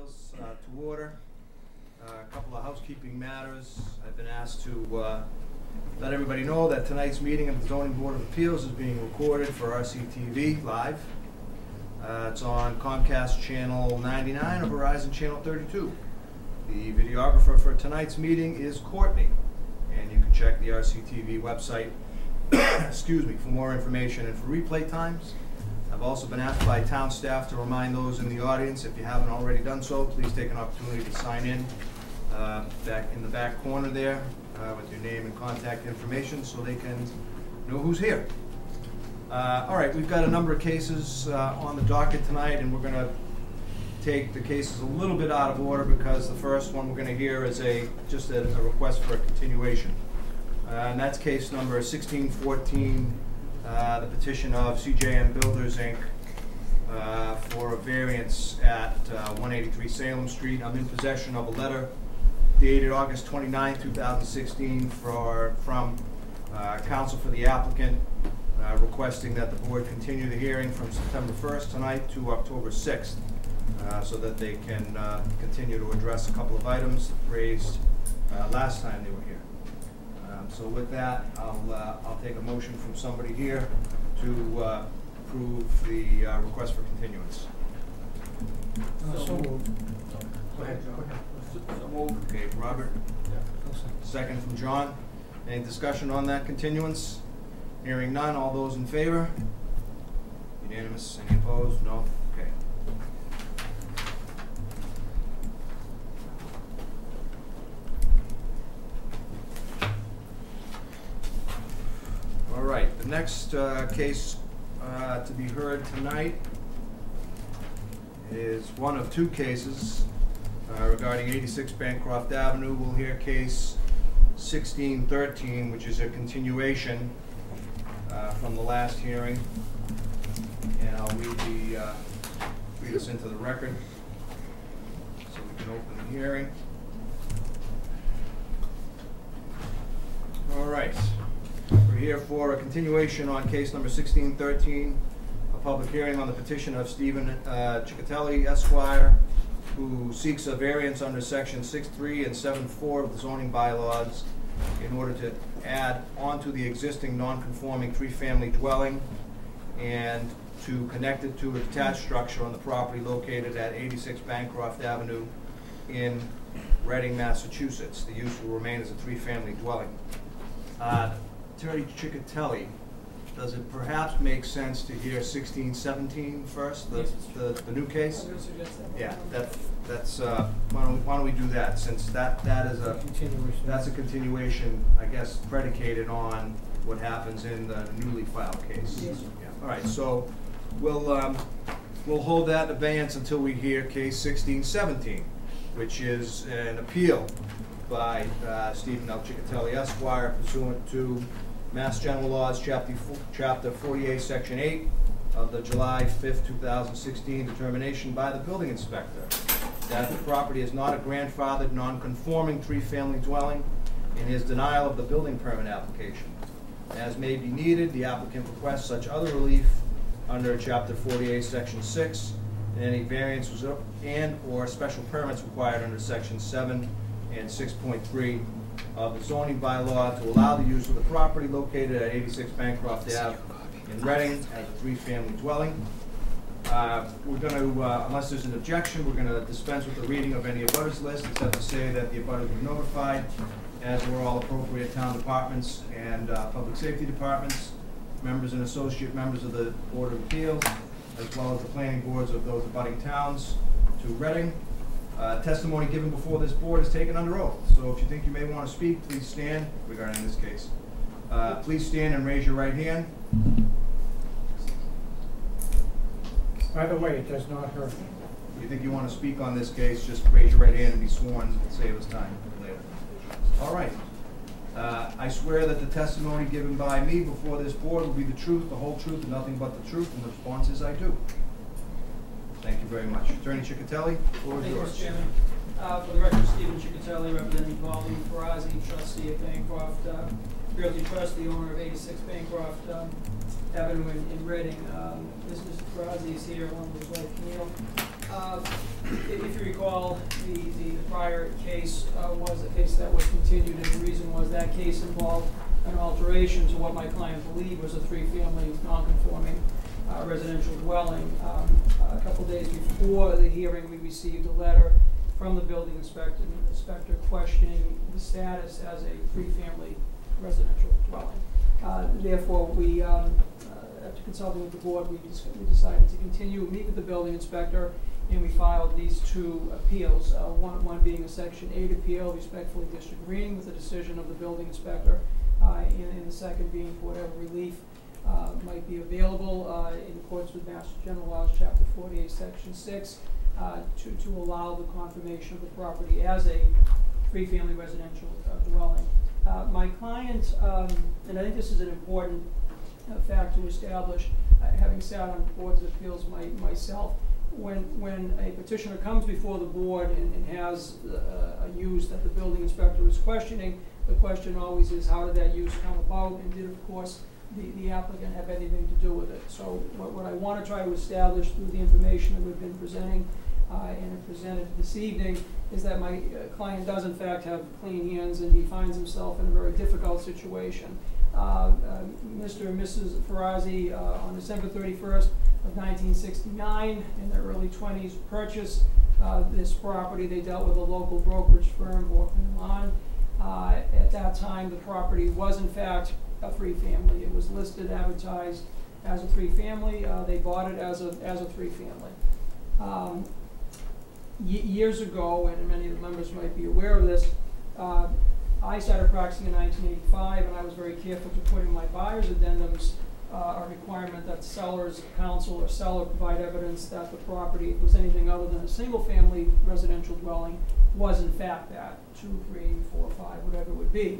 Appeals to order. A couple of housekeeping matters. I've been asked to let everybody know that tonight's meeting of the Zoning Board of Appeals is being recorded for RCTV Live. It's on Comcast Channel 99 or Verizon Channel 32. The videographer for tonight's meeting is Courtney, and you can check the RCTV website excuse me, for more information and for replay times. I've also been asked by town staff to remind those in the audience, if you haven't already done so, please take an opportunity to sign in back in the back corner there with your name and contact information so they can know who's here. All right, we've got a number of cases on the docket tonight, and we're going to take the cases a little bit out of order because the first one we're going to hear is just a request for a continuation. And that's case number 1614, the petition of CJM Builders, Inc. For a variance at 183 Salem Street. I'm in possession of a letter dated August 29, 2016 from counsel for the applicant requesting that the board continue the hearing from September 1st tonight to October 6th so that they can continue to address a couple of items raised last time they were here. So with that, I'll take a motion from somebody here to approve the request for continuance. So moved. Go ahead, John. So moved. Okay, Robert. Yeah. Second from John. Any discussion on that continuance? Hearing none. All those in favor? Unanimous. Any opposed? No? Okay. All right. The next case to be heard tonight is one of two cases regarding 86 Bancroft Avenue. We'll hear case 1613, which is a continuation from the last hearing, and I'll read this into the record so we can open the hearing. All right, we're here for a continuation on case number 1613, a public hearing on the petition of Stephen Ciccatelli, Esquire, who seeks a variance under section 6.3 and 7.4 of the zoning bylaws in order to add onto the existing non-conforming three-family dwelling and to connect it to a detached structure on the property located at 86 Bancroft Avenue in Reading, Massachusetts. The use will remain as a three-family dwelling. Attorney Ciccatelli, does it perhaps make sense to hear 1617 first, the new case? I'm going to suggest that. Yeah, that's why don't we do that, since that is a continuation. That's a continuation, I guess, predicated on what happens in the newly filed case. Yes. Yeah. All right, so we'll hold that in abeyance until we hear case 1617, which is an appeal by Stephen L. Ciccatelli, Esquire, pursuant to Mass General Laws, Chapter 48, Section 8 of the July 5th, 2016 determination by the building inspector that the property is not a grandfathered, non-conforming three-family dwelling in his denial of the building permit application. As may be needed, the applicant requests such other relief under Chapter 48, Section 6, and any variances and or special permits required under Section 7 and 6.3 of the zoning bylaw to allow the use of the property located at 86 Bancroft Ave in Reading as a three-family dwelling. We're going to, unless there's an objection, we're going to dispense with the reading of any abutters list, except to say that the abutters were notified, as were all appropriate town departments and public safety departments, members and associate members of the Board of Appeals, as well as the planning boards of those abutting towns to Reading. Testimony given before this board is taken under oath. So if you think you may want to speak, please stand regarding this case. Please stand and raise your right hand. By the way, it does not hurt. If you think you want to speak on this case, just raise your right hand and be sworn. It'll save us time later. All right. I swear that the testimony given by me before this board will be the truth, the whole truth, and nothing but the truth, and the response is I do. Thank you very much. Attorney Ciccatelli, the floor is yours. Thank you, Mr. Chairman. For the record, Stephen Ciccatelli, representing Pauline Ferrazzi, trustee of Bancroft Realty Trust, the owner of 86 Bancroft Avenue in Reading. Mr. Ferrazzi is here along with his wife, Camille. If you recall, the prior case was a case that was continued, and the reason was that case involved an alteration to what my client believed was a three-family non-conforming residential dwelling. A couple days before the hearing, we received a letter from the building inspector questioning the status as a three-family residential dwelling. Therefore, we, after consulting with the board, we decided to continue, meet with the building inspector, and we filed these two appeals, one being a Section 8 appeal, respectfully disagreeing with the decision of the building inspector, and the second being for whatever relief might be available in accordance with Mass General Laws, Chapter 48, Section 6, to allow the confirmation of the property as a three-family residential dwelling. My client, and I think this is an important fact to establish, having sat on boards of appeals myself, when a petitioner comes before the board and has a use that the building inspector is questioning, the question always is, how did that use come about, and did, of course, the applicant have anything to do with it? So what I want to try to establish through the information that we've been presenting and have presented this evening is that my client does in fact have clean hands, and he finds himself in a very difficult situation. Mr. and Mrs. Ferrazzi, on December 31st of 1969, in their early 20s, purchased this property. They dealt with a local brokerage firm, Orphan Lawn. At that time, the property was in fact a three-family. It was listed, advertised as a three-family. They bought it as a three-family. Years ago, and many of the members might be aware of this, I started practicing in 1985, and I was very careful to put in my buyer's addendums a requirement that seller's counsel or seller provide evidence that the property, if it was anything other than a single-family residential dwelling, was in fact that, 2, 3, 4, 5, whatever it would be.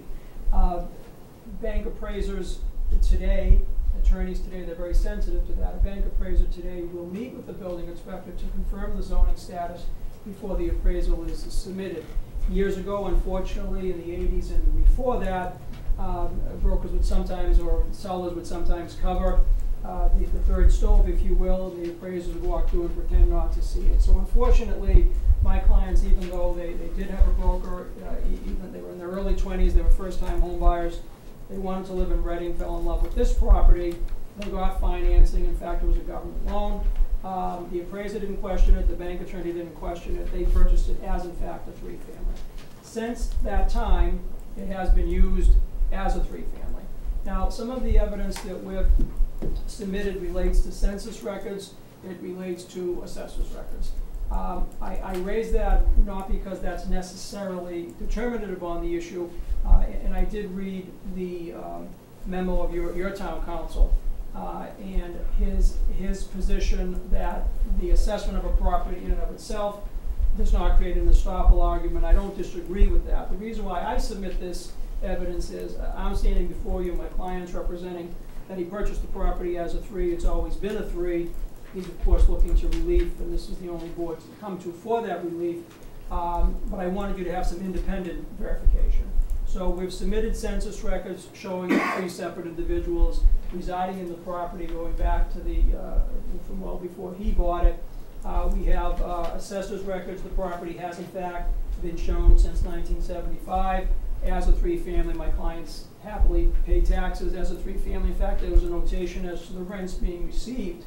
Bank appraisers today, attorneys today, they're very sensitive to that. A bank appraiser today will meet with the building inspector to confirm the zoning status before the appraisal is submitted. Years ago, unfortunately, in the 80s and before that, brokers would sometimes, or sellers would sometimes cover the third stove, if you will. The appraisers would walk through and pretend not to see it. So unfortunately, my clients, even though they did have a broker, even they were in their early 20s, they were first-time home buyers, they wanted to live in Reading, fell in love with this property. They got financing. In fact, it was a government loan. The appraiser didn't question it. The bank attorney didn't question it. They purchased it as, in fact, a three-family. Since that time, it has been used as a three-family. Now, some of the evidence that we've submitted relates to census records. It relates to assessor's records. I raise that not because that's necessarily determinative on the issue, and I did read the memo of your town council, and his position that the assessment of a property in and of itself does not create an estoppel argument. I don't disagree with that. The reason why I submit this evidence is I'm standing before you, my client's representing that he purchased the property as a three. It's always been a three. He's of course looking to relief, and this is the only board to come to for that relief. But I wanted you to have some independent verification. So we've submitted census records showing three separate individuals residing in the property going back to from well before he bought it. We have assessor's records. The property has in fact been shown since 1975 as a three-family. My clients happily pay taxes as a three-family. In fact, there was a notation as to the rents being received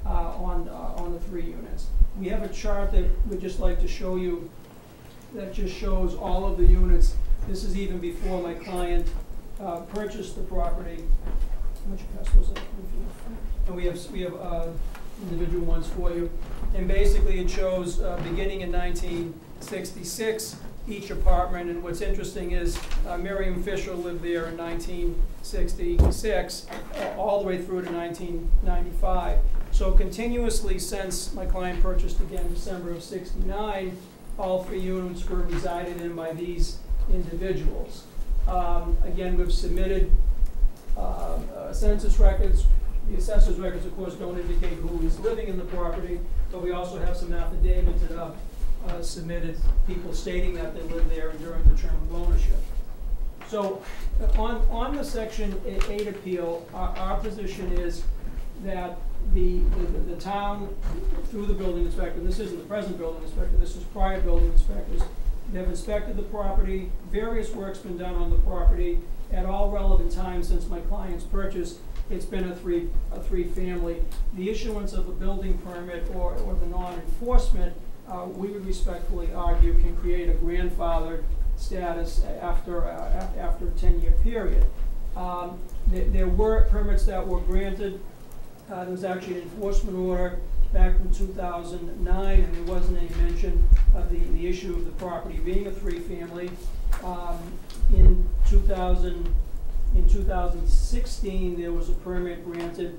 on the 3 units. We have a chart that we'd just like to show you that just shows all of the units. This is even before my client purchased the property. Which pass was it? And we have individual ones for you. And basically it shows beginning in 1966, each apartment. And what's interesting is Miriam Fisher lived there in 1966, all the way through to 1995. So continuously since my client purchased again December of '69, all 3 units were resided in by these individuals. Again, we've submitted census records. The assessor's records, of course, don't indicate who is living in the property, but we also have some affidavits that are submitted, people stating that they live there and during the term of ownership. So on the Section 8 appeal, our position is that the town, through the building inspector, this isn't the present building inspector, this is prior building inspectors, they've inspected the property, various work's been done on the property. At all relevant times since my client's purchase, it's been a three-family. The issuance of a building permit or the non-enforcement, we would respectfully argue, can create a grandfathered status after a 10-year period. There were permits that were granted. There was actually an enforcement order back in 2009, and there wasn't any mention of the issue of the property being a three-family. In 2016, there was a permit granted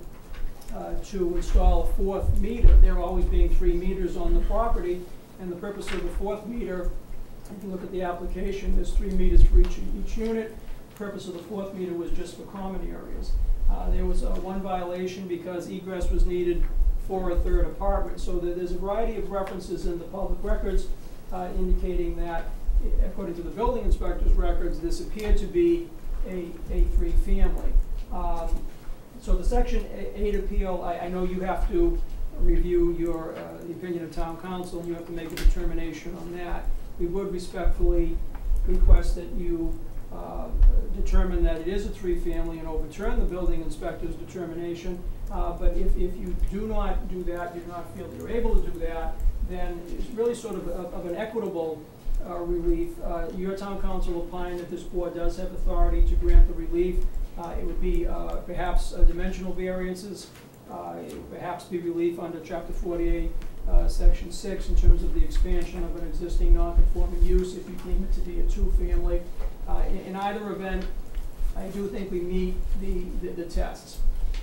to install a fourth meter. There always being 3 meters on the property, and the purpose of the fourth meter, if you look at the application, there's 3 meters for each unit. The purpose of the fourth meter was just for common areas. There was one violation because egress was needed for a third apartment. So there's a variety of references in the public records indicating that, according to the building inspector's records, this appeared to be a three-family. So the Section 8 appeal, I know you have to review the opinion of town council, and you have to make a determination on that. We would respectfully request that you determine that it is a three-family and overturn the building inspector's determination. But if you do not do that, do not feel that you're able to do that, then it's really sort of an equitable relief. Your town council opined that this board does have authority to grant the relief. It would be perhaps dimensional variances. It would perhaps be relief under Chapter 48, Section 6, in terms of the expansion of an existing non-conforming use if you deem it to be a two-family. In either event, I do think we meet the tests.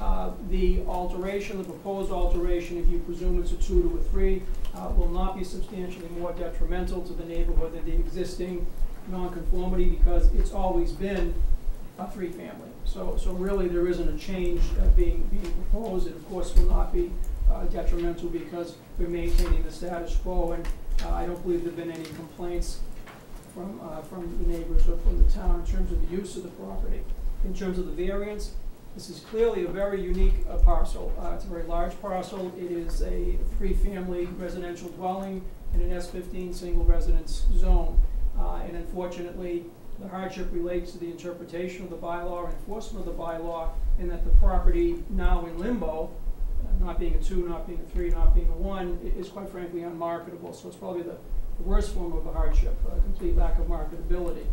The alteration, the proposed alteration, if you presume it's a 2 to a 3, will not be substantially more detrimental to the neighborhood than the existing nonconformity, because it's always been a three-family. So really there isn't a change being proposed. It of course will not be detrimental because we're maintaining the status quo, and I don't believe there have been any complaints from the neighbors or from the town in terms of the use of the property. In terms of the variance, this is clearly a very unique parcel. It's a very large parcel. It is a three-family residential dwelling in an S15 single residence zone. And unfortunately, the hardship relates to the interpretation of the bylaw and enforcement of the bylaw, in that the property now in limbo, not being a 2, not being a 3, not being a 1, is quite frankly unmarketable. So it's probably the worst form of a hardship, a complete lack of marketability.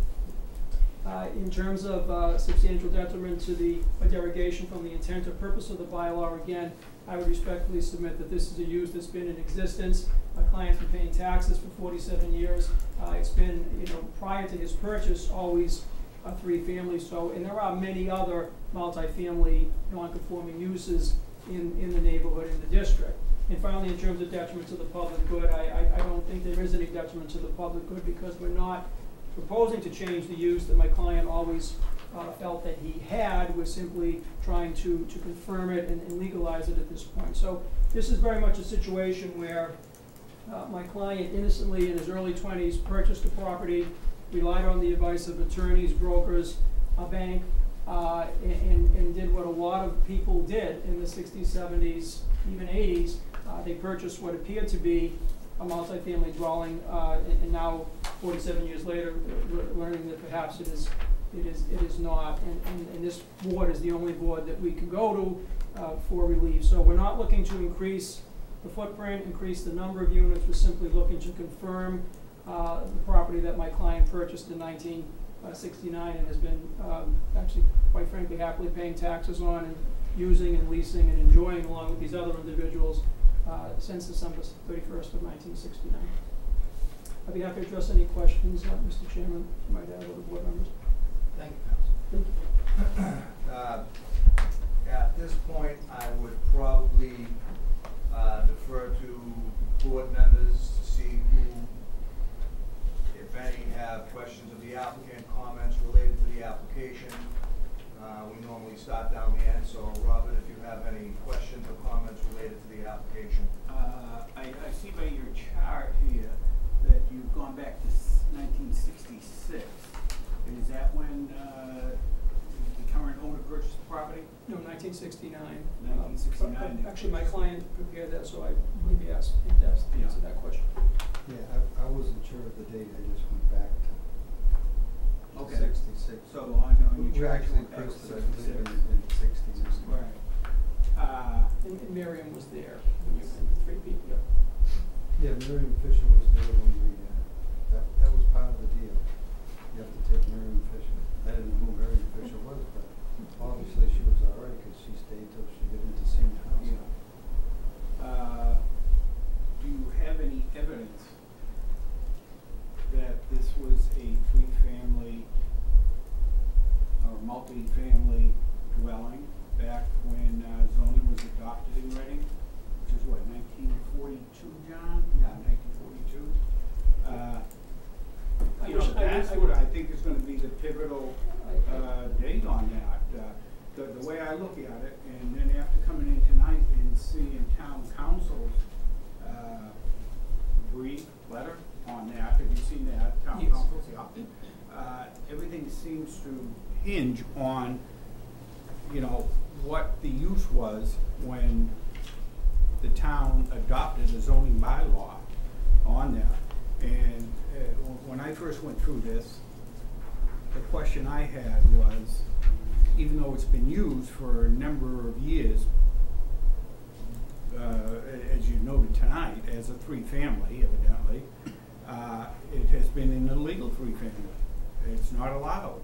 In terms of substantial detriment to the derogation from the intent or purpose of the bylaw, again, I would respectfully submit that this is a use that's been in existence. My client's been paying taxes for 47 years. It's been, prior to his purchase, always a three-family. So, and there are many other multifamily non-conforming uses in the neighborhood, in the district. And finally, in terms of detriment to the public good, I don't think there is any detriment to the public good, because we're not proposing to change the use that my client always felt that he had. We're simply trying to confirm it and legalize it at this point. So this is very much a situation where my client innocently in his early 20s purchased a property, relied on the advice of attorneys, brokers, a bank, and did what a lot of people did in the 60s, 70s, even 80s. They purchased what appeared to be a multifamily dwelling, and now 47 years later, learning that perhaps it is not. And this board is the only board that we can go to for relief. So we're not looking to increase the footprint, increase the number of units. We're simply looking to confirm the property that my client purchased in 1969 and has been actually, quite frankly, happily paying taxes on and using and leasing and enjoying along with these other individuals since December 31st of 1969. I'd be happy to address any questions, Mr. Chairman, you might have, other board members. Thank you, Council. Thank you. At this point, I would probably defer to board members to see who, if any, have questions of the applicant, comments related to the application. We normally start down the end, so Robert, if you have any questions or comments related to the application. I see by your chart here that you've gone back to 1966. Is that when the current owner purchased the property? No, 1969. 1969. 1969. Actually, my client prepared that, so I maybe asked him to answer that question. Yeah, I wasn't sure of the date, I just went back to Okay. 66. So on We your chart, actually you went back to posted, I believe, 66. in 69. Right. And Miriam was there when you went, the 3 people. Yep. Yeah, Miriam Fisher was there when we, that was part of the deal. You have to take Miriam Fisher. I didn't know who Miriam Fisher was, but obviously she was all right because she stayed till she got into senior housing. Do you have any evidence that this was a 3-family or multi-family dwelling back when zoning was adopted in Reading, which is what, 1942, John? Yeah, 1942. That's what I think is going to be the pivotal date on that. The way I look at it, and then after coming in tonight and seeing town council's brief letter on that, have you seen that? Town Yes. council's, yeah. Everything seems to hinge on, you know, what the use was when the town adopted a zoning bylaw on that. And when I first went through this, the question I had was, even though it's been used for a number of years, as you noted tonight, as a 3-family, evidently, it has been an illegal 3-family. It's not allowed.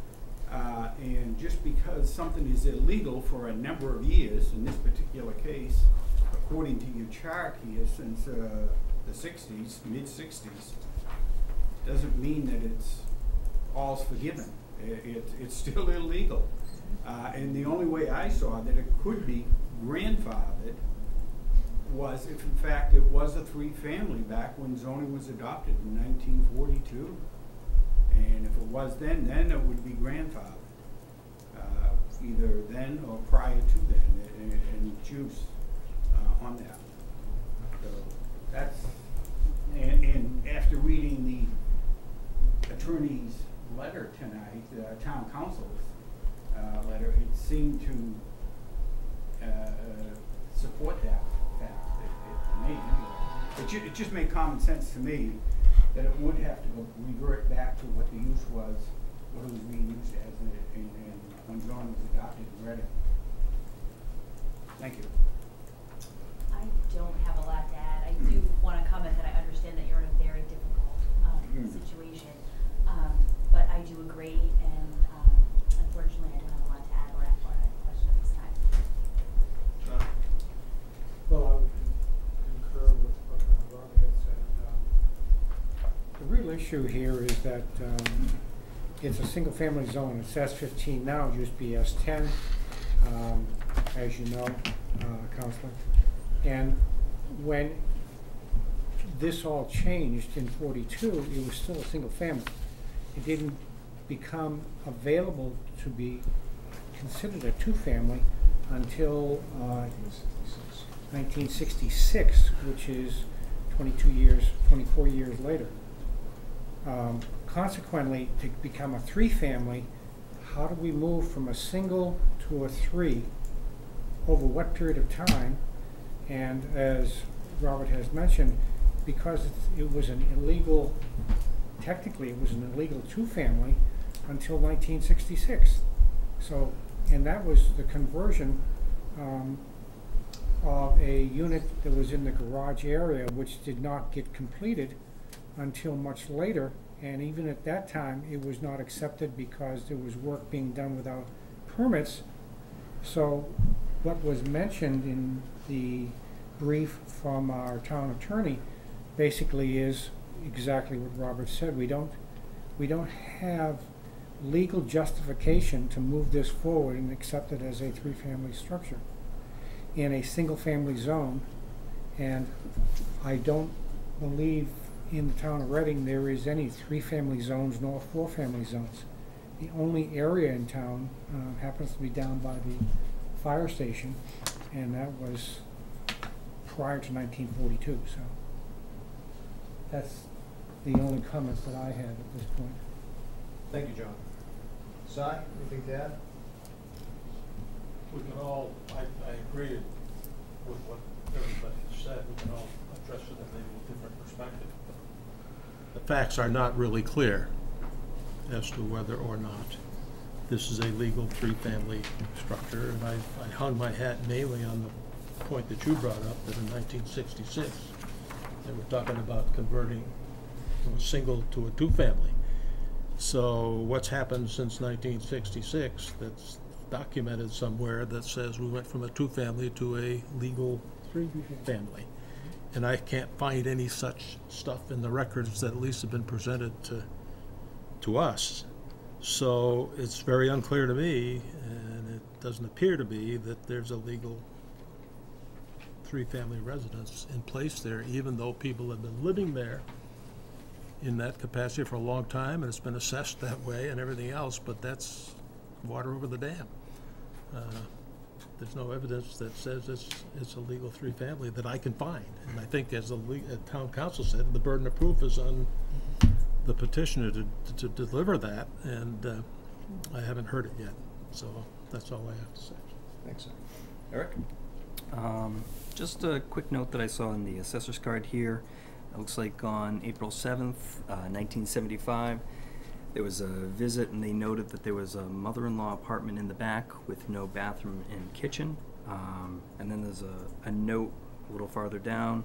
And just because something is illegal for a number of years, in this particular case, according to your chart here, since the 60s, mid-60s, doesn't mean that it's all's forgiven. It's still illegal. And the only way I saw that it could be grandfathered was if in fact it was a 3-family back when zoning was adopted in 1942. And if it was then it would be grandfathered. Either then or prior to then, and its use on that. So that's, and after reading the attorney's letter tonight, town council's letter, it seemed to support that fact, to me anyway. It just made common sense to me that it would have to revert back to what the use was, what it was being used as when zoning was adopted in Reading. Thank you. I don't have a lot to add. I do want to comment that I understand that you're in a very difficult situation, but I do agree, and unfortunately I don't have a lot to add or any question at this time. John? Well, I would concur with what Robert had said. The real issue here is that it's a single-family zone. It's S15 now, it used to be S10, as you know, Counselor. And when this all changed in 42, it was still a single family. It didn't become available to be considered a 2-family until 1966, which is 24 years later. Consequently, to become a 3-family, how do we move from a single to a 3 over what period of time? And as Robert has mentioned, because it was an illegal, technically it was an illegal 2-family until 1966. So, and that was the conversion of a unit that was in the garage area, which did not get completed until much later. And even at that time, it was not accepted because there was work being done without permits. So what was mentioned in the brief from our town attorney basically is exactly what Robert said. We don't have legal justification to move this forward and accept it as a 3-family structure in a single-family zone. And I don't believe in the town of Reading there is any 3-family zones nor 4-family zones. The only area in town happens to be down by the fire station, and that was prior to 1942. So that's the only comments that I had at this point. Thank you, John. Si, anything to add? we can all, I agree with what everybody said, we can all address it in maybe a different perspective. The facts are not really clear as to whether or not this is a legal three-family structure, and I hung my hat mainly on the point that you brought up, that in 1966, they were talking about converting from a single to a two-family. So what's happened since 1966 that's documented somewhere that says we went from a two-family to a legal three-family? And I can't find any such stuff in the records that at least have been presented to us. So it's very unclear to me, and it doesn't appear to be, that there's a legal three-family residence in place there, even though people have been living there in that capacity for a long time, and it's been assessed that way and everything else, but that's water over the dam. There's no evidence that says it's a legal three-family that I can find. And I think, as the town council said, the burden of proof is on the petitioner to deliver that, and I haven't heard it yet. So that's all I have to say. Thanks, sir. Eric? Just a quick note that I saw in the assessor's card here. It looks like on April 7th, 1975, there was a visit, and they noted that there was a mother-in-law apartment in the back with no bathroom and kitchen. And then there's a note a little farther down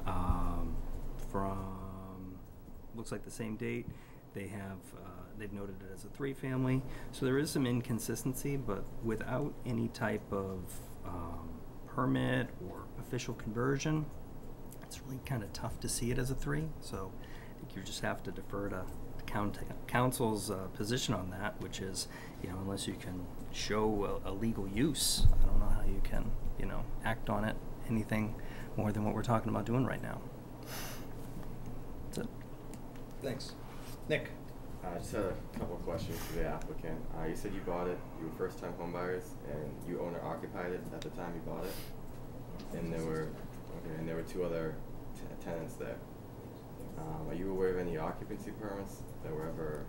from, looks like the same date. They have, they've noted it as a three-family. So there is some inconsistency, but without any type of permit or official conversion, it's really kind of tough to see it as a three. So I think you just have to defer to council's position on that, which is, unless you can show a legal use, I don't know how you can, act on it anything more than what we're talking about doing right now. That's it. Thanks. Nick? I just had a couple of questions for the applicant. You said you bought it, you were first-time home buyers, and you owner occupied it at the time you bought it, and there were two other tenants there. Are you aware of any occupancy permits that were ever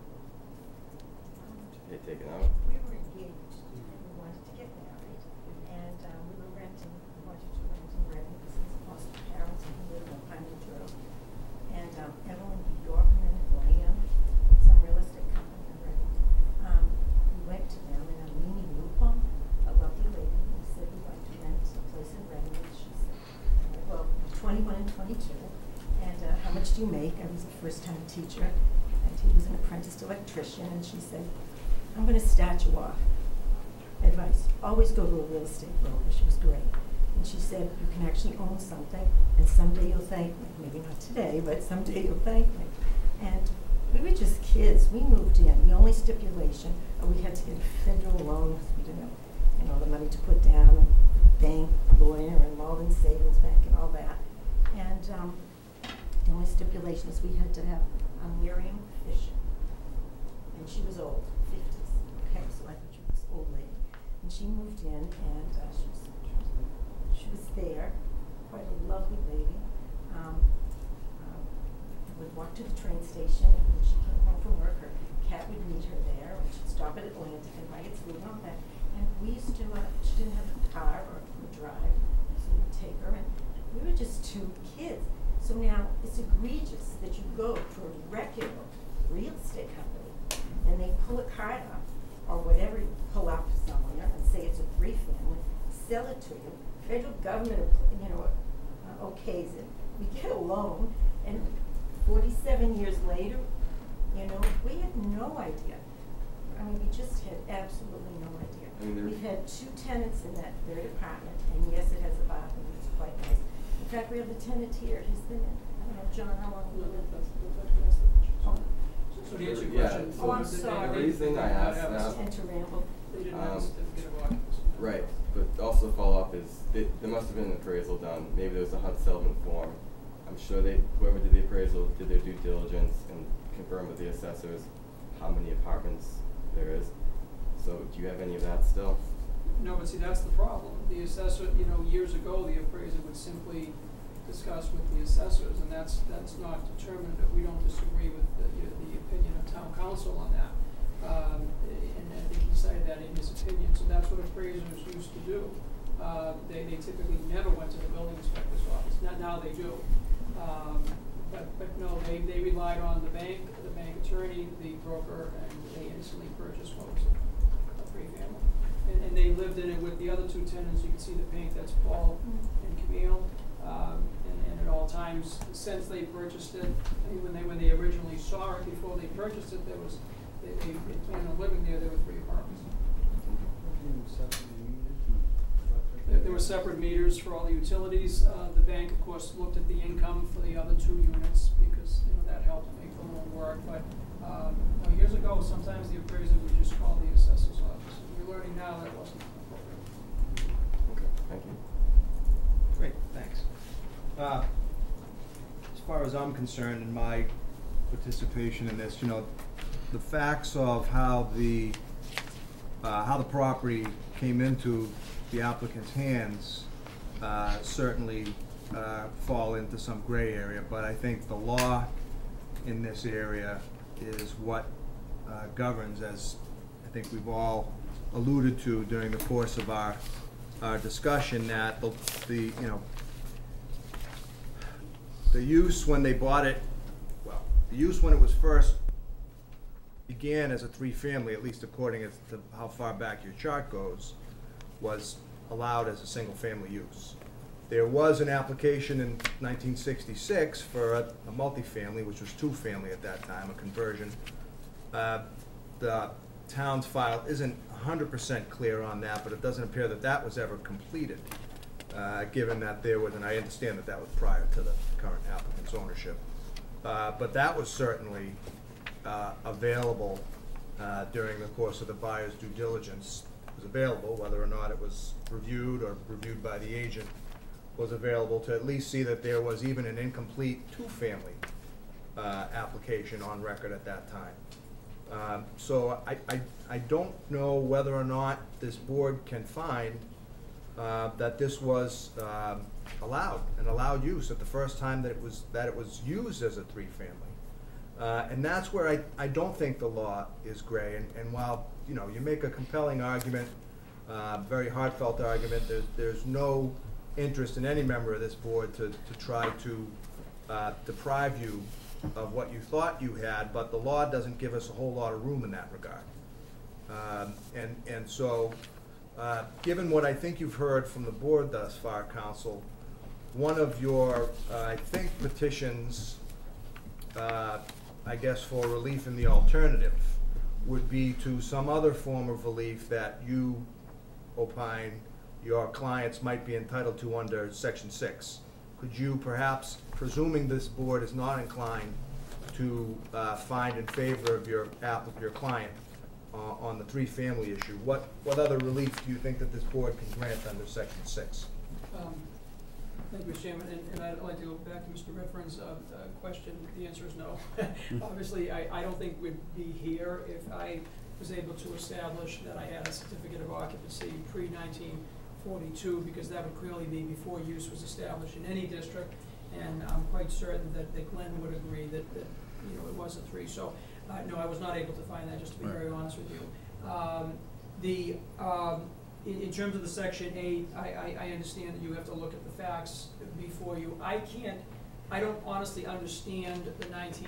taken out? We were engaged and we wanted to get married, and we were renting, wanted to rent in Reading since most parents who live in Pine Trail. And Evelyn Bjorkman and William, some real estate company in Reading, we went to them, and Alini Lupon, a lovely lady, who said we'd like to rent a place in Reading. She said, well, 21 and 22. And how much do you make? I was a first-time teacher, and he was an apprenticed electrician, and she said, I'm going to start you off. Advice, always go to a real estate broker. She was great. And she said, you can actually own something, and someday you'll thank me. Maybe not today, but someday you'll thank me. And we were just kids. We moved in. The only stipulation, we had to get a federal loan because we didn't have the money to put down, and bank, lawyer, and Malden Savings Bank, and all that. And the only stipulation is we had to have Miriam Fisher. And she was old, 50s. Okay, so I thought she was this old lady. And she moved in, and she was there, quite a lovely lady. Would walk to the train station, and when she came home from work, her cat would meet her there, and she'd stop at Atlantic and buy its food and all that. And we used to, she didn't have a car or a drive, so we'd take her, and we were just two kids. So now it's egregious that you go to a reputable real estate company and they pull a card up or whatever you pull up somewhere and say it's a three-family, sell it to you. Federal government, okays it. We get a loan, and 47 years later, we had no idea. I mean, we just had absolutely no idea. We've had two tenants in that third apartment, and yes, it has a bathroom. It's quite nice. In fact, we have a tenant here. He's been in. I don't know, John, how long have you lived with us? So to answer your question. So oh, I'm sorry. The reason I asked now, And to ramble. They didn't have a certificate of occupancy. right, but also follow up is, there must have been an appraisal done. Maybe there was a Hunt-Seldman form. I'm sure whoever did the appraisal did their due diligence and confirmed with the assessors how many apartments there is. So do you have any of that still? No, but see, that's the problem. The assessor, years ago, the appraiser would simply discuss with the assessors, and that's not determinative. We don't disagree with the opinion of town council on that. And I think he cited had that in his opinion, so that's what appraisers used to do. They typically never went to the building inspector's office, now they do. But no, they relied on the bank attorney, the broker, and they instantly purchased what was a three-family. And they lived in it with the other two tenants. You can see the paint, that's Paul and Camille. And at all times, since they purchased it, when they originally saw it, before they purchased it, they planned on living there were 3 apartments. There were separate meters for all the utilities. The bank, of course, looked at the income for the other 2 units because that helped make the loan work. But years ago, sometimes the appraiser would just call the assessor's office. We're learning now that wasn't appropriate. Okay, thank you. Great, thanks. As far as I'm concerned in my participation in this, the facts of how the property came into the applicant's hands certainly fall into some gray area, but I think the law in this area is what governs, as I think we've all alluded to during the course of our discussion, that the use when they bought it, the use when it was first began as a 3-family, at least according to how far back your chart goes, was allowed as a single-family use. There was an application in 1966 for a multifamily, which was 2-family at that time, a conversion. The town's file isn't 100% clear on that, but it doesn't appear that that was ever completed, given that there was, and I understand that that was prior to the current applicant's ownership. But that was certainly available during the course of the buyer's due diligence. It was available, whether or not it was reviewed or reviewed by the agent, was available to at least see that there was even an incomplete 2-family application on record at that time. So I don't know whether or not this board can find that this was allowed use at the first time that it was used as a 3-family. And that's where I don't think the law is gray. And while you make a compelling argument, very heartfelt argument, there's no interest in any member of this board to try to deprive you of what you thought you had, but the law doesn't give us a whole lot of room in that regard. And so, given what I think you've heard from the board thus far, Council, one of your, I think, petitions, I guess, for relief in the alternative would be to some other form of relief that you opine your clients might be entitled to under Section 6. Could you perhaps, presuming this board is not inclined to find in favor of your client on the 3-family issue, what other relief do you think that this board can grant under Section 6? Thank you, Mr. Chairman, and I'd like to go back to Mr. Redfern's question. The answer is no. Obviously, I don't think we'd be here if I was able to establish that I had a certificate of occupancy pre-1942, because that would clearly be before use was established in any district, and I'm quite certain that Glenn would agree that it was a 3. So, no, I was not able to find that, just to be very honest with you. In terms of the Section 8, I understand that you have to look at the facts before you. I don't honestly understand the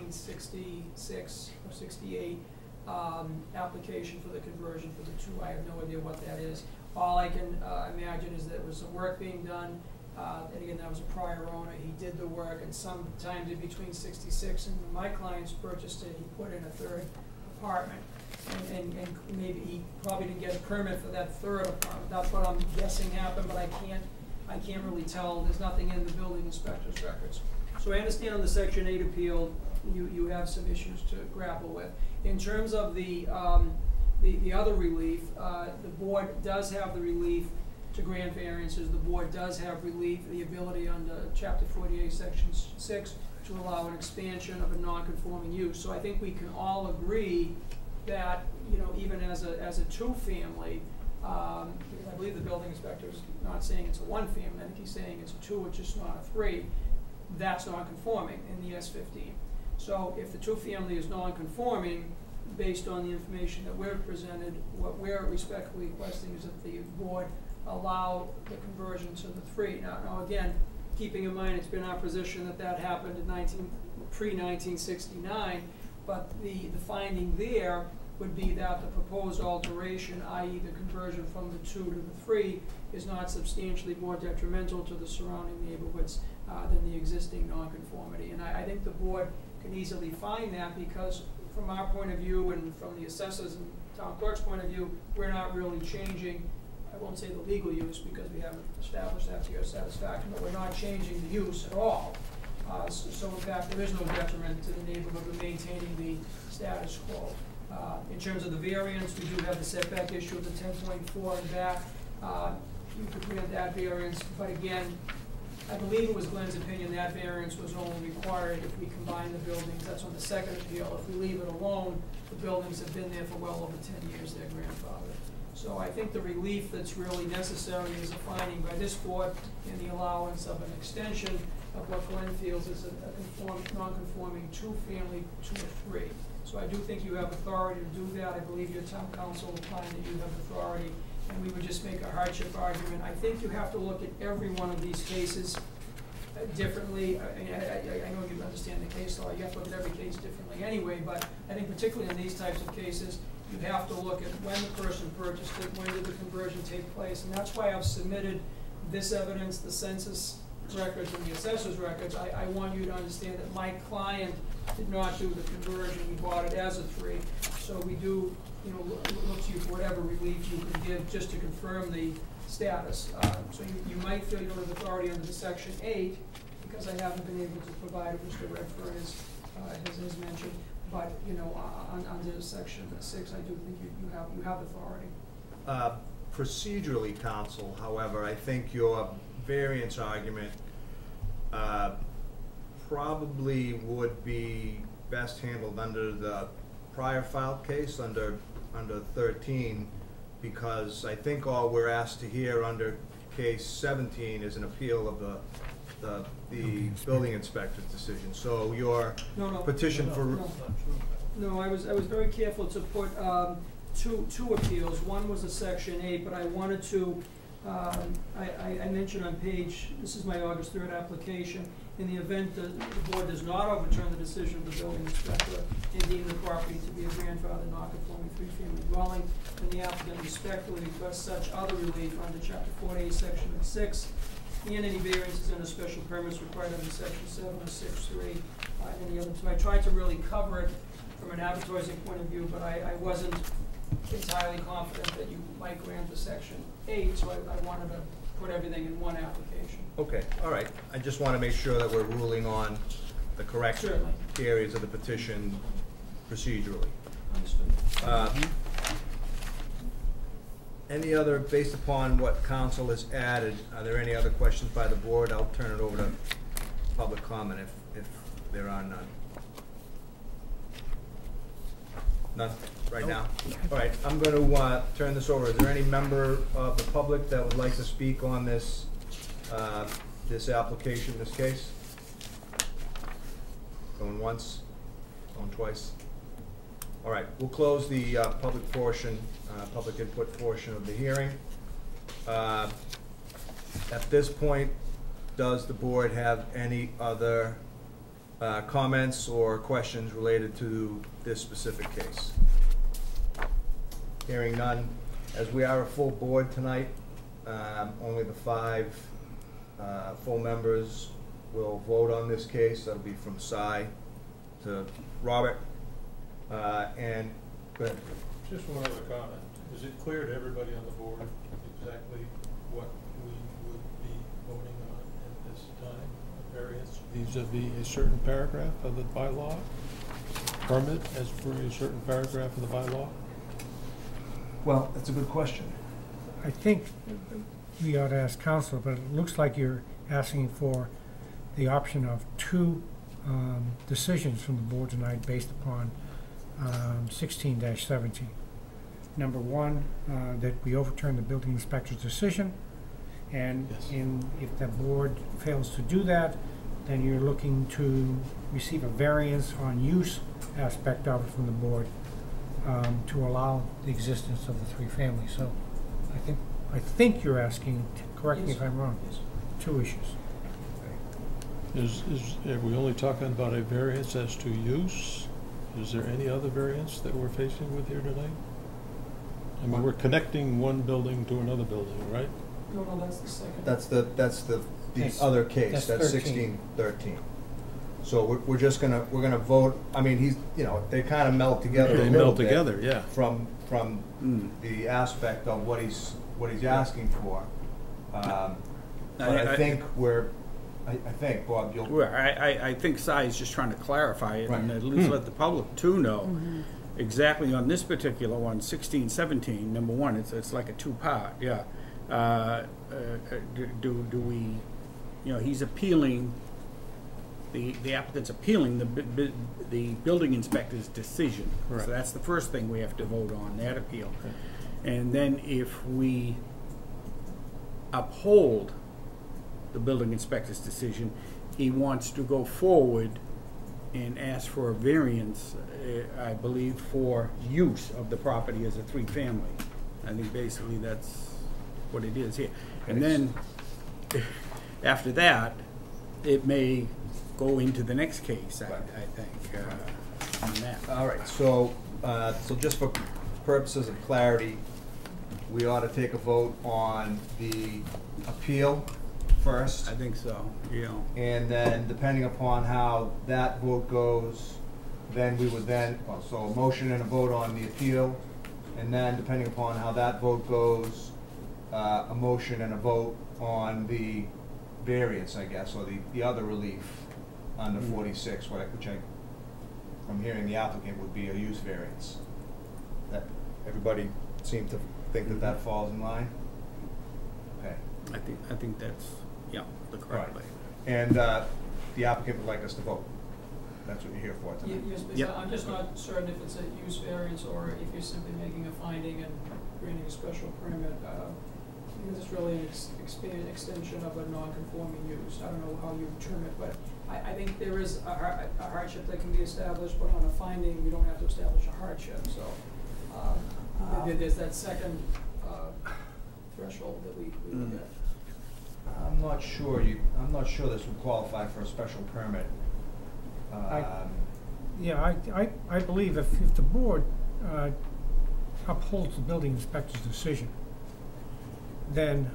1966 or 68 application for the conversion for the 2. I have no idea what that is. All I can imagine is that there was some work being done, and again, that was a prior owner. He did the work, and sometime in between 66 and when my clients purchased it, he put in a 3rd apartment. And maybe he probably didn't get a permit for that 3rd apartment. That's what I'm guessing happened, but I can't really tell. There's nothing in the building inspector's records. So I understand on the Section 8 appeal, you have some issues to grapple with. In terms of the other relief, the board does have the relief to grant variances. The board does have relief, the ability under Chapter 48, Section 6, to allow an expansion of a non-conforming use. So I think we can all agree that, even as a 2-family, because I believe the building inspector is not saying it's a 1-family, I think he's saying it's a 2, it's just not a 3, that's non-conforming in the S-15. So if the 2-family is non-conforming, based on the information that we're presented, what we're respectfully requesting is that the board allow the conversion to the 3. Now again, keeping in mind it's been our position that happened in pre-1969, but the finding there would be that the proposed alteration, i.e. the conversion from the 2 to the 3, is not substantially more detrimental to the surrounding neighborhoods than the existing nonconformity. And I think the board can easily find that, because from our point of view and from the assessors and town clerk's point of view, we're not really changing, I won't say the legal use because we haven't established that to your satisfaction, but we're not changing the use at all. So in fact, there is no detriment to the neighborhood. We're maintaining the status quo. In terms of the variance, we do have the setback issue of the 10.4 in back. You could grant that variance, but again, I believe it was Glenn's opinion that variance was only required if we combine the buildings. That's on the second appeal. If we leave it alone, the buildings have been there for well over 10 years, their grandfather. So I think the relief that's really necessary is a finding by this board and the allowance of an extension of what Glenn feels is a non-conforming 2-family 2 or 3. So I do think you have authority to do that. I believe your town council will find that you have authority, and we would just make a hardship argument. I think you have to look at every one of these cases differently. I know you understand the case law. You have to look at every case differently anyway, but I think particularly in these types of cases, you have to look at when the person purchased it, when did the conversion take place, and that's why I've submitted this evidence, the census records and the assessor's records. I want you to understand that my client did not do the conversion. He bought it as a 3. So we do, look to you for whatever relief you can give just to confirm the status. So you might feel you don't have authority under the Section 8 because I haven't been able to provide it, Mr. Redfern has mentioned. But under Section 6, I do think you have authority. Procedurally, counsel, however, I think your variance argument probably would be best handled under the prior filed case, under 13, because I think all we're asked to hear under case 17 is an appeal of the building inspector's decision. So your petition for... No, I was very careful to put two appeals. One was a Section 8, but I wanted to, I mentioned on page, this is my August 3rd application, in the event that the board does not overturn the decision of the building inspector and deem the property to be a grandfather non-conforming 3-family dwelling, and the applicant respectfully requests such other relief under Chapter 48, Section 6, and any variances under special permits required under Section 7 or 6.3, and any other. So I tried to really cover it from an advertising point of view, but I wasn't entirely confident that you might grant the Section 8, so I wanted to put everything in one application. Okay, all right. I just want to make sure that we're ruling on the correct areas of the petition procedurally. Understood. Any other, based upon what council has added, are there any other questions by the board? I'll turn it over to public comment if there are none. None right now? All right, I'm going to turn this over. Is there any member of the public that would like to speak on this this application, this case? Going once, going twice. All right, we'll close the public portion, public input portion of the hearing. At this point, does the board have any other comments or questions related to this specific case? Hearing none. As we are a full board tonight, only the 5 full members will vote on this case. That'll be from Cy to Robert. And go ahead. Just one other comment. Is it clear to everybody on the board exactly what we would be voting on at this time? Variance vis-a-vis a certain paragraph of the bylaw? Permit as per a certain paragraph of the bylaw? Well, that's a good question. I think we ought to ask council, but it looks like you're asking for the option of 2 decisions from the board tonight based upon 16-17. Number 1, that we overturn the building inspector's decision, and if the board fails to do that, then you're looking to receive a variance on use aspect of it from the board, to allow the existence of the three families. So I think you're asking, correct me if I'm wrong, Yes. two issues. Are we only talking about a variance as to use? Is there any other variance that we're facing with here tonight? I mean, we're connecting one building to another building, right? No, that's the second. That's the That's- other case, that's that's 13. 1613. So we're just gonna vote, I mean, they kind of melt together a They little melt bit together, yeah. from the aspect of what he's asking for. But I think I think, Bob, you'll. Well, I think Cy's just trying to clarify it and Right. at least let the public too know exactly on this particular one, 1617, number one, it's like a two-part, yeah. Do we, he's appealing, the applicant's appealing the building inspector's decision. Correct. So that's the first thing we have to vote on, that appeal. And then if we uphold the building inspector's decision, he wants to go forward and ask for a variance, I believe, for use of the property as a three-family. I think basically that's what it is here. And then, after that, it may go into the next case, I think, on that. All right, so just for purposes of clarity, we ought to take a vote on the appeal first. I think so, And then depending upon how that vote goes, then we would so a motion and a vote on the appeal, and then depending upon how that vote goes, a motion and a vote on the variance, I guess, or the other relief under 46, which from hearing the applicant would be a use variance. That, everybody seem to think that falls in line? Okay. I think that's, the correct way. And the applicant would like us to vote. That's what you're here for tonight. Yes, but Yep. I'm just not certain if it's a use variance or if you're simply making a finding and granting a special permit. Because it's really an extension of a non-conforming use. I don't know how you term it, but I think there is a hardship that can be established, but on a finding, we don't have to establish a hardship. So there's that second threshold that we look at. I'm not sure this would qualify for a special permit. Yeah, I believe if the board upholds the building inspector's decision, then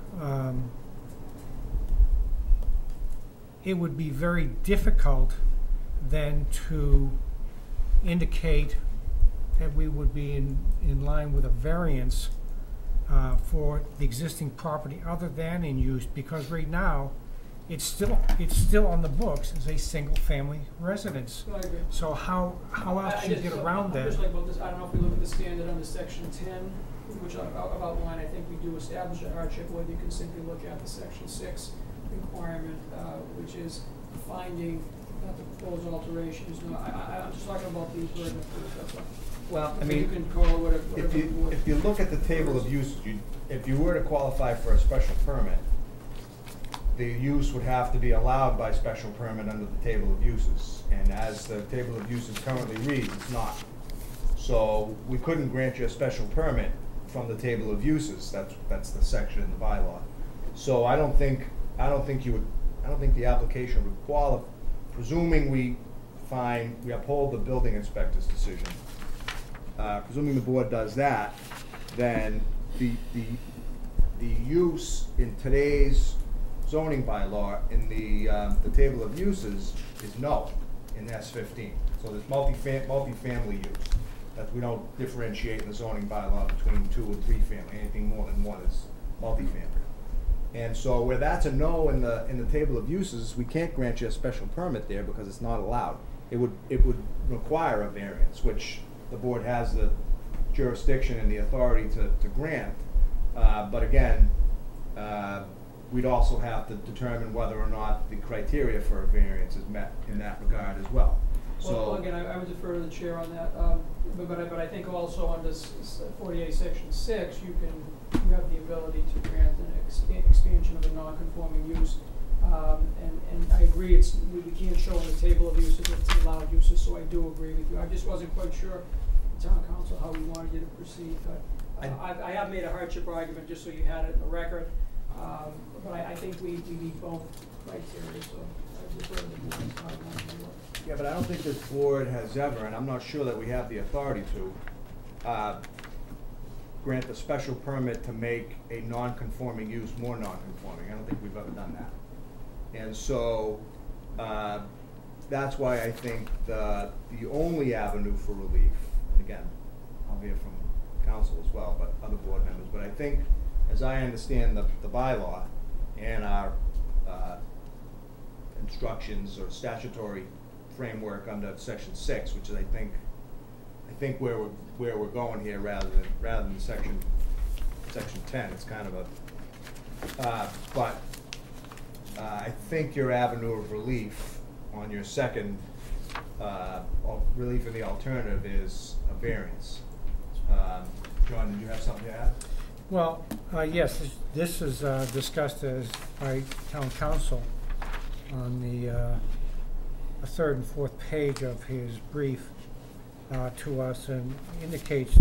it would be very difficult then to indicate that we would be in line with a variance for the existing property other than in use, because right now it's still on the books as a single-family residence. So I agree. So how else do you get around I'm that? just like about this, I don't know if we look at the standard under section 10, which I've outlined, I think we do establish a hardship, whether you can simply look at the section 6 requirement, which is finding that the proposed alteration is not, I'm just talking about the burden of proof, that's all. Well, I You mean, can call it whatever you want. if you look at the table of uses, if you were to qualify for a special permit, the use would have to be allowed by special permit under the table of uses. And as the table of uses currently reads, it's not. So we couldn't grant you a special permit from the table of uses. That's the section in the bylaw. So I don't think the application would qualify, presuming we uphold the building inspector's decision. Presuming the board does that, then the use in today's zoning bylaw in the table of uses is no in S15. So there's multifamily use. That we don't differentiate in the zoning bylaw between 2 and 3 family. Anything more than 1 is multifamily. And so where that's a no in the table of uses, we can't grant you a special permit there because it's not allowed. It would require a variance, which the board has the jurisdiction and the authority to grant. But again, we'd also have to determine whether or not the criteria for a variance is met in that regard as well. Well, again, I would defer to the chair on that, but I think also under 48 section 6, you have the ability to grant an expansion of a non-conforming use. And I agree, we can't show in the table of uses that it's allowed uses, so I do agree with you. I just wasn't quite sure town council how we wanted you to proceed, but I have made a hardship argument, just so you had it in the record. But I think we meet both criteria, so I defer to the board. How you want to do it. Yeah, but I don't think this board has ever, and I'm not sure that we have the authority to, grant a special permit to make a non-conforming use more non-conforming. I don't think we've ever done that. And so, that's why I think the only avenue for relief, and again, I'll hear from council as well, but other board members, but I think, as I understand the bylaw and our instructions or statutory framework under section 6, which is I think where we're going here rather than section 10. It's kind of a but I think your avenue of relief on your second relief in the alternative is a variance. John, did you have something to add? Well, yes, this is discussed by town council on the third and fourth page of his brief to us, and indicates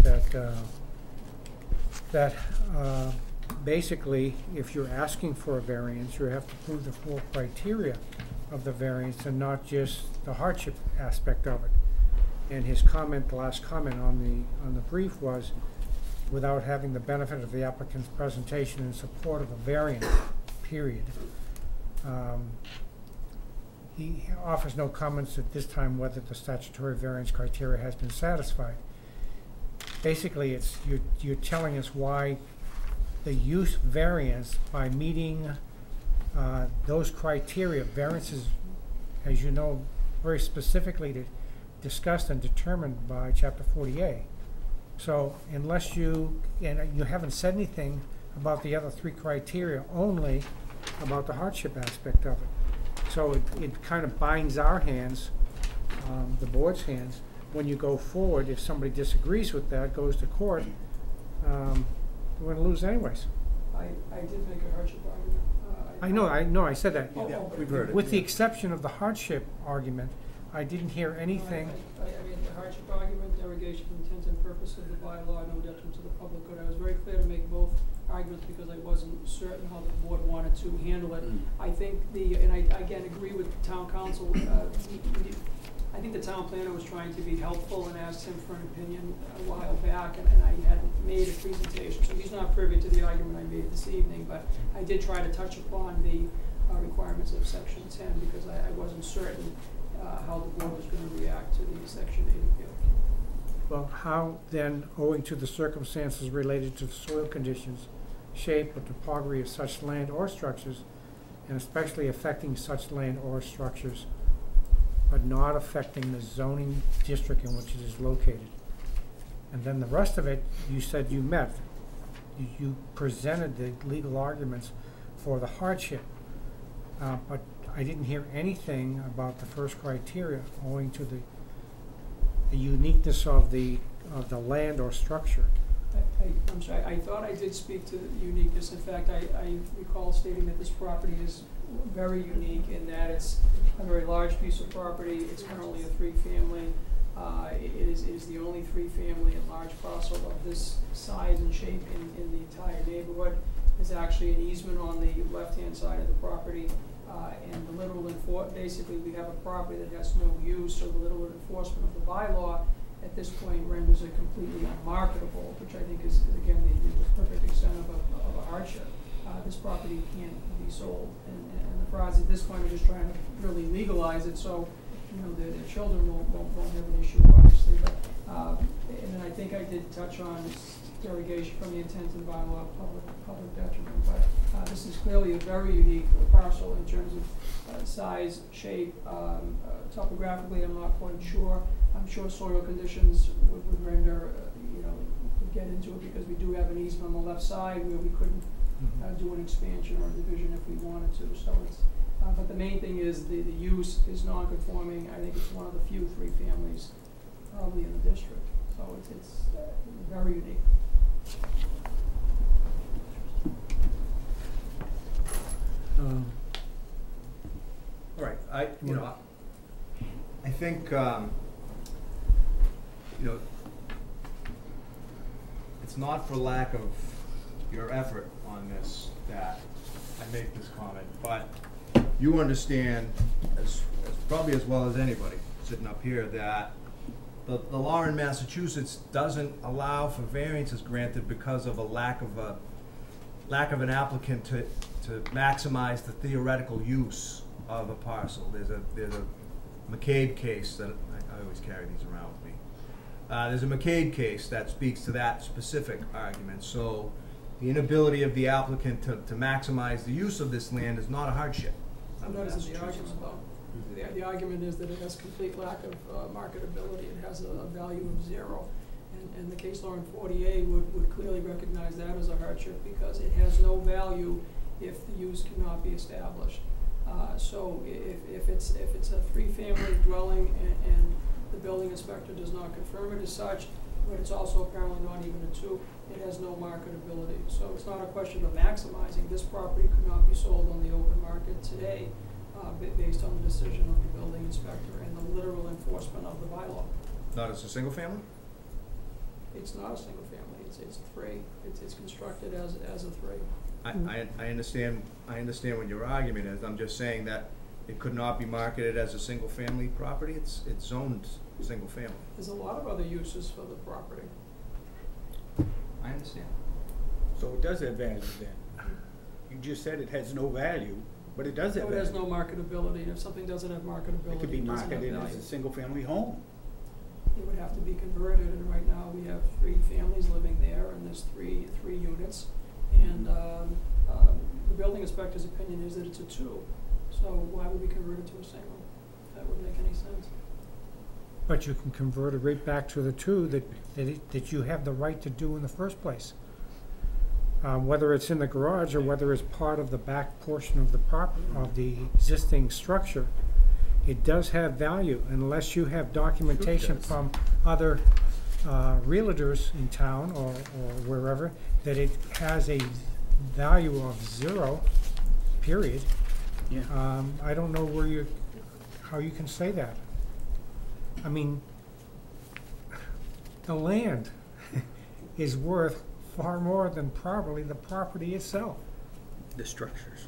that basically, if you're asking for a variance, you have to prove the full criteria of the variance and not just the hardship aspect of it. And his comment, the last comment on the brief was, without having the benefit of the applicant's presentation in support of a variance, period. He offers no comments at this time whether the statutory variance criteria has been satisfied. Basically, you're telling us why the use variance, by meeting those criteria, variances, as you know, very specifically discussed and determined by Chapter 40A. So unless you haven't said anything about the other 3 criteria, only about the hardship aspect of it. So it kind of binds our hands, the board's hands, when you go forward. If somebody disagrees with that, goes to court, we're going to lose anyways. I did make a hardship argument. I know, I said that. Oh, Yeah, oh, we've heard it. With the exception of the hardship argument, I didn't hear anything. I mean, the hardship argument, derogation of intent and purpose of the bylaw, no detriment to the public good. I was very clear to make both arguments because I wasn't certain how the board wanted to handle it. I think and I again agree with town council, I think the town planner was trying to be helpful and asked him for an opinion a while back, and I hadn't made a presentation, so he's not privy to the argument I made this evening, but I did try to touch upon the requirements of section 10 because I wasn't certain how the board was going to react to the section 8 appeal. Well, how then, owing to the circumstances related to the soil conditions, shape, or topography of such land or structures, and especially affecting such land or structures, but not affecting the zoning district in which it is located. And then the rest of it, you said you met. You presented the legal arguments for the hardship, but I didn't hear anything about the first criteria, owing to the uniqueness of the land or structure. I'm sorry, I thought I did speak to the uniqueness. In fact, I recall stating that this property is very unique in that it's a very large piece of property. It's currently a 3-family. It is the only 3-family and large parcel of this size and shape in the entire neighborhood. There's actually an easement on the left-hand side of the property, and the literal basically we have a property that has no use, so the literal enforcement of the bylaw at this point renders it completely unmarketable, which I think is again the perfect extent of a hardship. This property can't be sold, and the prize at this point are just trying to really legalize it, so you know the children won't have an issue, obviously. But and then I think I did touch on derogation from the intent and bylaw of public detriment. But this is clearly a very unique parcel in terms of size, shape, topographically. I'm not quite sure. I'm sure soil conditions would render would get into it because we do have an easement on the left side where we couldn't do an expansion or a division if we wanted to. So it's, but the main thing is the use is non-conforming. I think it's one of the few 3-families probably in the district. So it's very unique. All right, I think it's not for lack of your effort on this that I make this comment, but you understand as probably as well as anybody sitting up here that the law in Massachusetts doesn't allow for variances granted because of a lack of an applicant to maximize the theoretical use of a parcel. There's a McCabe case that I always carry these around with me. There's a McCabe case that speaks to that specific argument. So the inability of the applicant to maximize the use of this land is not a hardship. That isn't the argument, though. The argument is that it has complete lack of marketability. It has a value of 0. And the case law in 40A would clearly recognize that as a hardship because it has no value if the use cannot be established. So if it's a 3-family dwelling and the building inspector does not confirm it as such, but it's also apparently not even a 2, it has no marketability. So it's not a question of maximizing. This property could not be sold on the open market today based on the decision of the building inspector and the literal enforcement of the bylaw. Not as a single family? It's not a single family. It's 3. It's constructed as a 3. I understand what your argument is. I'm just saying that it could not be marketed as a single family property. It's zoned single family. There's a lot of other uses for the property. I understand. So it does have value then? You just said it has no value, but it does have value. It has no marketability, and if something doesn't have marketability, It could be it doesn't have marketed value. as a single-family home. It would have to be converted, and right now we have 3 families living there, and there's three units. And the building inspector's opinion is that it's a 2. So why would we convert it to a single? That wouldn't make any sense. But you can convert it right back to the 2 that you have the right to do in the first place. Whether it's in the garage or whether it's part of the back portion of the existing structure, it does have value unless you have documentation from other realtors in town or wherever that it has a value of 0, period. Yeah. I don't know how you can say that. I mean, the land is worth far more than probably the property itself. The structures,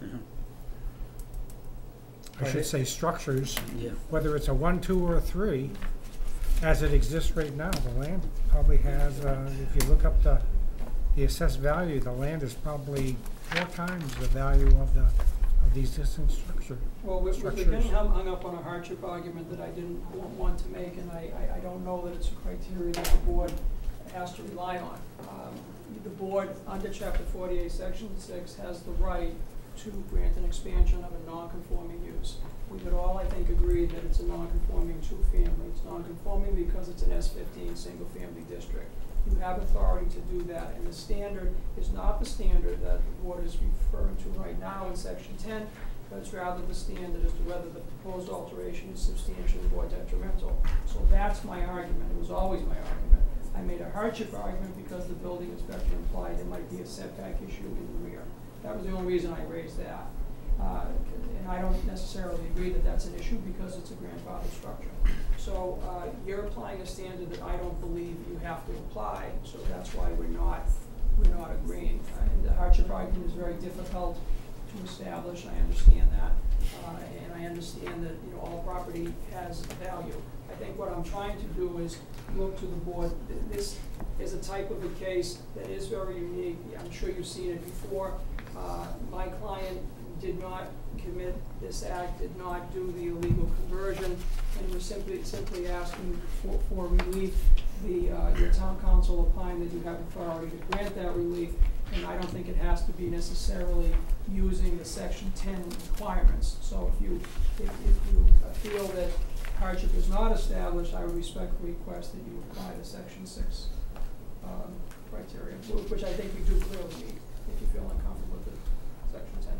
I should say structures, yeah. whether it's a 1, 2, or a 3, as it exists right now. The land probably has, if you look up the assessed value, the land is probably 4 times the value of the existing structure. Well, we're getting hung up on a hardship argument that I didn't want to make, and I don't know that it's a criteria that the board has to rely on. The board, under Chapter 48, Section 6, has the right to grant an expansion of a non-conforming use. We would all, I think, agree that it's a non-conforming 2-family. It's non-conforming because it's an S15 single-family district. You have authority to do that, and the standard is not the standard that the board is referring to right now in Section 10, but it's rather the standard as to whether the proposed alteration is substantially more detrimental. So that's my argument. It was always my argument. I made a hardship argument because the building inspector implied there might be a setback issue in the rear. That was the only reason I raised that. And I don't necessarily agree that that's an issue because it's a grandfathered structure. So you're applying a standard that I don't believe you have to apply, so that's why we're not agreeing. And the hardship argument is very difficult to establish. I understand that, and I understand that all property has value. I think what I'm trying to do is look to the board. This is a type of a case that is very unique. I'm sure you've seen it before. My client did not commit this act, did not do the illegal conversion, and was simply asking for relief. Your town council opined that you have authority to grant that relief, and I don't think it has to be necessarily using the Section 10 requirements. So if you feel that hardship is not established, I would respectfully request that you apply the Section 6 criteria, which I think we do clearly meet, if you feel uncomfortable with the Section 10.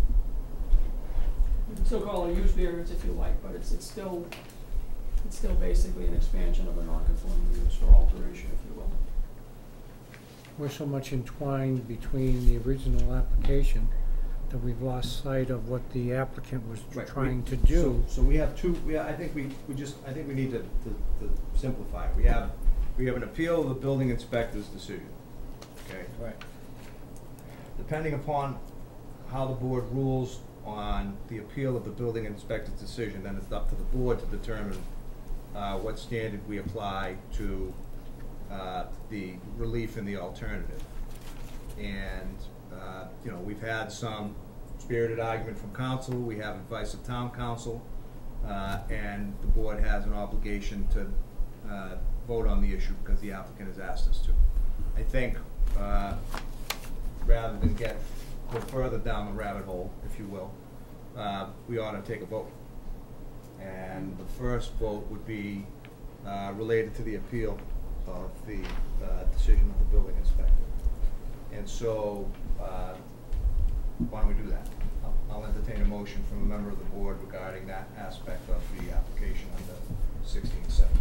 You can still call it a use variance if you like, but it's still basically an expansion of a non-conforming use or alteration, if you will. We're so much entwined between the original application that we've lost sight of what the applicant was trying to do. So we have two. I think we need to simplify. We have an appeal of the building inspector's decision. okay? Right. Depending upon how the board rules on the appeal of the building inspector's decision, then it's up to the board to determine what standard we apply to the relief and the alternative. And, you know, we've had some spirited argument from council, we have advice of town council, and the board has an obligation to vote on the issue because the applicant has asked us to. I think, rather than go further down the rabbit hole, if you will, we ought to take a vote. And the first vote would be related to the appeal of the decision of the building inspector. And so, why don't we do that? I'll entertain a motion from a member of the board regarding that aspect of the application under 1617.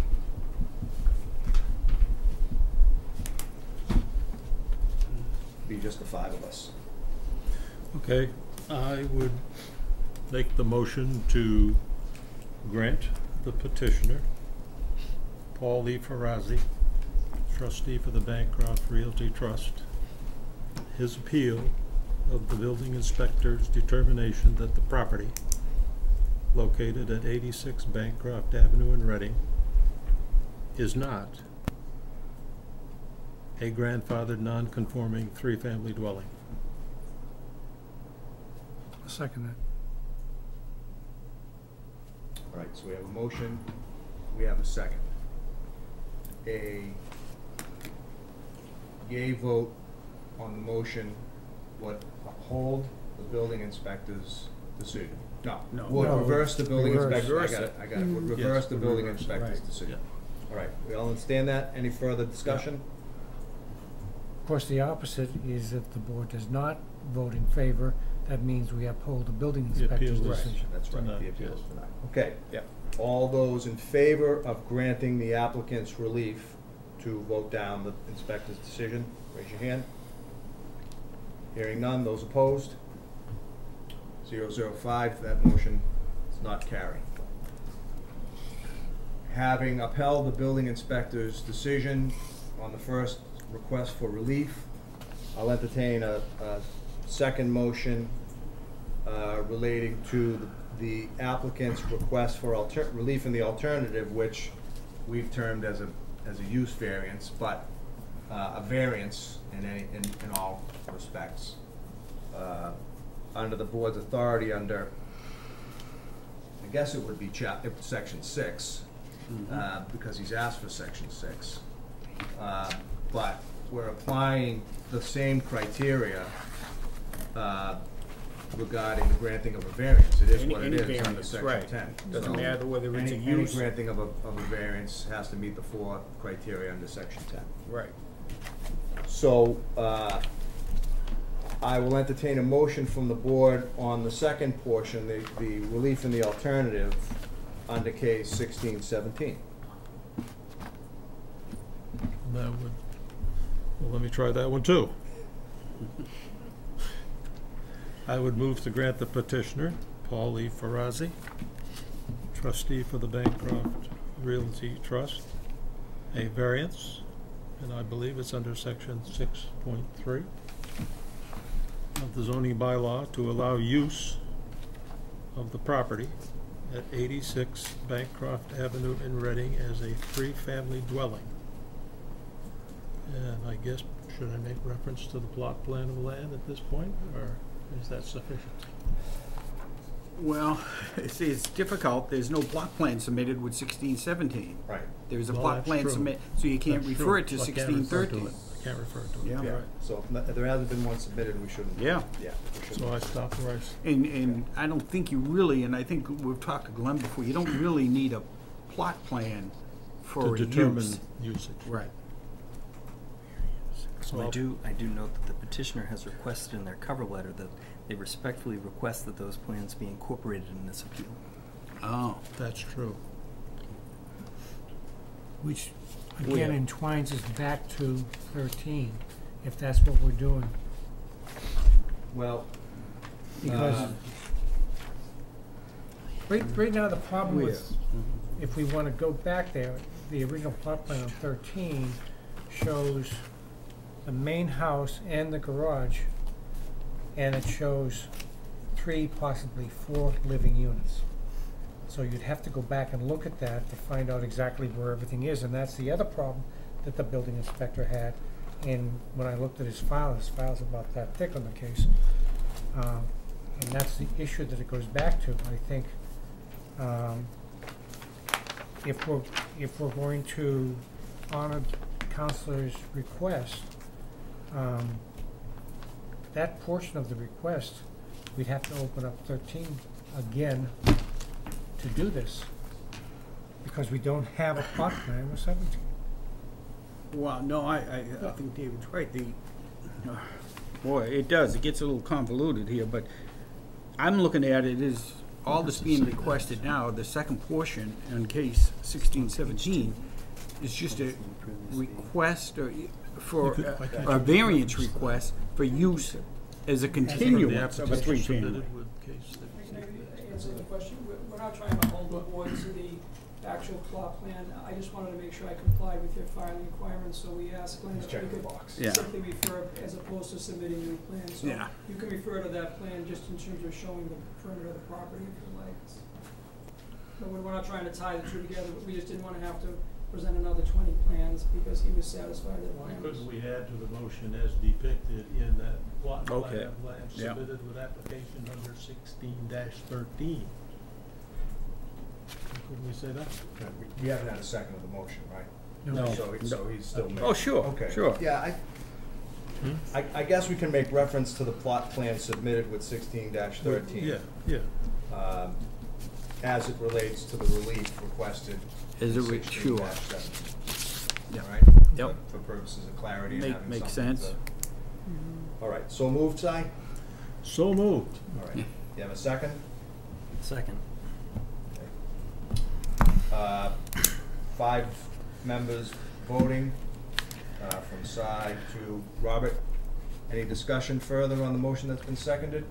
Be just the five of us. Okay, I would make the motion to grant the petitioner, Paul E. Ferrazzi, trustee for the Bancroft Realty Trust, his appeal of the building inspector's determination that the property located at 86 Bancroft Avenue in Reading is not a grandfathered non-conforming three-family dwelling. I'll second that. All right, so we have a motion, we have a second. A yea vote on the motion would uphold the building inspector's decision. No. Would No, reverse the building reverse. inspector, I got it, would reverse Yes, the building reverse. inspector's Right. decision. All right, we all understand that? Any further discussion? Of course, the opposite is if the board does not vote in favor, that means we uphold the building The appeal inspector's is- decision. That's right, Denied, the appeal is yes. denied. Okay. Yeah. All those in favor of granting the applicant's relief to vote down the inspector's decision, raise your hand. Hearing none, those opposed? 005, that motion is not carried. Having upheld the building inspector's decision on the first request for relief, I'll entertain a second motion relating to the applicant's request for relief in the alternative, which we've termed as a use variance, but a variance in all respects. Under the board's authority, under, I guess it would be section 6, because he's asked for section 6. But we're applying the same criteria regarding the granting of a variance. It is what it Any is under variance, section right. 10. Doesn't So matter whether it's a any use. granting of a variance has to meet the 4 criteria under section 10. Right. So, I will entertain a motion from the board on the second portion, the relief in the alternative under case 1617. That would, well, let me try that one too. I would move to grant the petitioner, Paul E. Ferrazzi, trustee for the Bancroft Realty Trust, a variance, and I believe it's under section 6.3 of the zoning bylaw to allow use of the property at 86 Bancroft Avenue in Reading as a three-family dwelling. And I guess, should I make reference to the plot plan of land at this point, or is that sufficient? Well, see, it's difficult. There's no plot plan submitted with 1617. Right. There's a Well, plot that's plan true. submitted, so you can't That's refer true. it to I can't refer to 1613. it. I can't refer to it. Yeah. Yeah, so if there hasn't been one submitted, we shouldn't. Yeah. Yeah. we shouldn't. So I stop where I s- And I don't think you really, and I think we've talked to Glenn before, you don't really need a plot plan for to a determine use. usage. Right. So I do note that the petitioner has requested in their cover letter that they respectfully request that those plans be incorporated in this appeal. Oh. That's true. Which, Well, again, yeah. entwines us back to 13, if that's what we're doing. Well, Because right now, the problem with, if we want to go back there, the original plot plan on 13 shows the main house and the garage, and it shows 3, possibly 4 living units. So you'd have to go back and look at that to find out exactly where everything is, and that's the other problem that the building inspector had. And when I looked at his file's about that thick on the case. And that's the issue that it goes back to. I think if we're going to honor Counselor's request, that portion of the request, we'd have to open up 13 again to do this, because we don't have a plot plan with 17. Well, no, I think David's right. Boy, it does. It gets a little convoluted here, but I'm looking at it as all that's being requested now, the second portion in case 1617 is just a request for a variance request for use as a continuance of a 3-family. Answer the question. We're not trying to hold the board to the actual plot plan. I just wanted to make sure I complied with your filing requirements, so we asked Glenn if we could simply refer as opposed to submitting new plans. So you can refer to that plan just in terms of showing the perimeter of the property if you like. But we're not trying to tie the two together, but we just didn't want to have to present another 20 plans because he was satisfied that Why couldn't we add to the motion as depicted in that plot plan Okay. submitted with application number 16-13? Couldn't we say that? We haven't had a second of the motion, right? No. So he's still making. Oh, sure, Okay. sure. Yeah, I guess we can make reference to the plot plan submitted with 16-13. Yeah. As it relates to the relief requested. As in it would, sure. 16-17. Yeah. All right? Yep. For purposes of clarity and having Makes something sense. All right, so moved, Si? So moved. All right. You have a second? Second. 5 members voting, from Si to Robert. Any discussion further on the motion that's been seconded?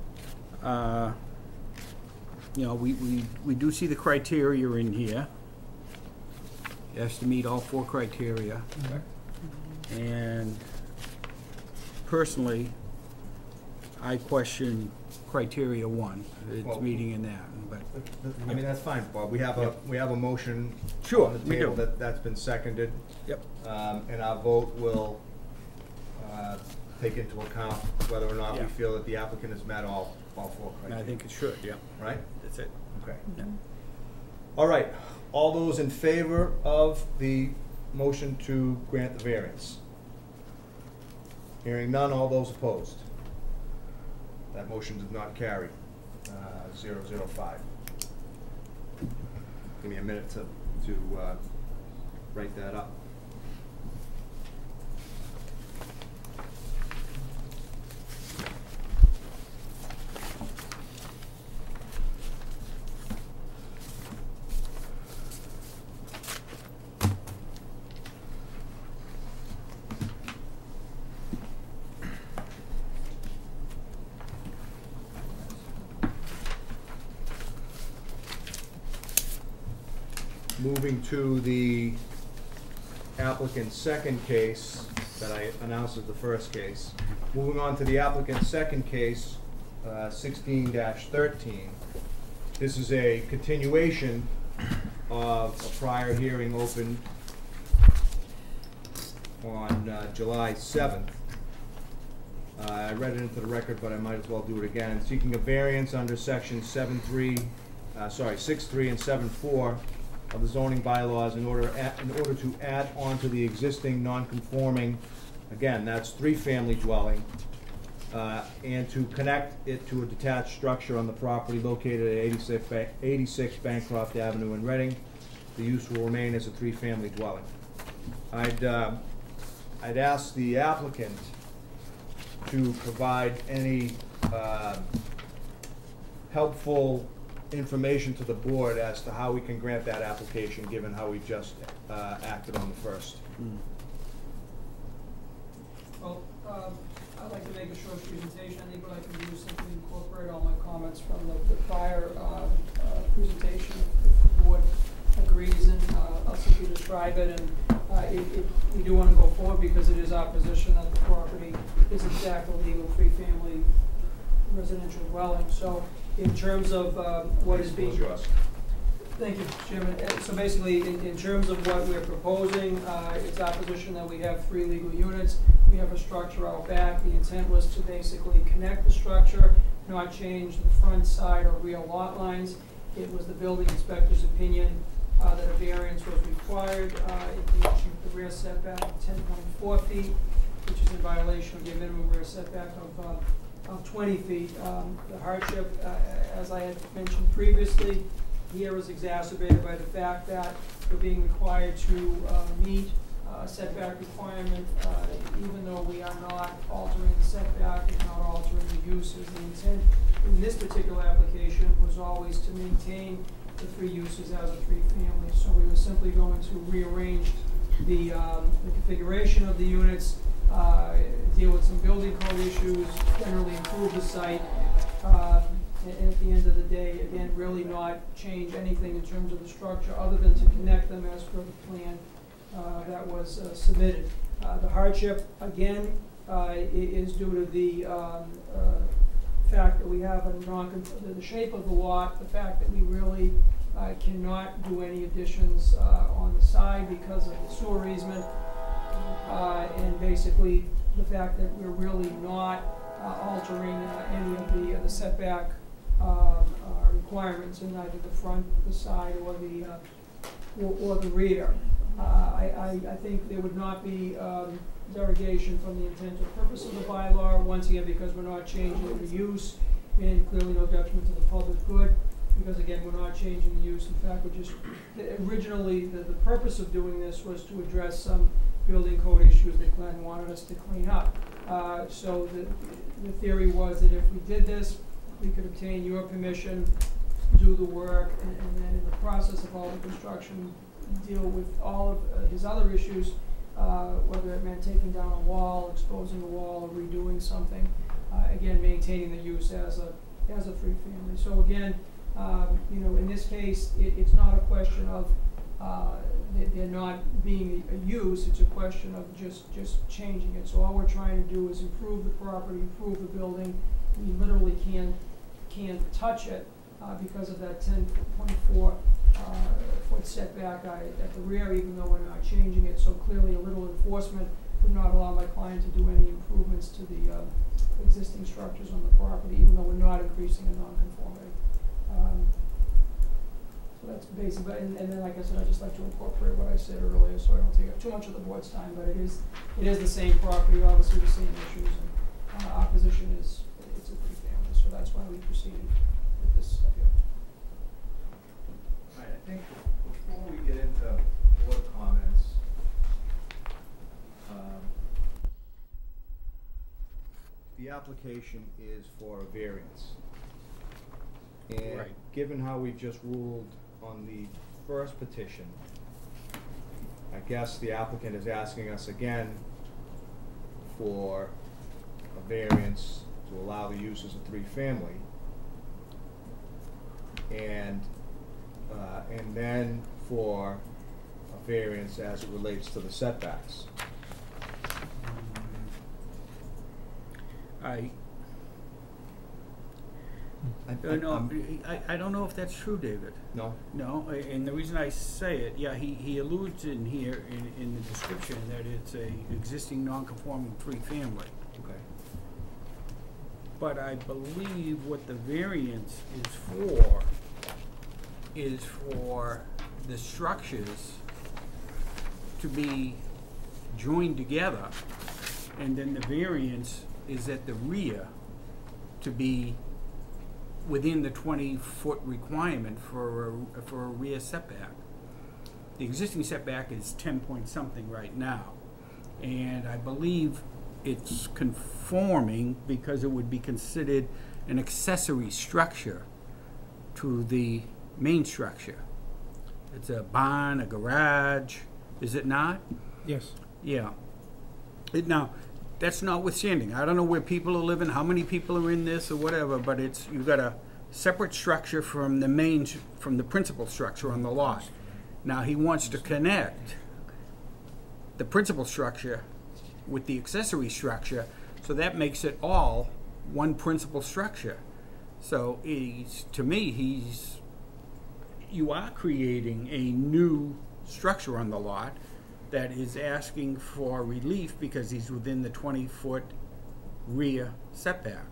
You know, we do see the criteria in here. It has to meet all 4 criteria. And personally, I question criteria 1. It's Well, meeting in that, but. I mean, that's fine, Bob. We have a motion Sure, on the we table do. that's been seconded. Yep. And our vote will take into account whether or not we Yeah. feel that the applicant has met all 4 criteria. I think it should, yeah. Right? That's it. Okay. Yeah. All right. All those in favor of the motion to grant the variance? Hearing none, all those opposed? That motion does not carry. 005. Give me a minute to write that up. Moving to the applicant's second case that I announced as the first case. Moving on to the applicant's second case, 16-13. This is a continuation of a prior hearing opened on July 7th. I read it into the record, but I might as well do it again. Seeking a variance under section 6.3 and 7.4 of the zoning bylaws in order to add on to the existing non-conforming, again, that's 3-family dwelling, and to connect it to a detached structure on the property located at 86 Bancroft Avenue in Reading. The use will remain as a 3-family dwelling. I'd ask the applicant to provide any helpful information to the board as to how we can grant that application, given how we just acted on the first. Well, I'd like to make a short presentation. I think what I can do is simply incorporate all my comments from the prior presentation, if the board agrees, and I'll simply describe it, and we do want to go forward because it is our position that the property is in fact a legal three-family residential dwelling. So in terms of what is being... Thank you, Chairman. So basically, in terms of what we're proposing, it's our position that we have 3 legal units. We have a structure out back. The intent was to basically connect the structure, not change the front, side, or rear lot lines. It was the building inspector's opinion that a variance was required. It mentioned the rear setback of 10.4 feet, which is in violation of the minimum rear setback of 20 feet. The hardship, as I had mentioned previously, here is exacerbated by the fact that we're being required to meet a setback requirement, even though we are not altering the setback and not altering the uses. The intent in this particular application was always to maintain the 3 uses as a 3-family. So we were simply going to rearrange the configuration of the units, deal with some building code issues, generally improve the site, and at the end of the day, again, really not change anything in terms of the structure other than to connect them as per the plan that was submitted. The hardship, again, is due to the fact that we have the shape of the lot, the fact that we really cannot do any additions on the side because of the sewer easement, and basically the fact that we're really not altering any of the setback requirements in either the front, the side, or the rear. I think there would not be derogation from the intent or purpose of the bylaw, once again, because we're not changing the use, and clearly no detriment to the public good, because again, we're not changing the use. In fact, we're just, originally, the purpose of doing this was to address some building code issues that Glenn wanted us to clean up. So the theory was that if we did this, we could obtain your permission, do the work, and then in the process of all the construction, deal with all of his other issues, whether it meant taking down a wall, exposing a wall, or redoing something, again, maintaining the use as a 3-family. So again, you know, in this case, it's not a question of there not being a use, it's a question of just changing it. So all we're trying to do is improve the property, improve the building. We literally can't touch it because of that 10.4 foot setback at the rear, even though we're not changing it. So clearly a little enforcement would not allow my client to do any improvements to the existing structures on the property, even though we're not increasing the nonconformity. So that's basic, but and then like I said, I'd just like to incorporate what I said earlier, so I don't take up too much of the board's time, but it is the same property, obviously the same issues, and our position is it's a 3-family, so that's why we proceeded with this up here. All right, I think before we get into board comments, the application is for a variance. And Right. Given how we just ruled on the first petition, I guess the applicant is asking us again for a variance to allow the use as a 3-family. And then for a variance as it relates to the setbacks. I don't know if that's true, David. No? No, and the reason I say it, yeah, he alludes in here in the description that it's a existing non-conforming 3-family. Okay. But I believe what the variance is for the structures to be joined together, and then the variance is at the rear to be within the 20-foot requirement for a rear setback. The existing setback is 10 point something right now, and I believe it's conforming because it would be considered an accessory structure to the main structure. It's a barn, a garage, is it not? Yes. Yeah. Now, that's notwithstanding. I don't know where people are living, how many people are in this or whatever, but you've got a separate structure from the principal structure on the lot. Now he wants to connect the principal structure with the accessory structure, so that makes it all one principal structure. So to me, you are creating a new structure on the lot that is asking for relief because he's within the 20-foot rear setback.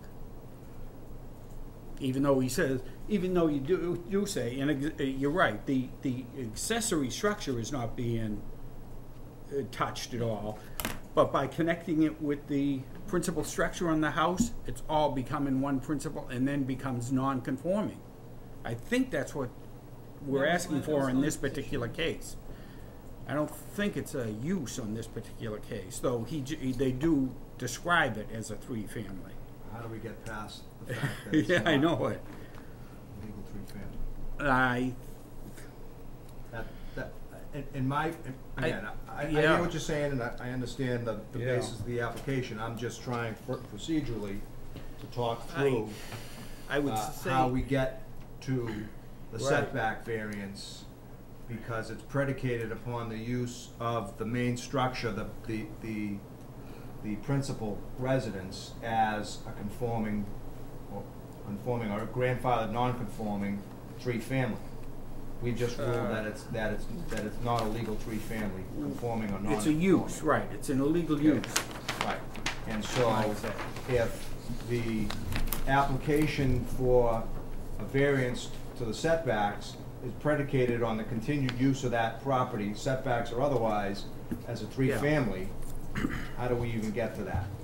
Even though you do say, and you're right, the accessory structure is not being touched at all, but by connecting it with the principal structure on the house, it's all becoming one principal and then becomes non-conforming. I think that's what we're asking for in this particular case. I don't think it's a use on this particular case, though they do describe it as a three-family. How do we get past the fact that it's Yeah, not I know it. legal three-family? I hear what you're saying, and I understand the basis of the application. I'm just trying procedurally to talk through I would say how we get to the setback variance, because it's predicated upon the use of the main structure, the principal residence, as a conforming or grandfathered non-conforming three-family. We just ruled that it's not a legal three-family, conforming or non-conforming. it's a use, right? It's an illegal use. Right, and so if the application for a variance to the setbacks is predicated on the continued use of that property, setbacks or otherwise, as a three-family, how do we even get to that?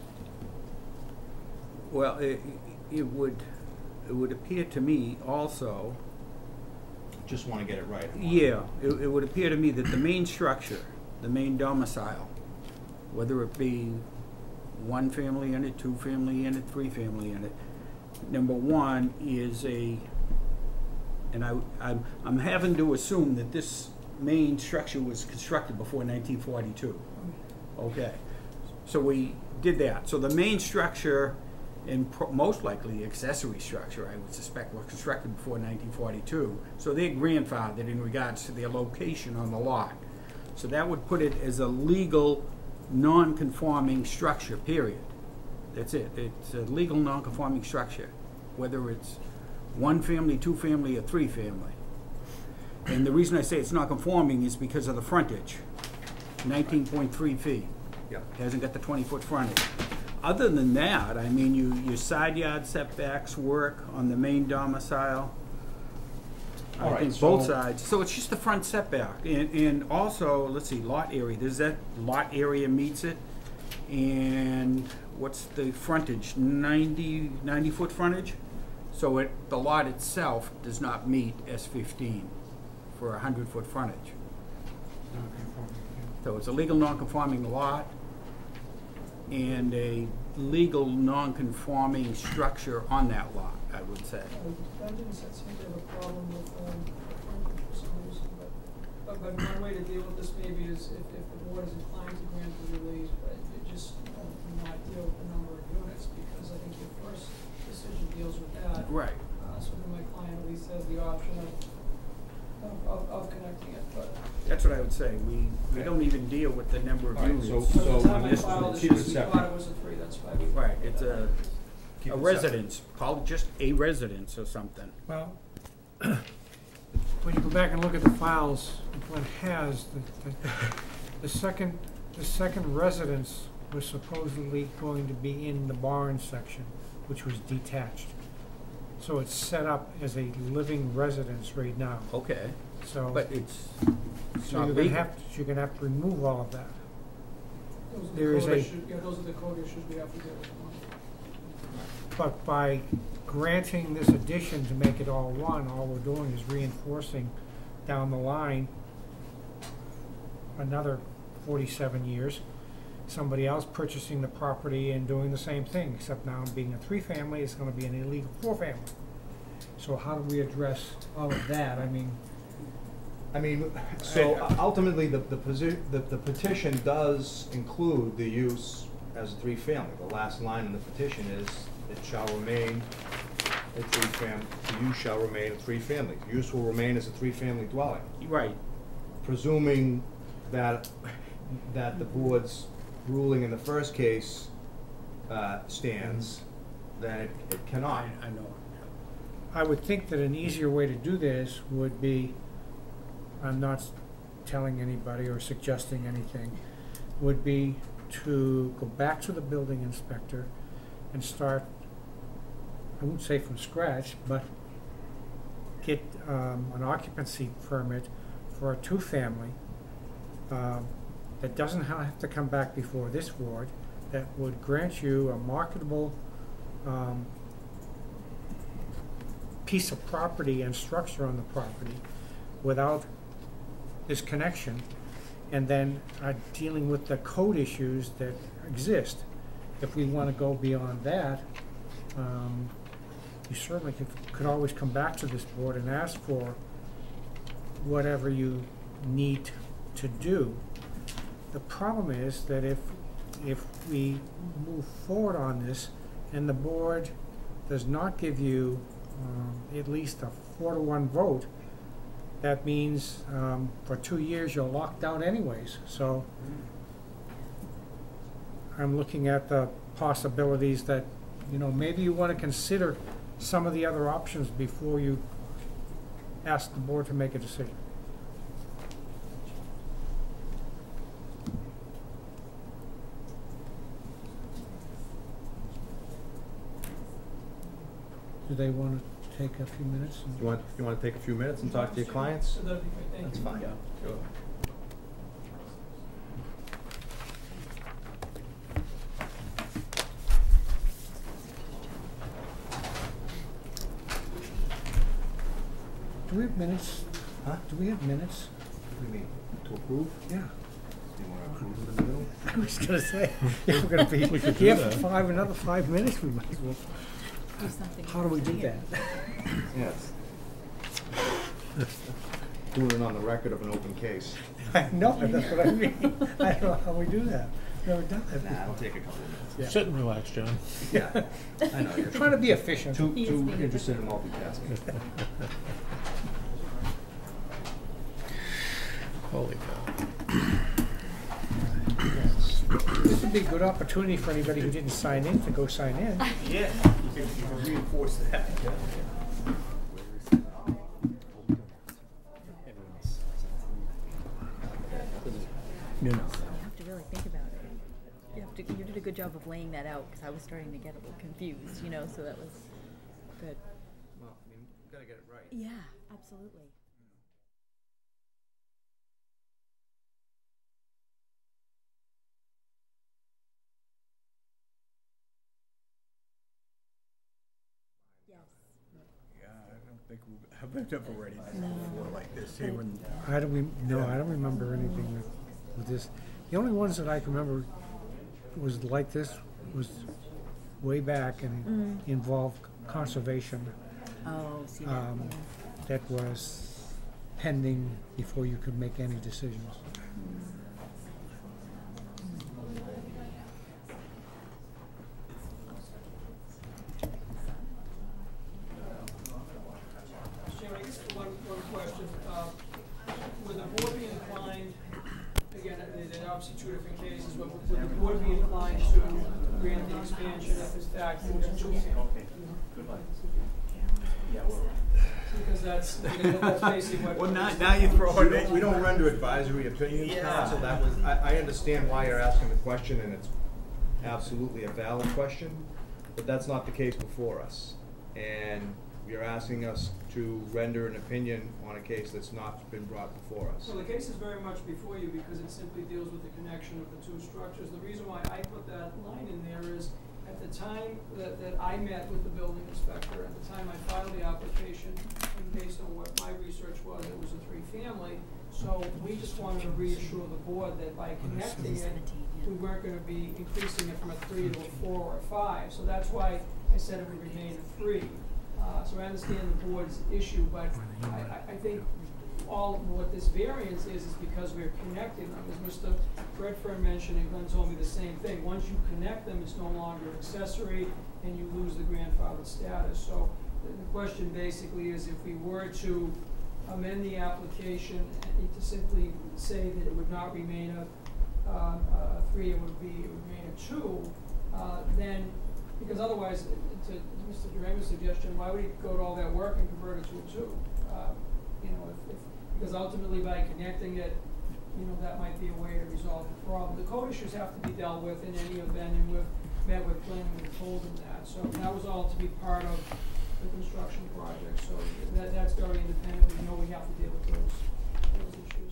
Well, it would appear to me also. Just want to get it right. Yeah, it would appear to me that the main structure, the main domicile, whether it be one family in it, two family in it, three family in it, number one is and I'm having to assume that this main structure was constructed before 1942. Okay, so we did that. So the main structure, and most likely accessory structure, I would suspect, were constructed before 1942. So they're grandfathered in regards to their location on the lot. So that would put it as a legal non-conforming structure, period. That's it. It's a legal non-conforming structure, whether it's one family, two family, or three family. And the reason I say it's not conforming is because of the frontage, 19.3 feet. Yep. Hasn't got the 20-foot frontage. Other than that, I mean, your side yard setbacks work on the main domicile. All I right, think both sides. So it's just the front setback. And also, let's see, lot area. There's that lot area meets it. And what's the frontage? 90-foot frontage? So the lot itself does not meet S15 for a 100-foot frontage. So it's a legal non-conforming lot and a legal non-conforming structure on that lot, I would say. That didn't seem to have a problem with frontage for some reason, but one way to deal with this maybe is if the board is inclined to grant the relief, but you just not deal with the number of units, because I think your first decision deals with that. Right. So then my client at least has the option of connecting it, but. That's what I would say. We don't even deal with the number of All right, units. so By the time I this filed will this, keep it we separate. thought it was a three, that's why we. Right, it's a Keep it residence. Call it just a residence or something. Well, when you go back and look at the files, what has, the second residence was supposedly going to be in the barn section, which was detached. So it's set up as a living residence right now. Okay, So, but it's so not you're gonna legal. you're gonna have to remove all of that. There is Those are the a- code issues, yeah, those are the code issues we have to deal with. But by granting this addition to make it all one, all we're doing is reinforcing down the line another 47 years, somebody else purchasing the property and doing the same thing, except now being a three-family, it's gonna be an illegal four-family. So how do we address all of that? I mean, so ultimately, the petition does include the use as a three-family. The last line in the petition is, it shall remain a three-family, the use shall remain a three-family. Use will remain as a three-family dwelling. Right. Presuming that that the board's ruling in the first case stands, then it cannot. I know. I would think that an easier way to do this would be, I'm not telling anybody or suggesting anything, would be to go back to the building inspector and start, I won't say from scratch, but get an occupancy permit for a two-family that doesn't have to come back before this board, that would grant you a marketable piece of property and structure on the property without this connection, and then dealing with the code issues that exist. If we want to go beyond that, you certainly could always come back to this board and ask for whatever you need to do. The problem is that if we move forward on this and the board does not give you at least a 4-to-1 vote, that means for 2 years you're locked out anyways. So I'm looking at the possibilities that, you know, maybe you want to consider some of the other options before you ask the board to make a decision. Do they want to take a few minutes? You want to take a few minutes and talk to your clients? So that'd be great, thank That's you. fine. Sure. Do we have minutes? Huh? Do we have minutes? What do you mean, to approve? Yeah. Do you want to approve in the middle? I was gonna say, if we're gonna be We could do here that. for another 5 minutes, we might as well. Do something. How do we do that? Yes. Doing it on the record of an open case. I know, that's what I mean. I don't know how we do that. Never done that Nah, before. it'll take a couple of minutes. Yeah. Sit and relax, John. Yeah, I know, you're Trying to be efficient. too He is being interested in multitasking. Holy cow. This would be a good opportunity for anybody who didn't sign in to go sign in. Yeah, you can reinforce that. You know. You have to really think about it. You did a good job of laying that out, because I was starting to get a little confused, you know, so that was good. Well, I mean, you gotta get it right. Yeah, absolutely. Yes. Yeah, I don't think I've ever read anything before like this. Even I don't remember anything with this. The only ones that I can remember was like this was way back and involved conservation. Oh, see that? That was pending before you could make any decisions. Chairman, I guess one question. Would the board be inclined, again, they're obviously two different cases, but would the board be inclined to grant the expansion if in fact it was a two-family? Because that's basically what. well, now you throw it in. We don't render advisory opinions, Yeah. counsel, that was, I understand why you're asking the question, and it's absolutely a valid question, but that's not the case before us. And you're asking us to render an opinion on a case that's not been brought before us. So the case is very much before you because it simply deals with the connection of the two structures. The reason why I put that line in there is at the time that I met with the building inspector, at the time I filed the application, and based on what my research was, it was a three-family. So we just wanted to reassure the board that by connecting it, we weren't gonna be increasing it from a 3 to a 4 or a 5. So that's why I said it would remain a 3. So I understand the board's issue, but I think all of what this variance is because we're connecting them. As Mr. Redfern mentioned, and Glenn told me the same thing. Once you connect them, it's no longer accessory, and you lose the grandfathered status. So the question basically is if we were to amend the application and to simply say that it would not remain three, it would remain a two, then, because otherwise, to Mr. Durango's suggestion, why would he go to all that work and convert it to a two? You know, because ultimately by connecting it, you know, that might be a way to resolve the problem. The code issues have to be dealt with in any event, and we've met with planning and told them that. So that was all to be part of the construction project, so that's very independent. We know we have to deal with those issues.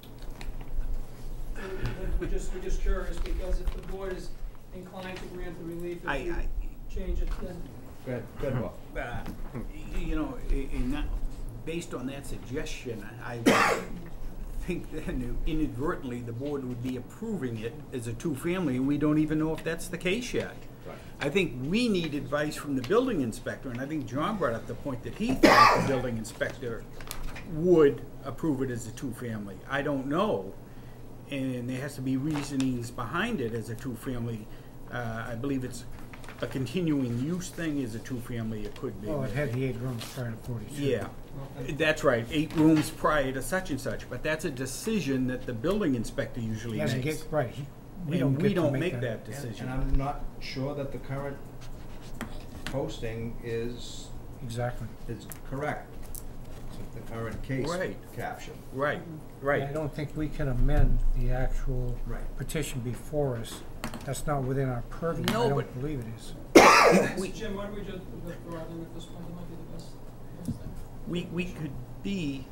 We're just curious, because if the board is inclined to grant the relief, if we change it, then. Go ahead, Bob. You know, based on that suggestion, I think then inadvertently the board would be approving it as a two-family, and we don't even know if that's the case yet. Right. I think we need advice from the building inspector, and I think John brought up the point that he thought the building inspector would approve it as a two-family. I don't know, and there has to be reasonings behind it as a two-family. I believe it's a continuing use thing as a two-family, it could be. Well, it had the 8 rooms prior to 42. Yeah, that's right, 8 rooms prior to such and such, but that's a decision that the building inspector usually He hasn't makes. right. We don't make that decision. And I'm not sure that the current posting is Exactly. correct. The current case Right. caption. Right, And I right. don't think we can amend the actual Right. petition before us. That's not within our purview. No, I don't but- believe it is. Jim, why don't we just withdraw them at this point? It might be the best thing. We could be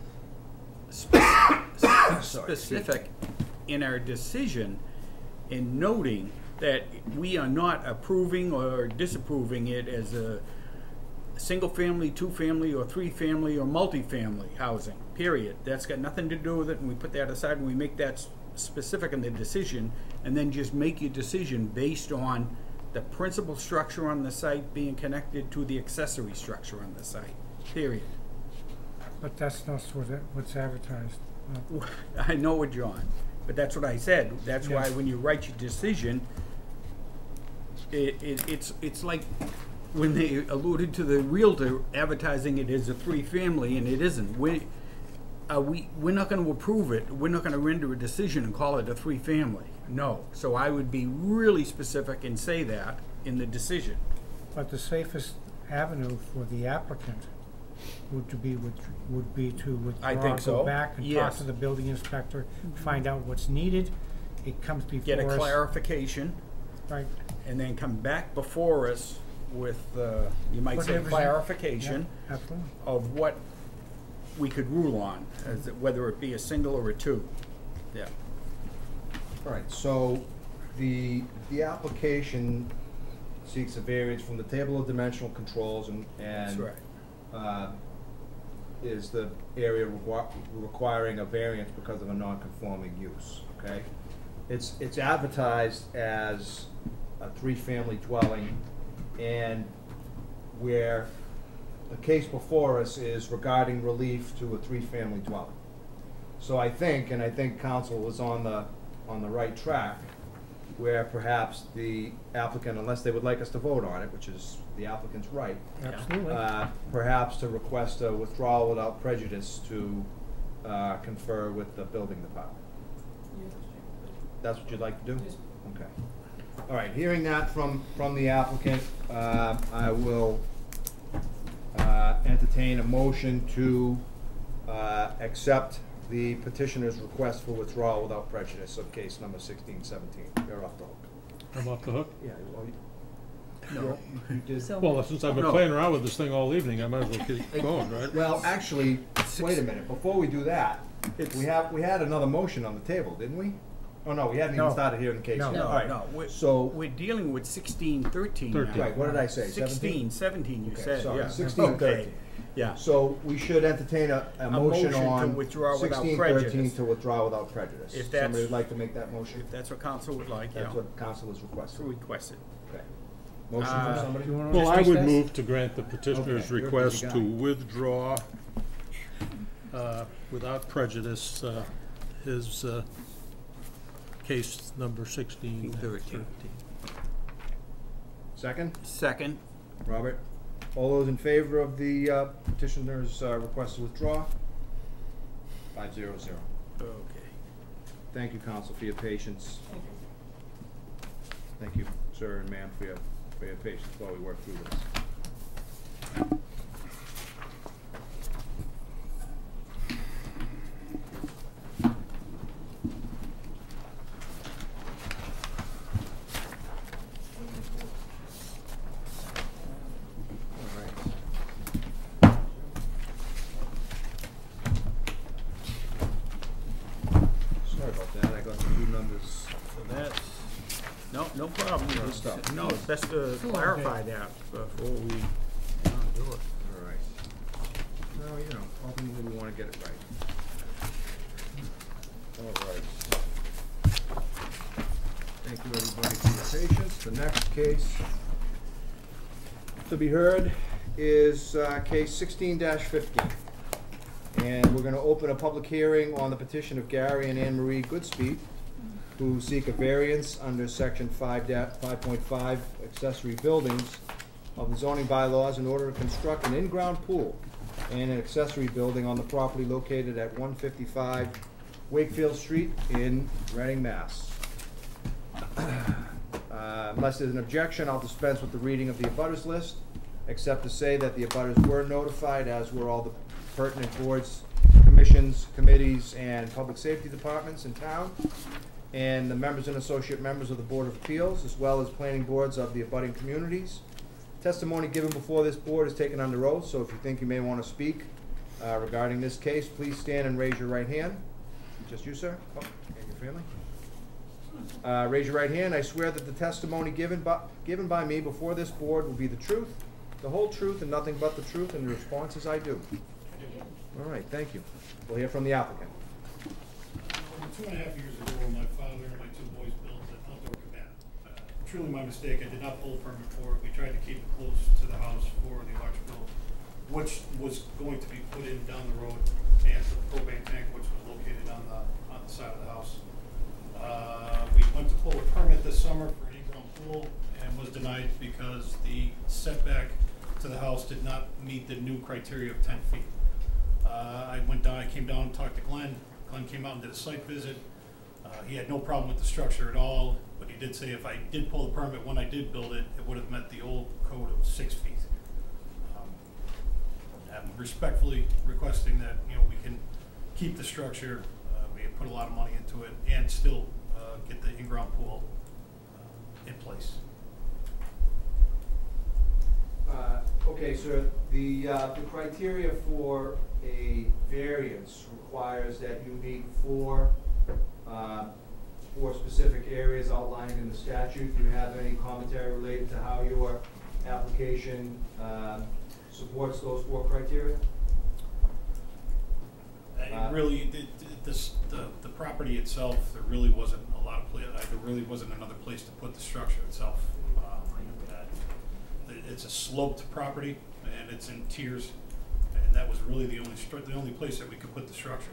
Sorry. specific in our decision in noting that we are not approving or disapproving it as a single-family, two-family, or three-family, or multifamily housing, period. That's got nothing to do with it, and we put that aside, and we make that specific in the decision, and then just make your decision based on the principal structure on the site being connected to the accessory structure on the site, period. But that's not what's advertised. I know it, John, but that's what I said. That's why Yeah. when you write your decision, it's like when they alluded to the realtor advertising it as a three-family, and it isn't. We're not going to approve it. We're not going to render a decision and call it a three-family. No. So I would be really specific and say that in the decision. But the safest avenue for the applicant would be to withdraw, I think so. go back and talk Yes. to the building inspector, find out what's needed. It comes before Get a us. clarification, Right. and then come back before us with, you might say, Whatever's- clarification Yeah, absolutely. of what we could rule on, as whether it be a single or a two. Yeah. All right, so the application seeks a variance from the table of dimensional controls and That's right. Is the area requiring a variance because of a non-conforming use, okay? It's advertised as a three-family dwelling, and where the case before us is regarding relief to a three-family dwelling. So I think council is on the right track, where perhaps the applicant, unless they would like us to vote on it, which is the applicant's right, Absolutely. perhaps to request a withdrawal without prejudice to confer with the building department. Yes, Jim. That's what you'd like to do? Yes. Okay. All right, hearing that from the applicant, I will entertain a motion to accept the petitioner's request for withdrawal without prejudice of case number 1617. You're off the hook. I'm off the hook. Yeah, well, No. you did. Well, since I've been No. playing around with this thing all evening, I might as well keep going, right? Well, actually, wait a minute, before we do that, we had another motion on the table, didn't we? Oh, no, we hadn't even No. started hearing the case. No. yet. All No, right. no, So, we're dealing with 1613 now. 13. right, what did I say, 16, 17 you Okay, said, sorry, yeah. 16, Okay. 13. Yeah. So we should entertain a motion motion to on withdraw without 1613 prejudice. to withdraw without prejudice. If that's- Somebody would like to make that motion? If that's what council would like, yeah. That's what council is So requesting. request it. Okay. Motion from somebody? Do you wanna Well, I introduce would this? move to grant the petitioner's Okay, you're a request busy to guy. withdraw without prejudice his case number 1613. Second? Second. Robert? All those in favor of the petitioner's request to withdraw? 500. Okay. Thank you, counsel, for your patience. Thank you. Thank you, sir and ma'am, for your patience while we work through this. Sorry about that, I got the new numbers. So that's, no problem. Good stuff. No, it's best to clarify that before we do it. All right. Well, you know, ultimately we wanna get it right. All right. Thank you, everybody, for your patience. The next case to be heard is, case 16-15. And we're gonna open a public hearing on the petition of Gary and Anne Marie Goodspeed, who seek a variance under section 5.5 accessory buildings of the zoning bylaws in order to construct an in-ground pool and an accessory building on the property located at 155 Wakefield Street in Reading, Mass. Unless there's an objection, I'll dispense with the reading of the abutters list, except to say that the abutters were notified, as were all the pertinent boards, commissions, committees, and public safety departments in town, and the members and associate members of the Board of Appeals, as well as planning boards of the abutting communities. Testimony given before this board is taken under oath, so if you think you may want to speak regarding this case, please stand and raise your right hand. Just you, sir? Oh, and your family? Raise your right hand. I swear that the testimony given by me before this board will be the truth, the whole truth, and nothing but the truth, and the response is I do. All right, thank you. We'll hear from the applicant. 2.5 years ago, my father and my two boys built an outdoor cabana. Truly my mistake. I did not pull a permit for it. We tried to keep it close to the house for the electrical, which was going to be put in down the road, and the propane tank, which was located on the side of the house. We went to pull a permit this summer for an in-ground pool and was denied because the setback to the house did not meet the new criteria of 10 feet. I came down and talked to Glenn. Glenn came out and did a site visit. He had no problem with the structure at all, but he did say if I did pull the permit when I did build it, it would have met the old code of 6 feet. I'm respectfully requesting that, you know, we can keep the structure. We have put a lot of money into it and still get the in-ground pool in place. Okay, sir, the criteria for a variance requires that you meet four specific areas outlined in the statute. Do you have any commentary related to how your application supports those four criteria? The property itself, there really wasn't a lot of there really wasn't another place to put the structure itself. It's a sloped property and it's in tiers, and that was really the only place that we could put the structure.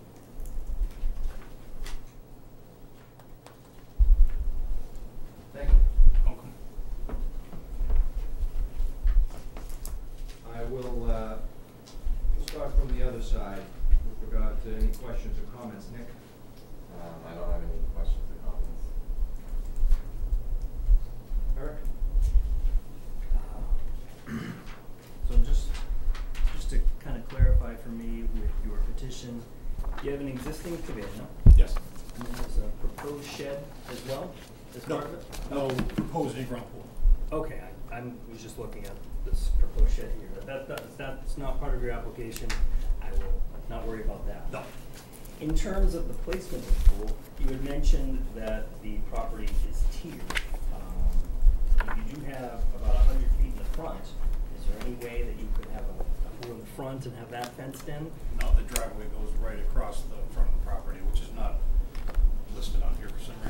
Thank you. Welcome. I will we'll start from the other side with regard to any questions or comments. Nick? I don't have any questions or comments. Eric? So just to kind of clarify for me with your petition, you have an existing cabana, Yes. and then there's a proposed shed as well, as No, part of it? no proposed in-ground pool. Okay, I was just looking at this proposed shed here. That's not part of your application. I will not worry about that. No. In terms of the placement of the pool, you had mentioned that the property is tiered. You do have about 100 feet in the front. Is there any way that you could have a pool in the front and have that fenced in? No, the driveway goes right across the front of the property, which is not listed on here for some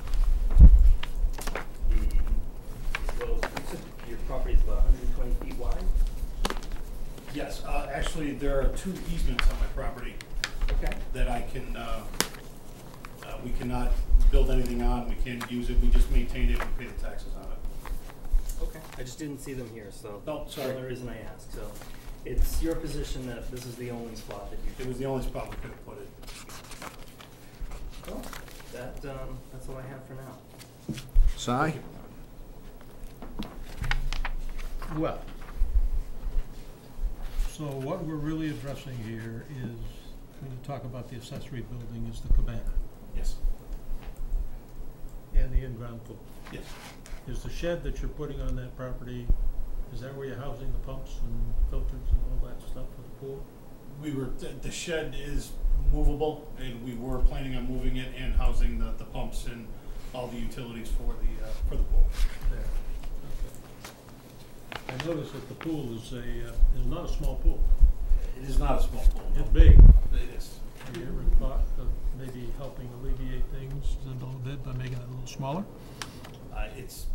reason. Your property is about 120 feet wide? Yes, actually, there are 2 easements on my property Okay. that I can, we cannot build anything on, we can't use it, we just maintain it and pay the taxes on it. Okay. I just didn't see them here, so No, that's sorry. the only reason I asked. So it's your position that this is the only spot that you It was the only spot we could have put it. Well, That's all I have for now. Si? Well, so what we're really addressing here is, when you talk about the accessory building, is the cabana Yes, and the in-ground pool. yes. Is the shed that you're putting on that property, is that where you're housing the pumps and filters and all that stuff for the pool? The shed is movable, and we were planning on moving it and housing the pumps and all the utilities for the pool. There, okay. I noticed that the pool is not a small pool. It is not a small pool. no. It's big. It is. Have you ever thought of maybe helping alleviate things a little bit by making it a little smaller? It's,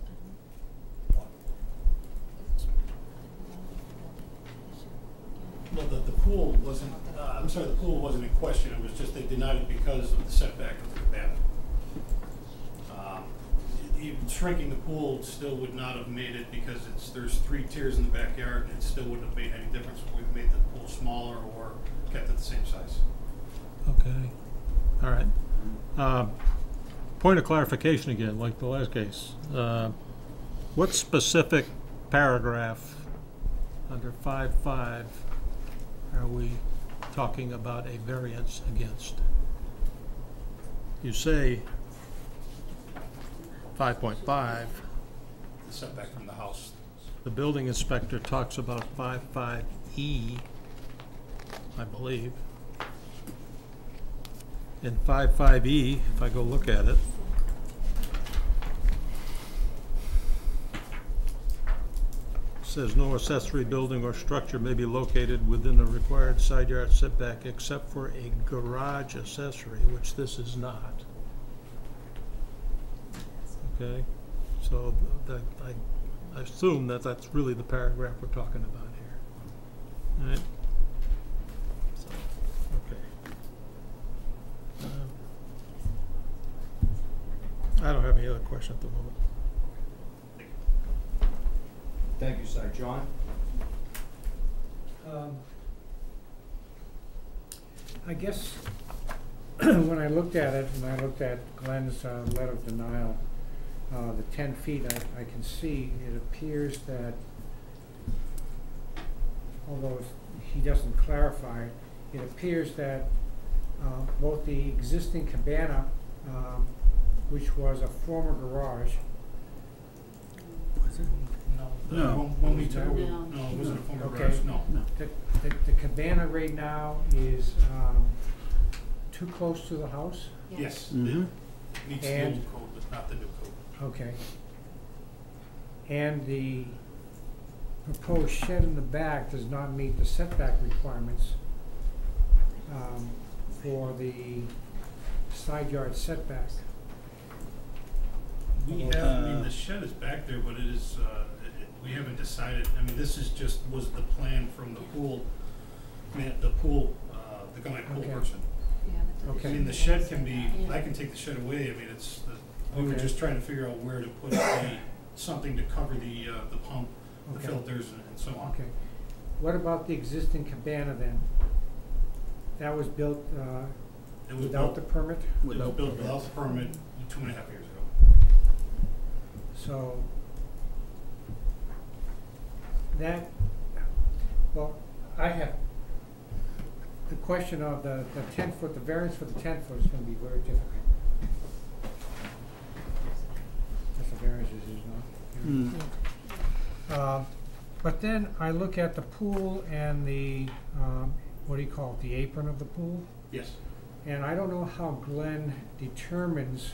well, the pool wasn't, the pool wasn't in question, it was just they denied it because of the setback of the cabana. Even shrinking the pool still would not have made it, because there's 3 tiers in the backyard, and it still wouldn't have made any difference if we made the pool smaller or kept it the same size. Okay, all right. Point of clarification again, like the last case. What specific paragraph under 5.5 are we talking about a variance against? You say 5.5, The setback from the house. the building inspector talks about 5.5E, I believe. In 5.5E, if I go look at it, says no accessory building or structure may be located within the required side yard setback except for a garage accessory, which this is not. Okay, so I assume that that's really the paragraph we're talking about here. All right? So, okay. I don't have any other question at the moment. Thank you, Si. John? I guess when I looked at it, and I looked at Glenn's letter of denial, the 10 feet, I can see it appears that, although he doesn't clarify, it appears that both the existing cabana, which was a former garage, No, when we took over, No. no, it wasn't a former Okay. garage, no. the cabana right now is too close to the house? Yes, Mm-hmm. it meets the And- old code, but not the new code. Okay. And the proposed shed in the back does not meet the setback requirements for the side yard setback. We have, I mean, the shed is back there, but it is, we haven't decided, I mean, this is just, was the plan from the pool, the guy pool Okay. person. I Okay. mean, the shed can be, I can take the shed away, I mean, we were Okay. just trying to figure out where to put something to cover the pump, the Okay. filters, and so on. Okay. What about the existing cabana then? That was built It was without built, the permit? it was built without the permit 2.5 years ago. So that, well, I have, the question of the 10 foot, the variance for the 10 foot is gonna be very difficult. That's the variance is not. But then I look at the pool and the, what do you call it, the apron of the pool? Yes. And I don't know how Glenn determines,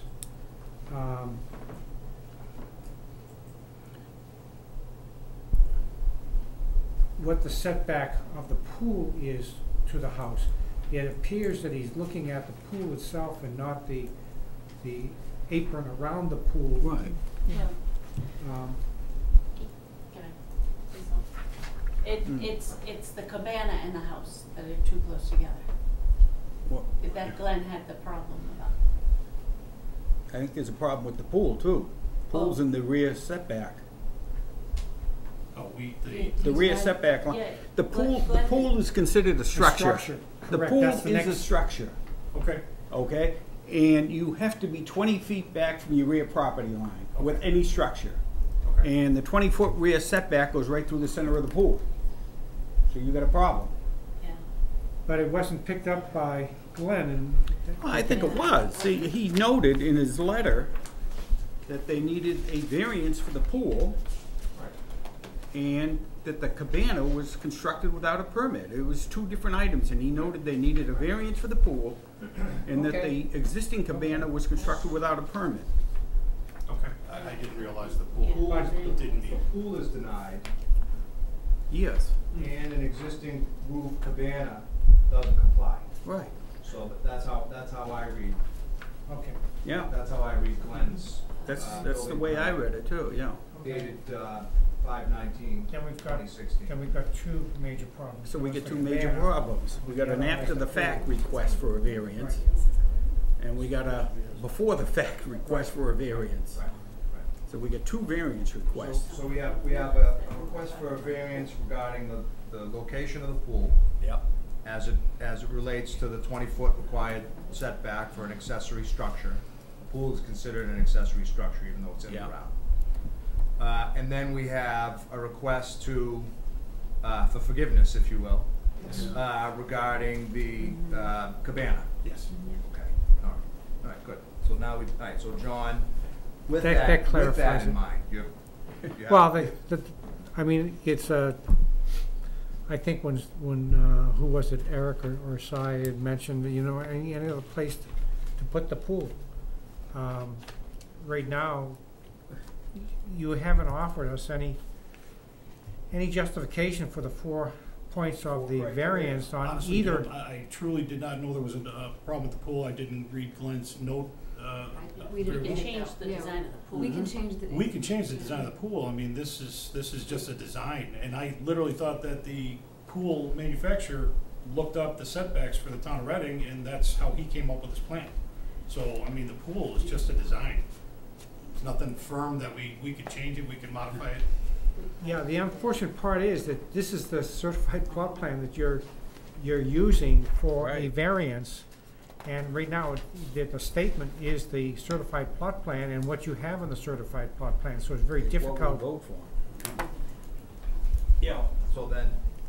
what the setback of the pool is to the house. It appears that he's looking at the pool itself and not the apron around the pool. Right. Yeah. Um, Can I say something? It's the cabana and the house that are too close together. Well, That Glenn had the problem about. I think there's a problem with the pool too. Pool's in the rear setback. Oh, The rear setback line. Yeah, The pool is considered a structure. The Correct, pool that's the is a next- structure, okay, okay? And you have to be 20 feet back from your rear property line with any structure. Okay. And the 20-foot rear setback goes right through the center of the pool. So you got a problem. Yeah. But it wasn't picked up by Glenn and. Well, I think it was. See, he noted in his letter that they needed a variance for the pool and that the cabana was constructed without a permit. It was two different items, and he noted they needed a variance for the pool and that Okay. the existing cabana was constructed without a permit. Okay, I didn't realize the Yeah. pool didn't The need. pool is denied, Yes. and an existing roof cabana doesn't comply. Right. So that's how I read, Okay. Yeah. that's how I read Glenn's. That's the building way I permit, read it too, yeah. Dated 5/19, Then we've got, 2016. then we've got two major problems. So we First, get the two major cabana. problems. We got an after-the-fact request for a variance, and we got a before-the-fact request for a variance. Right, right. So we get two variance requests. So we have a request for a variance regarding the location of the pool Yep. as it relates to the 20-foot required setback for an accessory structure. The pool is considered an accessory structure even though it's in the Yeah. ground. And then we have a request for forgiveness, if you will, regarding the cabana. Yes. Okay, all right, good. So now all right, so John, with That that clarifies in it. mind, you have. Well, I mean, it's I think when who was it, Eric or Cy had mentioned, you know, any other place to put the pool. Right now, you haven't offered us any justification for the 4 points of the variance on Honestly, either. Bill, I truly did not know there was a problem with the pool. I didn't read Glenn's note. We You didn't can get change that. the Yeah. design of the pool. We can change the. We can change the design of the pool. I mean, this is just a design, and I literally thought that the pool manufacturer looked up the setbacks for the town of Reading, and that's how he came up with his plan. So, I mean, the pool is just a design. It's nothing firm that we could change it, we can modify it. Yeah, the unfortunate part is that this is the certified plot plan that you're using for a Right. variance. And right now, the statement is the certified plot plan and what you have in the certified plot plan, so it's very difficult. What we vote for. Yeah, so then,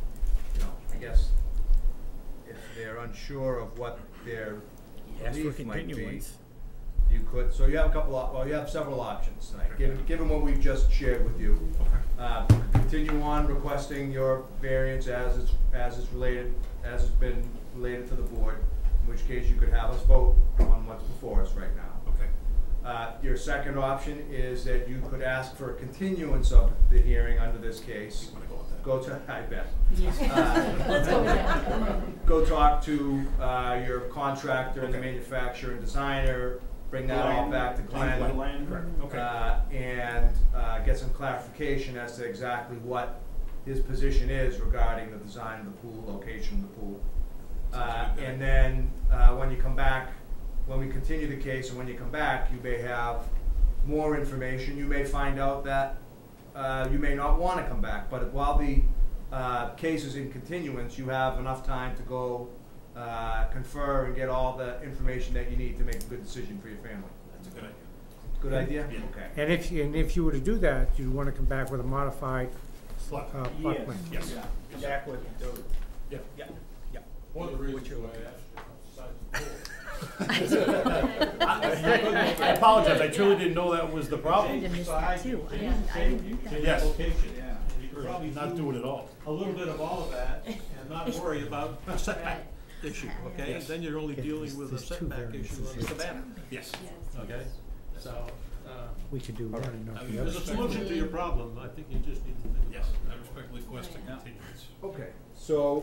I guess if they're unsure of what their Ask for relief might be, continuance. you could, so you have you have several options tonight, given what we've just shared with you. Continue on requesting your variance as it's been related to the board, in which case you could have us vote on what's before us right now. Okay. Your second option is that you could ask for a continuance of the hearing under this case. You wanna go with that? Go to, I bet. Yeah. Let's go with that. Go talk to your contractor and the manufacturer and designer, bring that all back to Glenn. Correct. Okay. And get some clarification as to exactly what his position is regarding the design of the pool, location of the pool. And then when you come back, when we continue the case and when you come back, you may have more information. You may find out that you may not want to come back, but while the case is in continuance, you have enough time to go confer and get all the information that you need to make a good decision for your family. That's a good idea. Good idea? Yeah. Okay. And if you were to do that, you'd want to come back with a modified Plot. plot plan. Yes. Back with the, Yeah. One of the reasons why I asked you besides the pool. I apologize, I truly didn't know that was the problem. Besides, I change Yes. location. You could probably Not do it at all. a little bit of all of that and not worry about a setback issue, okay? Yes. Then you're only Yeah, dealing with a there's two setback issue variances on the here. cabana, Yes. okay? So, We could do one and not the other. there's a solution to your problem, I think you just need to think about it. Yes, I respectfully request a continuance. Okay, so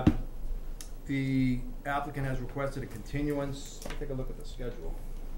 the applicant has requested a continuance. Let me take a look at the schedule.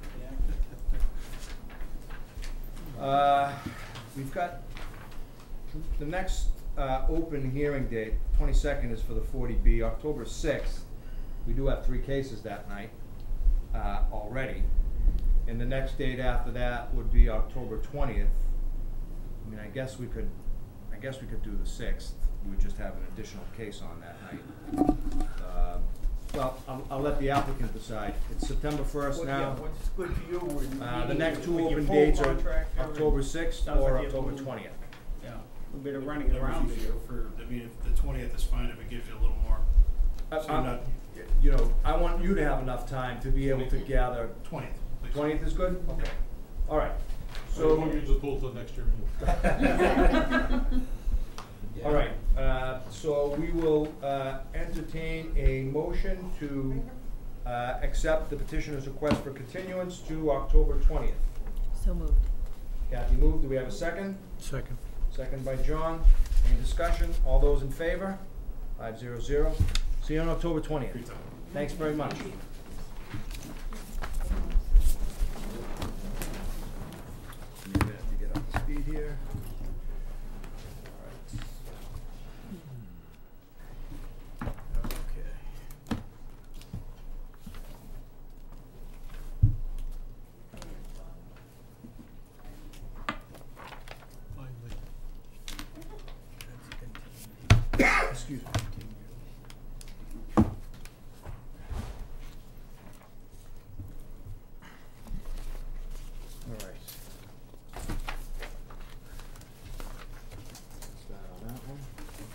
We've got the next open hearing date, 22nd, is for the 40B. October 6th, we do have 3 cases that night already. And the next date after that would be October 20th. I mean, I guess we could do the 6th. We would just have an additional case on that night. well, I'll let the applicant decide. It's September first Well, now. yeah, what's good for you? The next two With your open full dates are contractor and- October 6th Sounds or like you have a October little- 20th. Yeah, a bit of running around here. I mean, if the 20th is fine, if it gives you a little more, so you're not, You know, I want you to have enough time to be able to gather. 20th, please. 20th is good? Okay. All right. So we'll So, use the pool till next year meeting. all right, so we will entertain a motion to accept the petitioner's request for continuance to October 20th. So moved. Kathy moved. Do we have a second? Second. Second by John. Any discussion? All those in favor? 500. See you on October 20th. Great time. Thanks very much. Give me a minute to get up to speed here. All right. Okay. Excuse me. All right. Start on that one.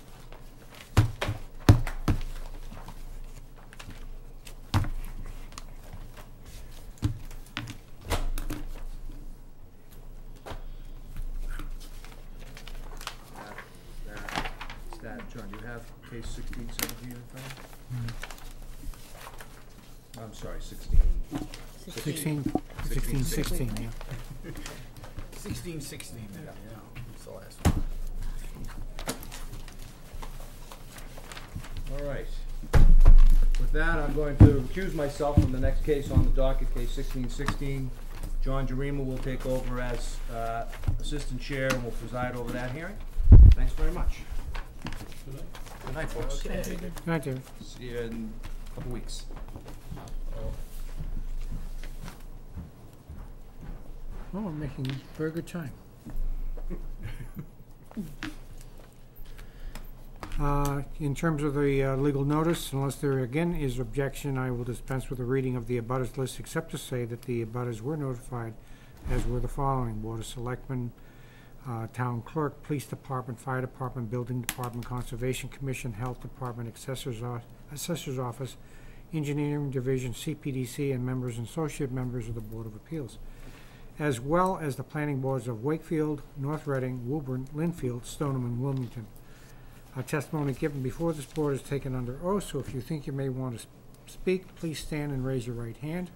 John, do you have case 1617 in front of you? I'm sorry, 16. 16, yeah. 1616, Yeah. That's the last one. All right. With that, I'm going to recuse myself from the next case on the docket, case 1616. John Jarima will take over as assistant chair and will preside over that hearing. Thanks very much. Good night, folks. Good night, David. See you in a couple weeks. Oh, we're making very good time. In terms of the legal notice, unless there again is objection, I will dispense with the reading of the abutters list, except to say that the abutters were notified, as were the following: Board of Selectmen, Town Clerk, Police Department, Fire Department, Building Department, Conservation Commission, Health Department, Assessor's Office, Engineering Division, CPDC, and members and associate members of the Board of Appeals, as well as the planning boards of Wakefield, North Reading, Woburn, Linfield, Stoneham, and Wilmington. Testimony given before this board is taken under oath, so if you think you may want to speak, please stand and raise your right hand.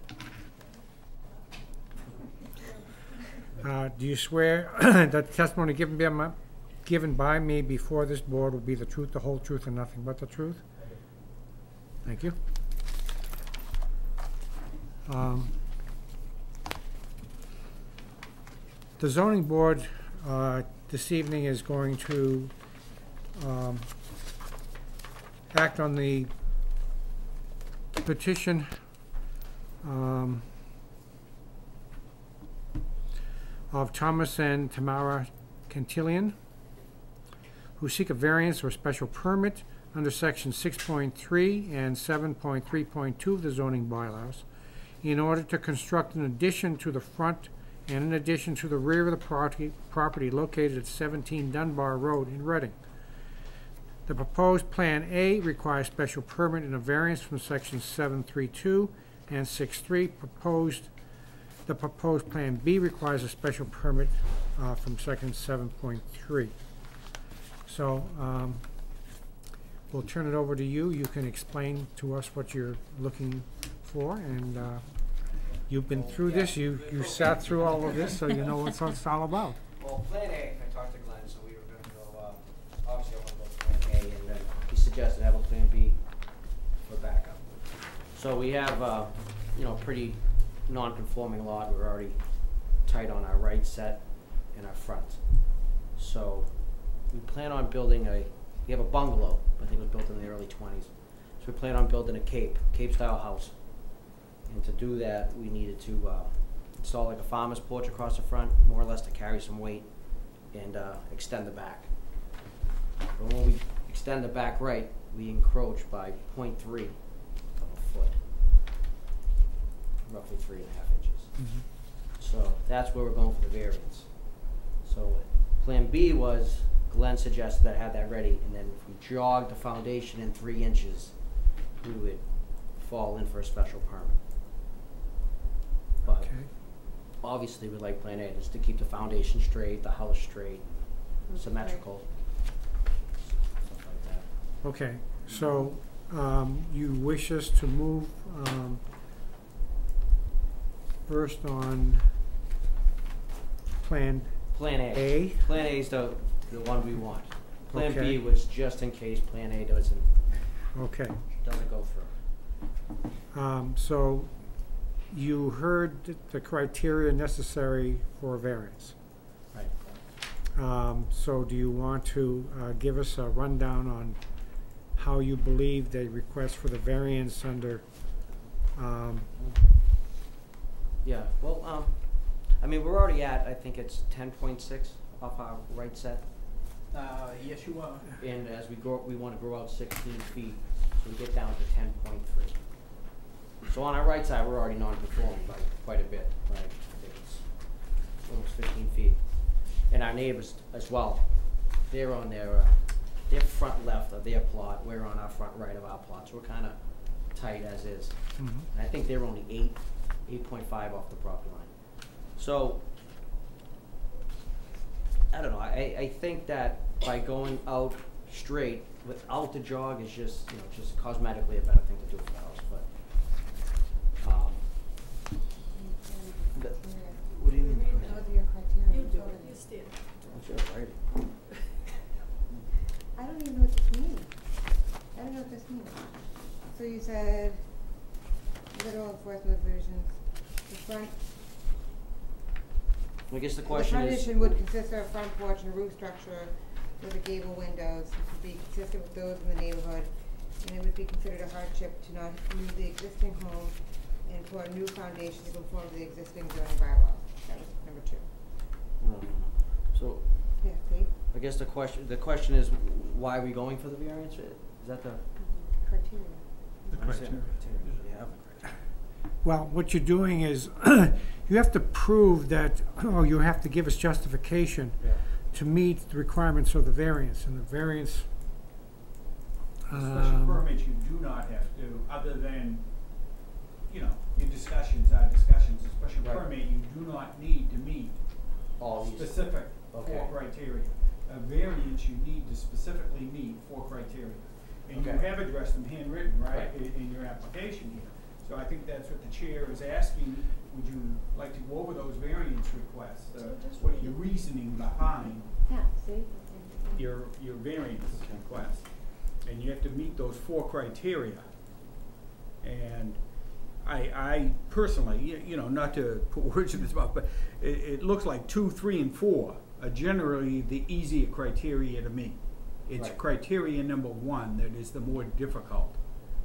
Do you swear that the testimony given by me before this board will be the truth, the whole truth, and nothing but the truth? Thank you. The zoning board this evening is going to act on the petition of Thomas and Tamara Cantilian, who seek a variance or special permit under section 6.3 and 7.3.2 of the zoning bylaws in order to construct an addition to the front and in addition to the rear of the property located at 17 Dunbar Road in Reading. The proposed Plan A requires special permit and a variance from section 7.3.2 and 6.3. The proposed Plan B requires a special permit from section 7.3. So we'll turn it over to you. You can explain to us what you're looking for, and you've been through this. You sat through all of this, so you know what it's all about. Well, Plan A, I talked to Glenn, so we were gonna go, obviously I wanna go with Plan A, and then he suggested having Plan B for backup. So we have, pretty non-conforming lot. We're already tight on our right set and our front. So we plan on building we have a bungalow, I think it was built in the early 20s. So we plan on building a Cape-style house. And to do that, we needed to install like a farmer's porch across the front, more or less to carry some weight, and extend the back. But when we extend the back right, we encroach by 0.3 of a foot, roughly 3.5 inches. So that's where we're going for the variance. So Plan B was, Glenn suggested that I have that ready, and then if we jog the foundation in 3 inches, we would fall in for a special permit. But Okay. obviously we like Plan A, just to keep the foundation straight, the house straight, symmetrical, stuff like that. Okay, so, you wish us to move, first on Plan Plan A. A? Plan A is the one we want. Plan Okay. B was just in case Plan A doesn't Okay. go through. So you heard the criteria necessary for a variance. Right. So do you want to give us a rundown on how you believe the request for the variance under, Yeah, well, I mean, we're already at, I think it's 10.6 off our right set. Yes, you are. And as we grow, we want to grow out 16 feet, so we get down to 10.3. So on our right side, we're already non-conforming by quite a bit, right? I think it's almost 15 feet. And our neighbors as well, they're on their front left of their plot, we're on our front right of our plot, so we're kind of tight as is. mhm. And I think they're only 8.5 off the property line. So, I don't know, I think that by going out straight without the jog is just, you know, just cosmetically a better thing to do for the house, but, what do you mean? Those are your criteria. You do it, you stand. What's your writing? I don't even know what this means. I don't know what this means. So you said literal enforcement provisions, the front. I guess the The question front is, addition would consist of a front porch and a roof structure with a gable windows, which would be consistent with those in the neighborhood. And it would be considered a hardship to not move the existing home and for a new foundation to conform to the existing zoning bylaws. That was number 2. so, Yeah, see? I guess the question is, why are we going for the variance? Is that the? Criteria. The criteria. Yeah. Well, what you're doing is, you have to prove that, you have to give us justification to meet the requirements of the variance, and the variance, Special permits you do not have to, other than, you know, your discussions are discussions. A special Right. permit, you do not need to meet All these. specific Okay. 4 criteria. A variance, you need to specifically meet 4 criteria. And you Okay. have addressed them handwritten, right, Right. in your application here. So I think that's what the chair is asking. Would you like to go over those variance requests? What are your reasoning behind Yeah, see? your variance request? And you have to meet those 4 criteria. And I personally, you know, not to put words in his mouth, but it looks like 2, 3, and 4 are generally the easier criteria to meet. It's Right. criteria number 1 that is the more difficult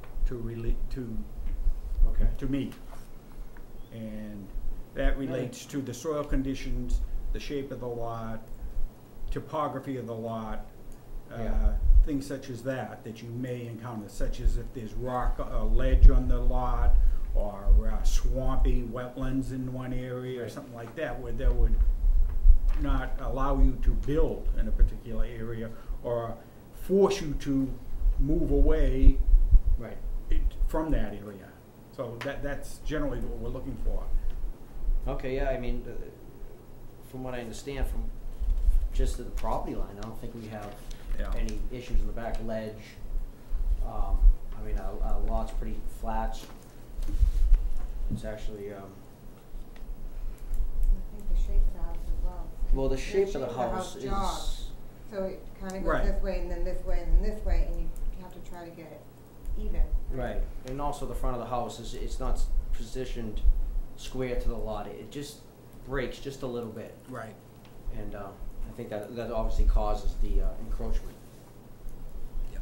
Okay. to meet. And that relates to the soil conditions, the shape of the lot, topography of the lot, Yeah. things such as that you may encounter, such as if there's rock, ledge on the lot, or swampy wetlands in one area, or Right. something like that, where that would not allow you to build in a particular area, or force you to move away Right. from that area. So that's generally what we're looking for. Okay, yeah, I mean, from what I understand from just the property line, I don't think we have Yeah. any issues in the back, ledge. I mean, our lot's pretty flat. It's actually, I think the shape of the house as well. well, the shape of the house jogs. is, So it kind of Right. goes this way and then this way and then this way, and you have to try to get it even. right, and also the front of the house is, it's not positioned square to the lot, it just breaks just a little bit. Right. And, I think that obviously causes the, encroachment. Yep.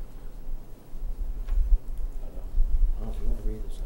I don't know if you wanna read this,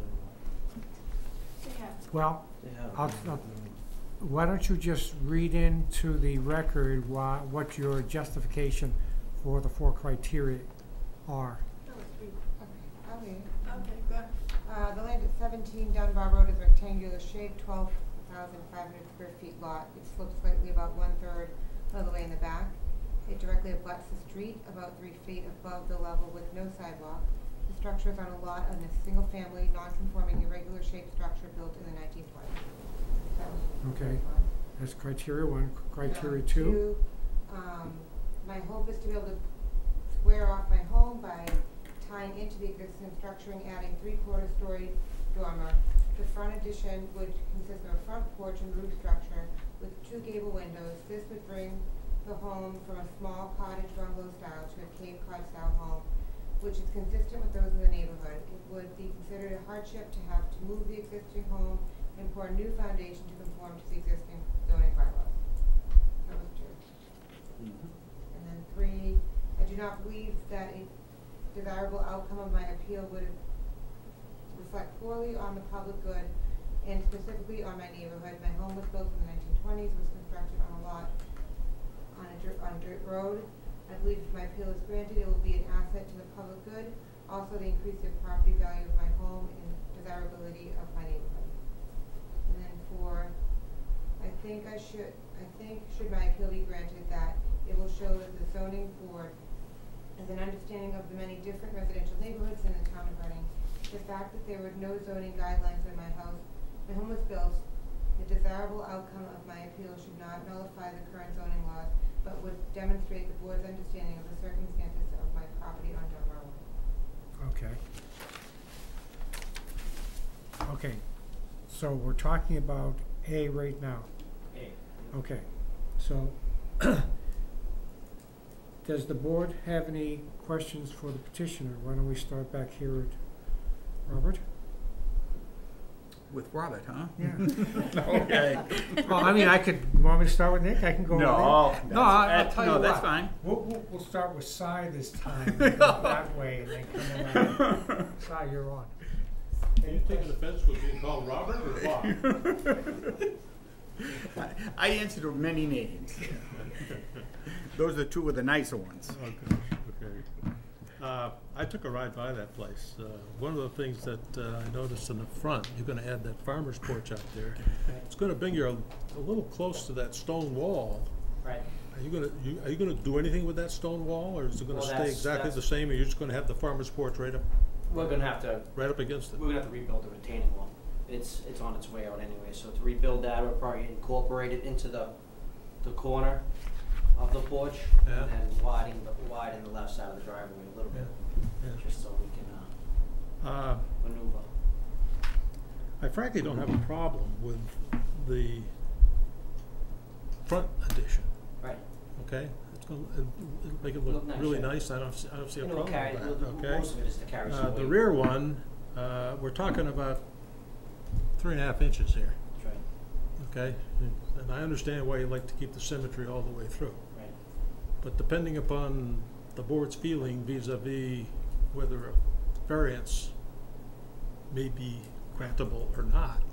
I well, don't know. I'll- why don't you just read into the record what your justification for the 4 criteria are? Okay, I'll read it. Okay, good. The land at 17 Dunbar Road is rectangular shape, 12,500 square feet lot. It slopes slightly about 1/3 of the way in the back. It directly abuts the street about 3 feet above the level with no sidewalk. The structure is on a lot in a single-family, non-conforming, irregular shaped structure built in the 1920s. Okay. That's criteria 1. Criteria 2? My hope is to be able to square off my home by tying into the existing structure and adding 3/4 story dormer. The front addition would consist of a front porch and roof structure with 2 gable windows. This would bring the home from a small cottage bungalow style to a Cape Cod style home, which is consistent with those in the neighborhood. It would be considered a hardship to have to move the existing home and pour a new foundation to conform to the existing zoning bylaws. That was 2. And then 3, I do not believe that a desirable outcome of my appeal would reflect poorly on the public good and specifically on my neighborhood. My home was built in the 1920s, was constructed on a lot on a dirt road. I believe if my appeal is granted, it will be an asset to the public good, also the increase the property value of my home and desirability of my neighborhood. And then 4, I think should my appeal be granted, that it will show that the zoning board has an understanding of the many different residential neighborhoods in the town of Reading. The fact that there were no zoning guidelines in my home was built. The desirable outcome of my appeal should not nullify the current zoning laws, but would demonstrate the board's understanding of the circumstances of my property on Dunbar Road. Okay. Okay. So we're talking about A right now. A. Okay. So does the board have any questions for the petitioner? Why don't we start back here at Robert? With Robert, huh? Yeah. Okay. Well, I mean, want me to start with Nick? I can go with Nick. No, I'll tell you what. No, that's fine. We'll start with Cy this time, and go that way, and then come around. Cy, you're on. Are you taking offense with being called Robert or Bob? I answered to many names. Those are 2 of the nicer ones. Okay. I took a ride by that place. One of the things that I noticed in the front, you're going to add that farmer's porch out there. It's going to bring you a little close to that stone wall. Right. Are you going to do anything with that stone wall, or is it going to stay exactly the same, or you're just going to have the farmer's porch right up? We're gonna have to. Right up against it. We're gonna have to rebuild the retaining wall. It's on its way out anyway. So to rebuild that, we'll probably incorporate it into the corner of the porch, Yeah. and then widen the left side of the driveway a little bit, Yeah. just so we can maneuver. I frankly don't have a problem with the front addition. Right. Okay, it'll make it look nice, really yeah. nice. I don't see a It'll problem carry, with that. Okay. most of it is to carry some weight. The rear one, we're talking about 3.5 inches here. That's right. Okay, and I understand why you like to keep the symmetry all the way through. Right. But depending upon the board's feeling vis-a-vis whether a variance may be grantable or not,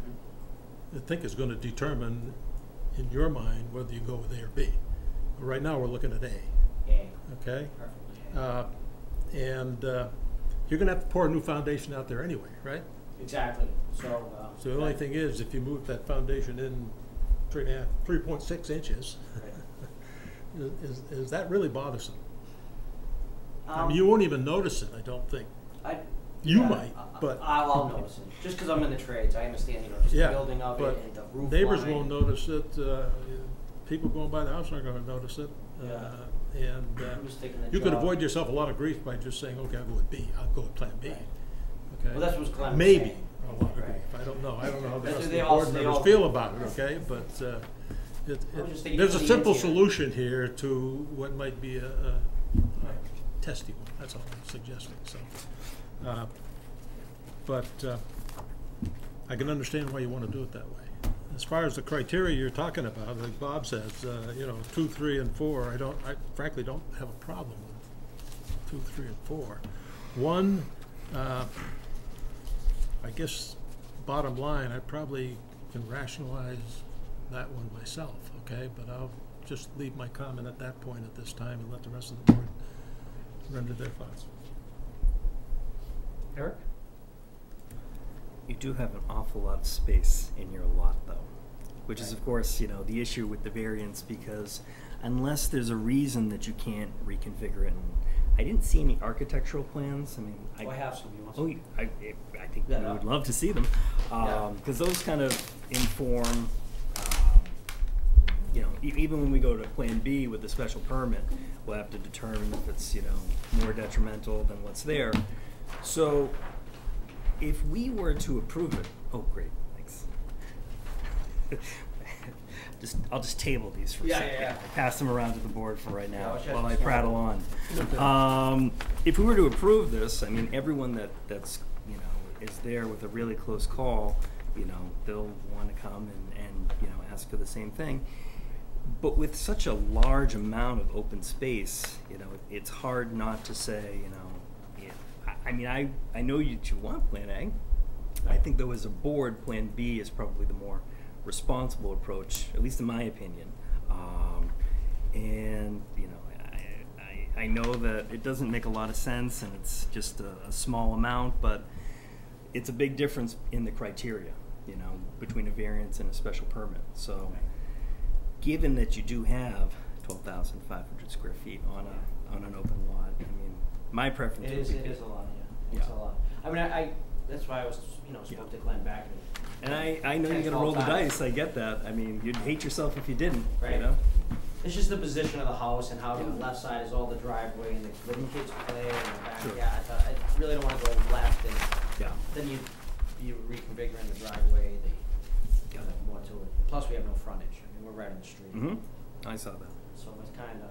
I think is going to determine in your mind whether you go with A or B. But right now we're looking at A. A. Okay? Perfectly. And you're going to have to pour a new foundation out there anyway, right? Exactly. So. So the only thing is, if you move that foundation in 3.6 inches, Right. is that really bothersome? I mean, you won't even notice it, I don't think. You might, but I'll notice it. Just because I'm in the trades, I understand, just the building of it and the roof neighbors line. won't notice it. People going by the house aren't going to notice it. And I'm just thinking the you could job. avoid yourself a lot of grief by just saying, "Okay, I'll go with B. I'll go with Plan B." Right. Okay. Well, that's what Clem was maybe saying. a lot of Right. grief. I don't know. I don't know how the That's rest of they the all- board they members all- feel about it. Okay, but I was just thinking there's a for the simple interior. solution here to what might be a testy one. That's all I'm suggesting. So, but I can understand why you want to do it that way. As far as the criteria you're talking about, like Bob says, 2, 3, and 4, I frankly don't have a problem with 2, 3, and 4. 1, I guess, bottom line, I probably can rationalize that one myself, okay? But I'll just leave my comment at that point at this time and let the rest of the board render their thoughts. Eric? You do have an awful lot of space in your lot, though, which is, of course, you know, the issue with the variance, because unless there's a reason that you can't reconfigure it, and I didn't see any architectural plans. I mean, I have some, you want Oh, some? I think Yeah, we no. would love to see them, Yeah. because those kind of inform, you know, even when we go to Plan B with the special permit, we'll have to determine if it's, you know, more detrimental than what's there. So, if we were to approve it, oh, great, thanks. I'll just table these for a Yeah, second. yeah, yeah. Pass them around to the board for right Yeah, now I'll check while I this prattle one. on. If we were to approve this, I mean, everyone that's, you know, is there with a really close call, you know, they'll want to come and, you know, ask for the same thing. But with such a large amount of open space, you know, it's hard not to say, you know, yeah, I mean, I know you want Plan A. I think though as a board, Plan B is probably the more responsible approach, at least in my opinion. And, you know, I know that it doesn't make a lot of sense and it's just a small amount, but it's a big difference in the criteria, you know, between a variance and a special permit. So, given that you do have 12,500 square feet on an open lot, I mean, my preference would be. It is a lot, yeah. It's a lot. I mean, I that's why I was, you know, spoke to Glenn back. And I know you're 10, gonna roll the 12 times. dice, I get that. I mean, you'd hate yourself if you didn't, you Right. know? It's just the position of the house and how the left side is all the driveway and the little kids play and the back. Sure. Yeah, I really don't wanna go left and Yeah. then you reconfiguring the driveway, there's more to it. Plus, we have no frontage. I mean, we're right on the street. Mm-hmm. I saw that. So it's kinda,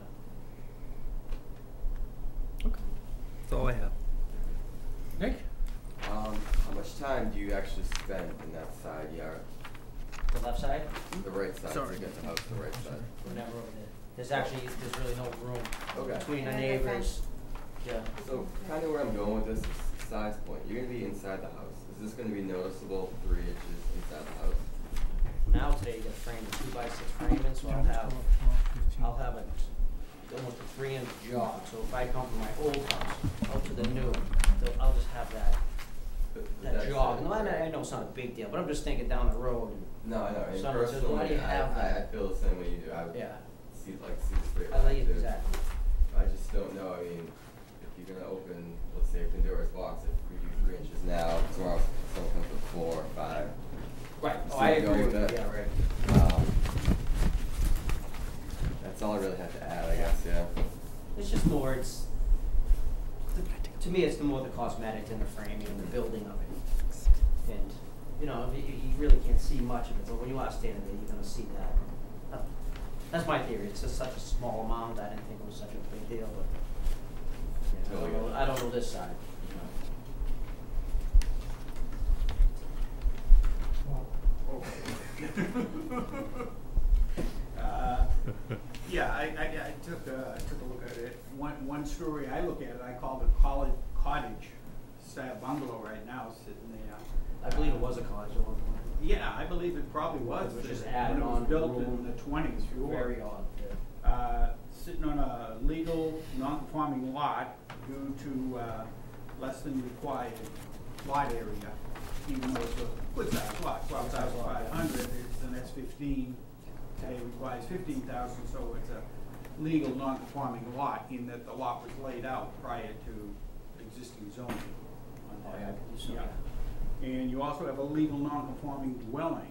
Okay. That's all I have. Nick? How much time do you actually spend in that side yard? the left side, The right side, Sorry. to get the house to the right side? whatever over there. There's really no room Okay. between the And the neighbors. Yeah. So, kind of where I'm going with this is size point. You're gonna be inside the house. Is this gonna be noticeable 3 inches inside the house? Now today you got framed, 2x6 framing, so I'll have almost a 3-inch jog. So if I come from my old house out to the new, I'll just have that jog. No, I know it's not a big deal, but I'm just thinking down the road. No, I know. And Someone says, personally, why do you have I that? feel the same way you do. I would Yeah. see the straight I line like it too. exactly. I just don't know. I mean, if you're gonna open, let's say, a Pandora's box, if we do 3 inches now, tomorrow someone comes with 4 or 5. Right. See Oh, I where I'm agree going with with that. that? Yeah, right. That's all I really had to add, I guess. Yeah. It's just more, to me, it's more the cosmetic and the framing and the building of it. And, you know, you really can't see much of it, but when you are standing there, you're gonna see that. That's my theory. It's just such a small amount. I didn't think it was such a big deal, but yeah, Totally. I don't know this side, Yeah, I took a look at it. One story I look at it, I call it cottage style bungalow right now sitting there. I believe it was a cottage at one point. Yeah, I believe it probably was. It was just when added it was on built room. in the 20s, sure. Very odd, yeah. Sitting on a legal, non-conforming lot due to less than required lot area, even though it's a good sized lot, 12,500, it's an S15. Today requires 15,000, so it's a legal, non-conforming lot in that the lot was laid out prior to existing zoning on Oh, that. yeah, I can see Yeah. that. And you also have a legal non-conforming dwelling,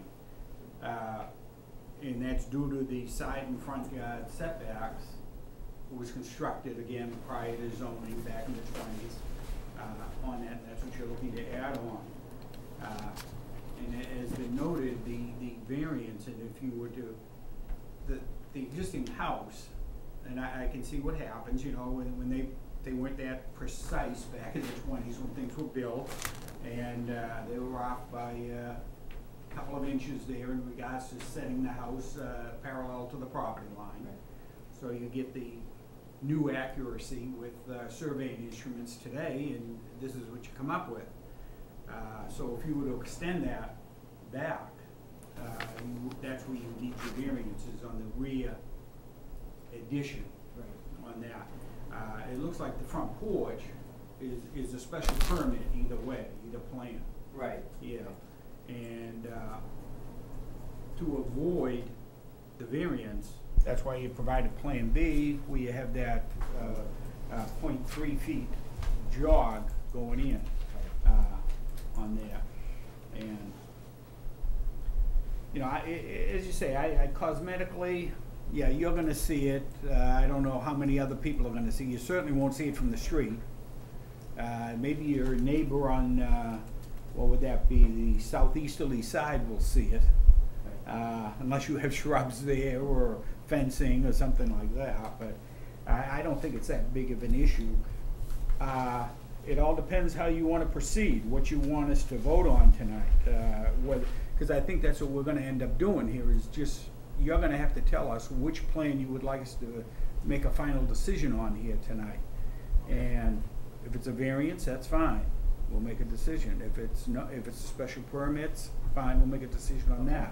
and that's due to the side and front yard setbacks. It was constructed again prior to zoning back in the 20s on that, and that's what you're looking to add on. And it has been noted, the variance, and if you were to, the existing house, and I can see what happens, you know, when they weren't that precise back in the 20s when things were built, and they were off by a couple of inches there in regards to setting the house parallel to the property line. Right. So you get the new accuracy with surveying instruments today, and this is what you come up with. So if you were to extend that back, that's where you need your variances on the rear addition on that. It looks like the front porch is a special permit either way, either plan. Right. Yeah, and to avoid the variance, that's why you provided Plan B, where you have that 0.3 feet jog going in on there. And, you know, as you say, I cosmetically, yeah, you're gonna see it. I don't know how many other people are gonna see. You certainly won't see it from the street. Maybe your neighbor on, what would that be, the southeasterly side will see it. Unless you have shrubs there or fencing or something like that, but I don't think it's that big of an issue. It all depends how you want to proceed, what you want us to vote on tonight. Because I think that's what we're going to end up doing here is just, you're going to have to tell us which plan you would like us to make a final decision on here tonight. And if it's a variance, that's fine. We'll make a decision. If it's not, if it's special permits, fine, we'll make a decision on that.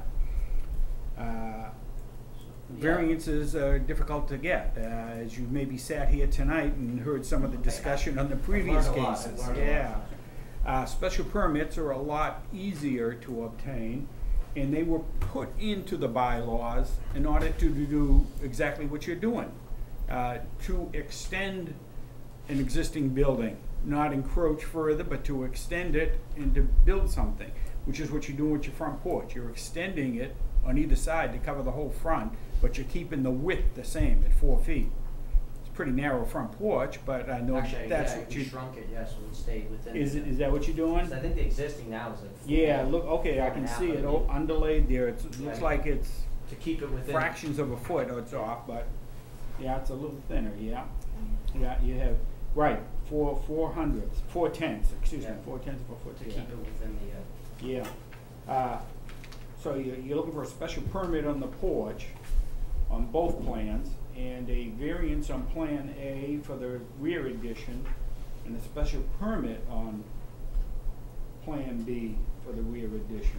Variances are difficult to get, as you maybe sat here tonight and heard some of the discussion on the previous cases. Yeah. Special permits are a lot easier to obtain, and they were put into the bylaws in order to do exactly what you're doing, to extend an existing building, not encroach further, but to extend it and to build something, which is what you're doing with your front porch. You're extending it on either side to cover the whole front, but you're keeping the width the same at 4 feet. It's a pretty narrow front porch, but I know Actually, that's yeah, what you you shrunk it, yes, so it stayed within. is that what you're doing? I think the existing now is like. Yeah, look, okay, I can see it underlaid there. It looks like it's to keep it within fractions of a foot or it's off, but yeah, it's a little thinner, yeah. Yeah, you have, right, 4 tenths, excuse me, 4 tenths of a foot. to keep it within the. Yeah. So you're looking for a special permit on the porch on both plans, and a variance on Plan A for the rear addition, and a special permit on Plan B for the rear addition.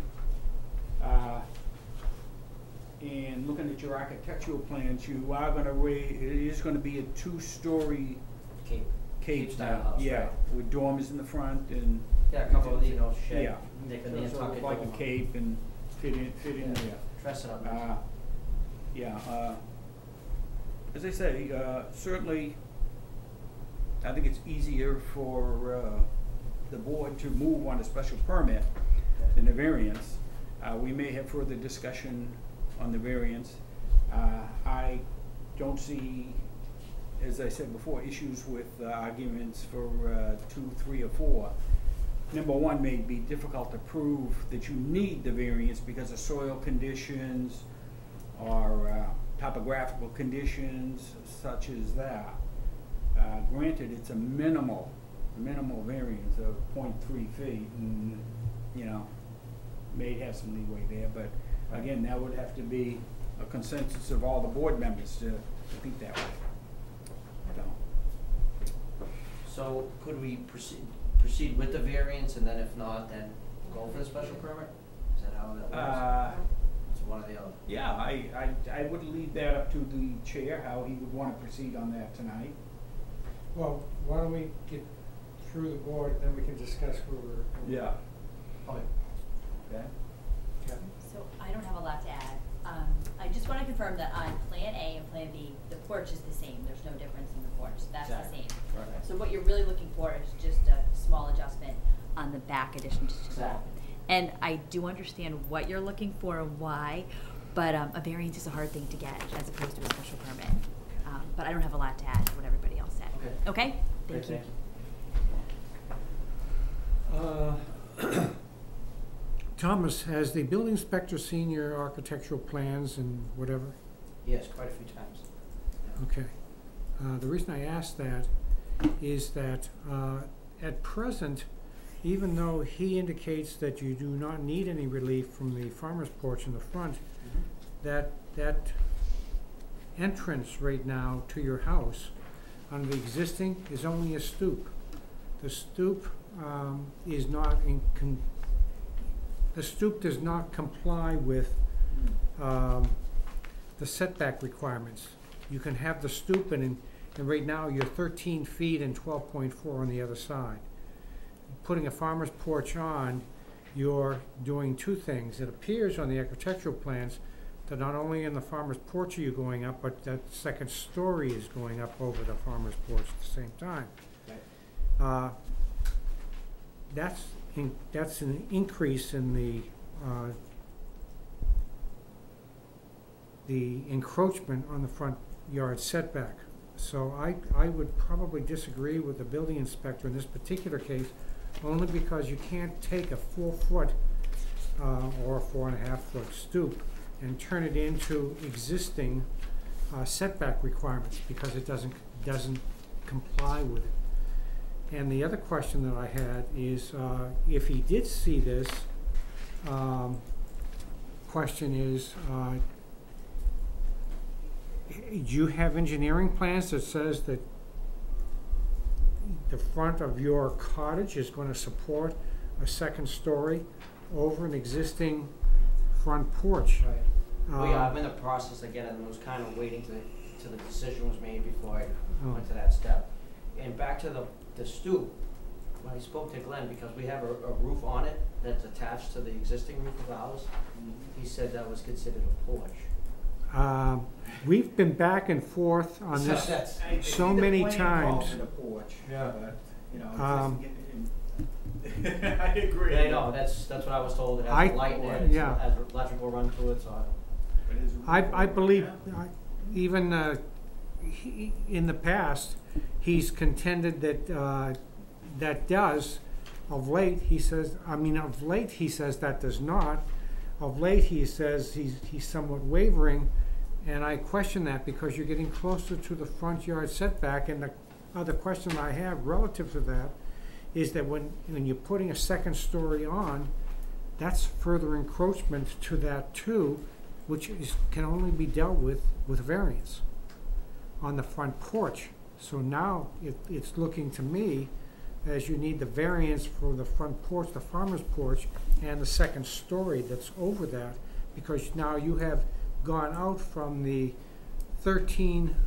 And looking at your architectural plans, you are going to raise, it is going to be a 2-story cape style now, house, yeah, right. with dormers in the front and Yeah, a couple of, you know, shed. yeah, Nick so and it tuck look it like a over. cape and fit in there. Dress it up. Nice. Yeah, as I say, certainly, I think it's easier for the board to move on a special permit than a variance. We may have further discussion on the variance. I don't see, as I said before, issues with arguments for 2, 3, or 4. Number 1 may be difficult to prove that you need the variance because of soil conditions or topographical conditions such as that. Granted, it's a minimal variance of 0.3 feet, and you know, may have some leeway there, but again, that would have to be a consensus of all the board members to think that way. So could we proceed with the variance, and then if not, then go for the special permit? Is that how that works? It's one or the other. Yeah, I would leave that up to the chair, how he would want to proceed on that tonight. Well, why don't we get through the board, then we can discuss where we're. Yeah. Okay. So I don't have a lot to add. I just want to confirm that on Plan A and Plan B, the porch is the same. There's no difference in the porch. That's the same. Right. So what you're really looking for is just a small adjustment on the back addition to the wall. Exactly. And I do understand what you're looking for and why, but a variance is a hard thing to get as opposed to a special permit. But I don't have a lot to add to what everybody else said. Okay. Okay? Great, Thank you. Thomas, has the building inspector seen your architectural plans and whatever? Yes, quite a few times. Okay. The reason I ask that is that at present, even though he indicates that you do not need any relief from the farmer's porch in the front, that entrance right now to your house on the existing is only a stoop. The stoop is not the stoop does not comply with the setback requirements. You can have the stoop and right now you're 13 feet and 12.4 on the other side. Putting a farmer's porch on, you're doing two things. It appears on the architectural plans that not only in the farmer's porch are you going up, but that second story is going up over the farmer's porch at the same time. That's an increase in the encroachment on the front yard setback. So I would probably disagree with the building inspector in this particular case, only because you can't take a 4-foot or a 4.5-foot stoop and turn it into existing setback requirements, because it doesn't comply with it. And the other question that I had is, if he did see this, question is, do you have engineering plans that says that the front of your cottage is going to support a second story over an existing front porch? Right. I'm in the process of getting them. I was kind of waiting till the decision was made before I went to that step. And back to the stoop, when I spoke to Glenn, because we have a roof on it that's attached to the existing roof of the house, he said that was considered a porch. We've been back and forth on this so many times. Yeah, but, you know, I agree. Yeah, I know, that's what I was told. It has a light in it, yeah. it has electrical run to it, so I believe, even in the past, he's contended that that does. Of late, he says, that does not. Of late, he says he's somewhat wavering, and I question that, because you're getting closer to the front yard setback. And the other question I have relative to that is that when you're putting a second story on, that's further encroachment to that too, which can only be dealt with variance on the front porch. So now it's looking to me as you need the variance for the front porch, the farmer's porch, and the second story that's over that, because now you have gone out from the 13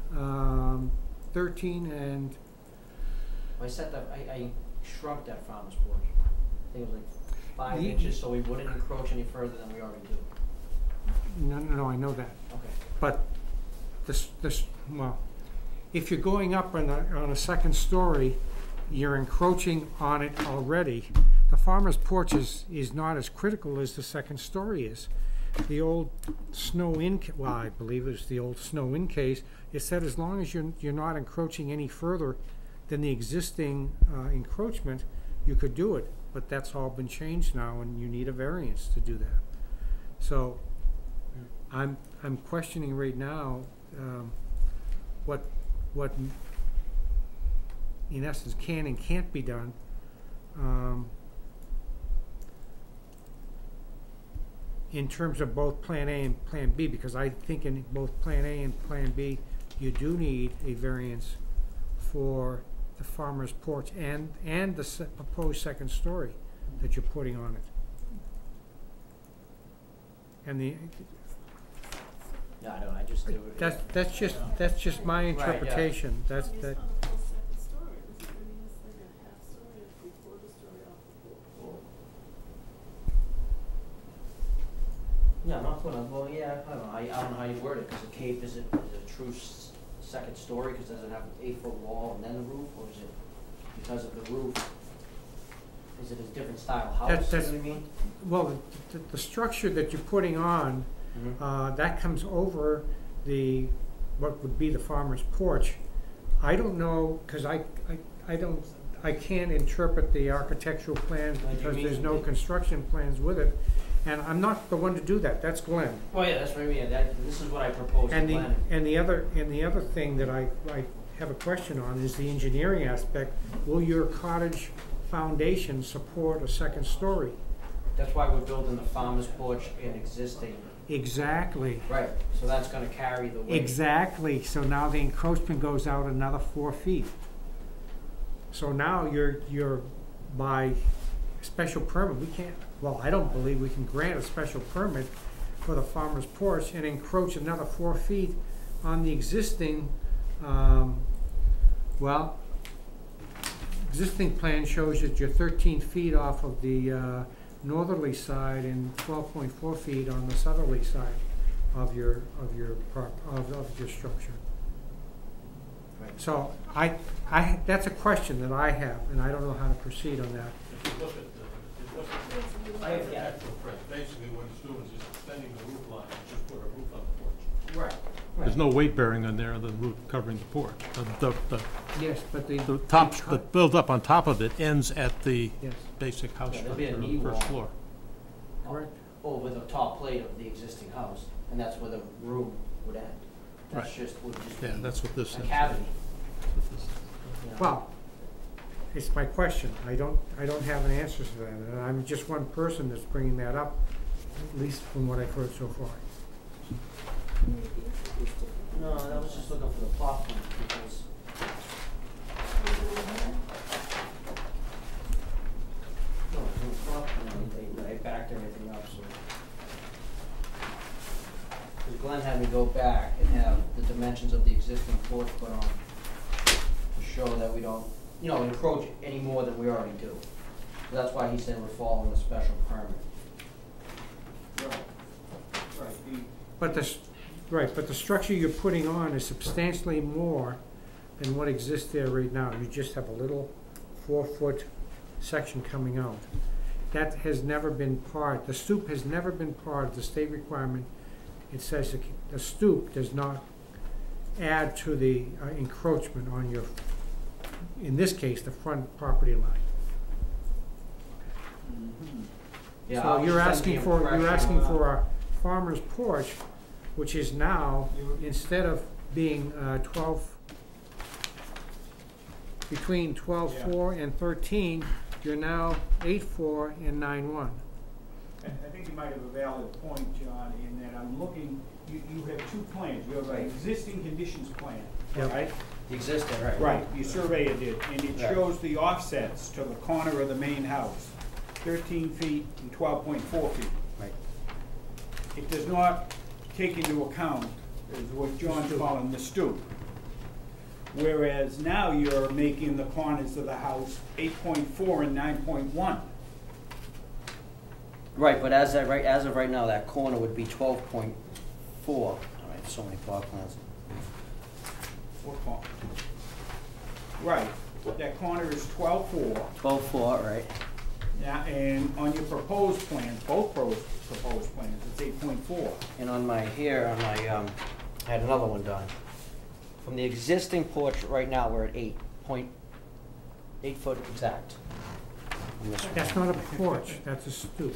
and... I set that, I shrunk that farmer's porch. I think it was like 5 inches, so we wouldn't encroach any further than we already do. No, I know that. Okay. But well, if you're going up on a second story, you're encroaching on it already. The farmer's porch is not as critical as the second story is. The old snow-in, well, I believe it was the old snow-in case, it said as long as you're not encroaching any further than the existing encroachment, you could do it. But that's all been changed now, and you need a variance to do that. So I'm questioning right now what in essence can and can't be done. In terms of both Plan A and Plan B, because I think in both Plan A and Plan B, you do need a variance for the farmer's porch and the proposed second story that you're putting on it. And the No, I don't. I just do it. that's just my interpretation. Right, yeah. That. Yeah, I'm not putting. Well, yeah, I don't know. I don't know how you word it, because the cape is it a true second story because does it have an 8-foot wall and then the roof, or is it because of the roof? Is it a different style house? You know what I mean? Well, the structure that you're putting on, that comes over what would be the farmer's porch. I don't know, because I can't interpret the architectural plans because there's no construction plans with it, and I'm not the one to do that. That's Glenn. Well, yeah, that's what I mean. This is what I propose to Glenn. And the other thing that I have a question on is the engineering aspect. Will your cottage foundation support a second story? That's why we're building the farmer's porch in existing. Exactly. Right. So that's going to carry the weight. Exactly. So now the encroachment goes out another 4 feet. So now you're by special permit. We can't. Well, I don't believe we can grant a special permit for the farmer's porch and encroach another 4 feet on the existing. Existing plan shows that you're 13 feet off of the northerly side and 12.4 feet on the southerly side of your structure. Right. So that's a question that I have, and I don't know how to proceed on that. If you look at the actual print, basically what it's doing is just extending the roof line, just put a roof on the porch. Right. There's no weight bearing on there other than roof covering the porch. Yes, but the The the build up on top of it ends at the yes, basic house Yeah, there'll be a structure, knee the first wall. floor. correct. Over the top plate of the existing house, and that's where the room would end. That's Right. would just be Yeah, that's what this a is. cavity. That's what this is. you know. Well, it's my question. I don't have an answer to that, and I'm just one person that's bringing that up, at least from what I've heard so far. No, I was just looking for the plot plan because. No, the plot plan, they backed everything up, so. Because Glenn had me go back and have the dimensions of the existing porch put on to show that we don't, encroach any more than we already do. So that's why he said we're following the special permit. Right, But the structure you're putting on is substantially more than what exists there right now. You just have a little 4-foot section coming out. That has never been the stoop has never been part of the state requirement. It says the stoop does not add to the encroachment on your, in this case, the front property line. Yeah, I So was you're just asking under the for impression, a farmer's porch, which is now, instead of being 12, between 12.4 and 13, you're now 8.4 and 9.1. I think you might have a valid point, John, in that I'm looking, you have two plans. You have an existing conditions plan, Yep. right? The existing, right? Right, your surveyor did, and it Yeah. shows the offsets to the corner of the main house, 13 feet and 12.4 feet. Right. It does not take into account, is what John's calling the stoop. Whereas now you're making the corners of the house 8.4 and 9.1. Right, but as of right now, that corner would be 12.4. All right, so many plot plans. Right, that corner is 12.4. 12.4, right? Yeah, and on your proposed plans, both proposed plans, it's 8.4. And on my, I had another one done. From the existing porch, right now, we're at 8 foot exact. On this one. That's not a porch, that's a stoop.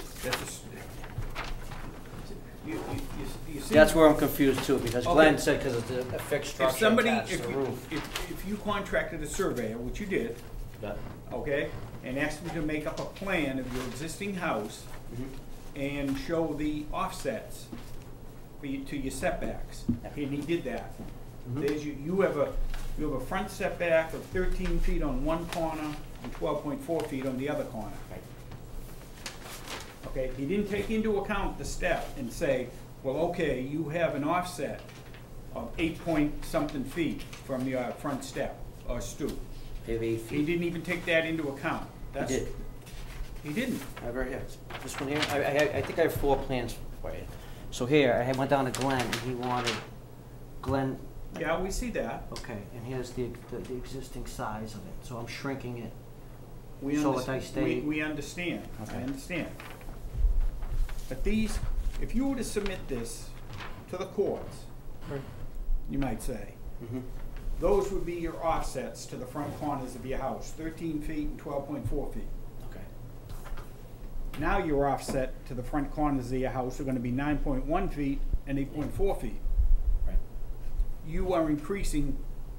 You see, That's where I'm confused too, because Glenn Okay. said because it's a fixed if structure somebody, attached to if the you, roof. if you contracted a surveyor, which you did, Yeah. okay, and asked me to make up a plan of your existing house Mhm. and show the offsets to your setbacks, Yeah. and he did that. Mhm. There's you have a front setback of 13 feet on one corner and 12.4 feet on the other corner. Right. Okay, he didn't take into account the step and say, well, okay, you have an offset of 8-point-something feet from your front step or stoop. They have 8 He feet. didn't even take that into account. He That's- did. He didn't. I have right here. This one here. I think I have 4 plans for you. So here, I went down to Glenn, and he wanted Glenn. Yeah, we see that. Okay, and here's the existing size of it. So I'm shrinking it. We So underst- if I stay- we understand. Okay. I understand. But these, if you were to submit this to the courts, Right. you might say, Mm-hmm. those would be your offsets to the front corners of your house, 13 feet and 12.4 feet. Okay. Now your offset to the front corners of your house are gonna be 9.1 feet and 8.4 feet. Right. You are increasing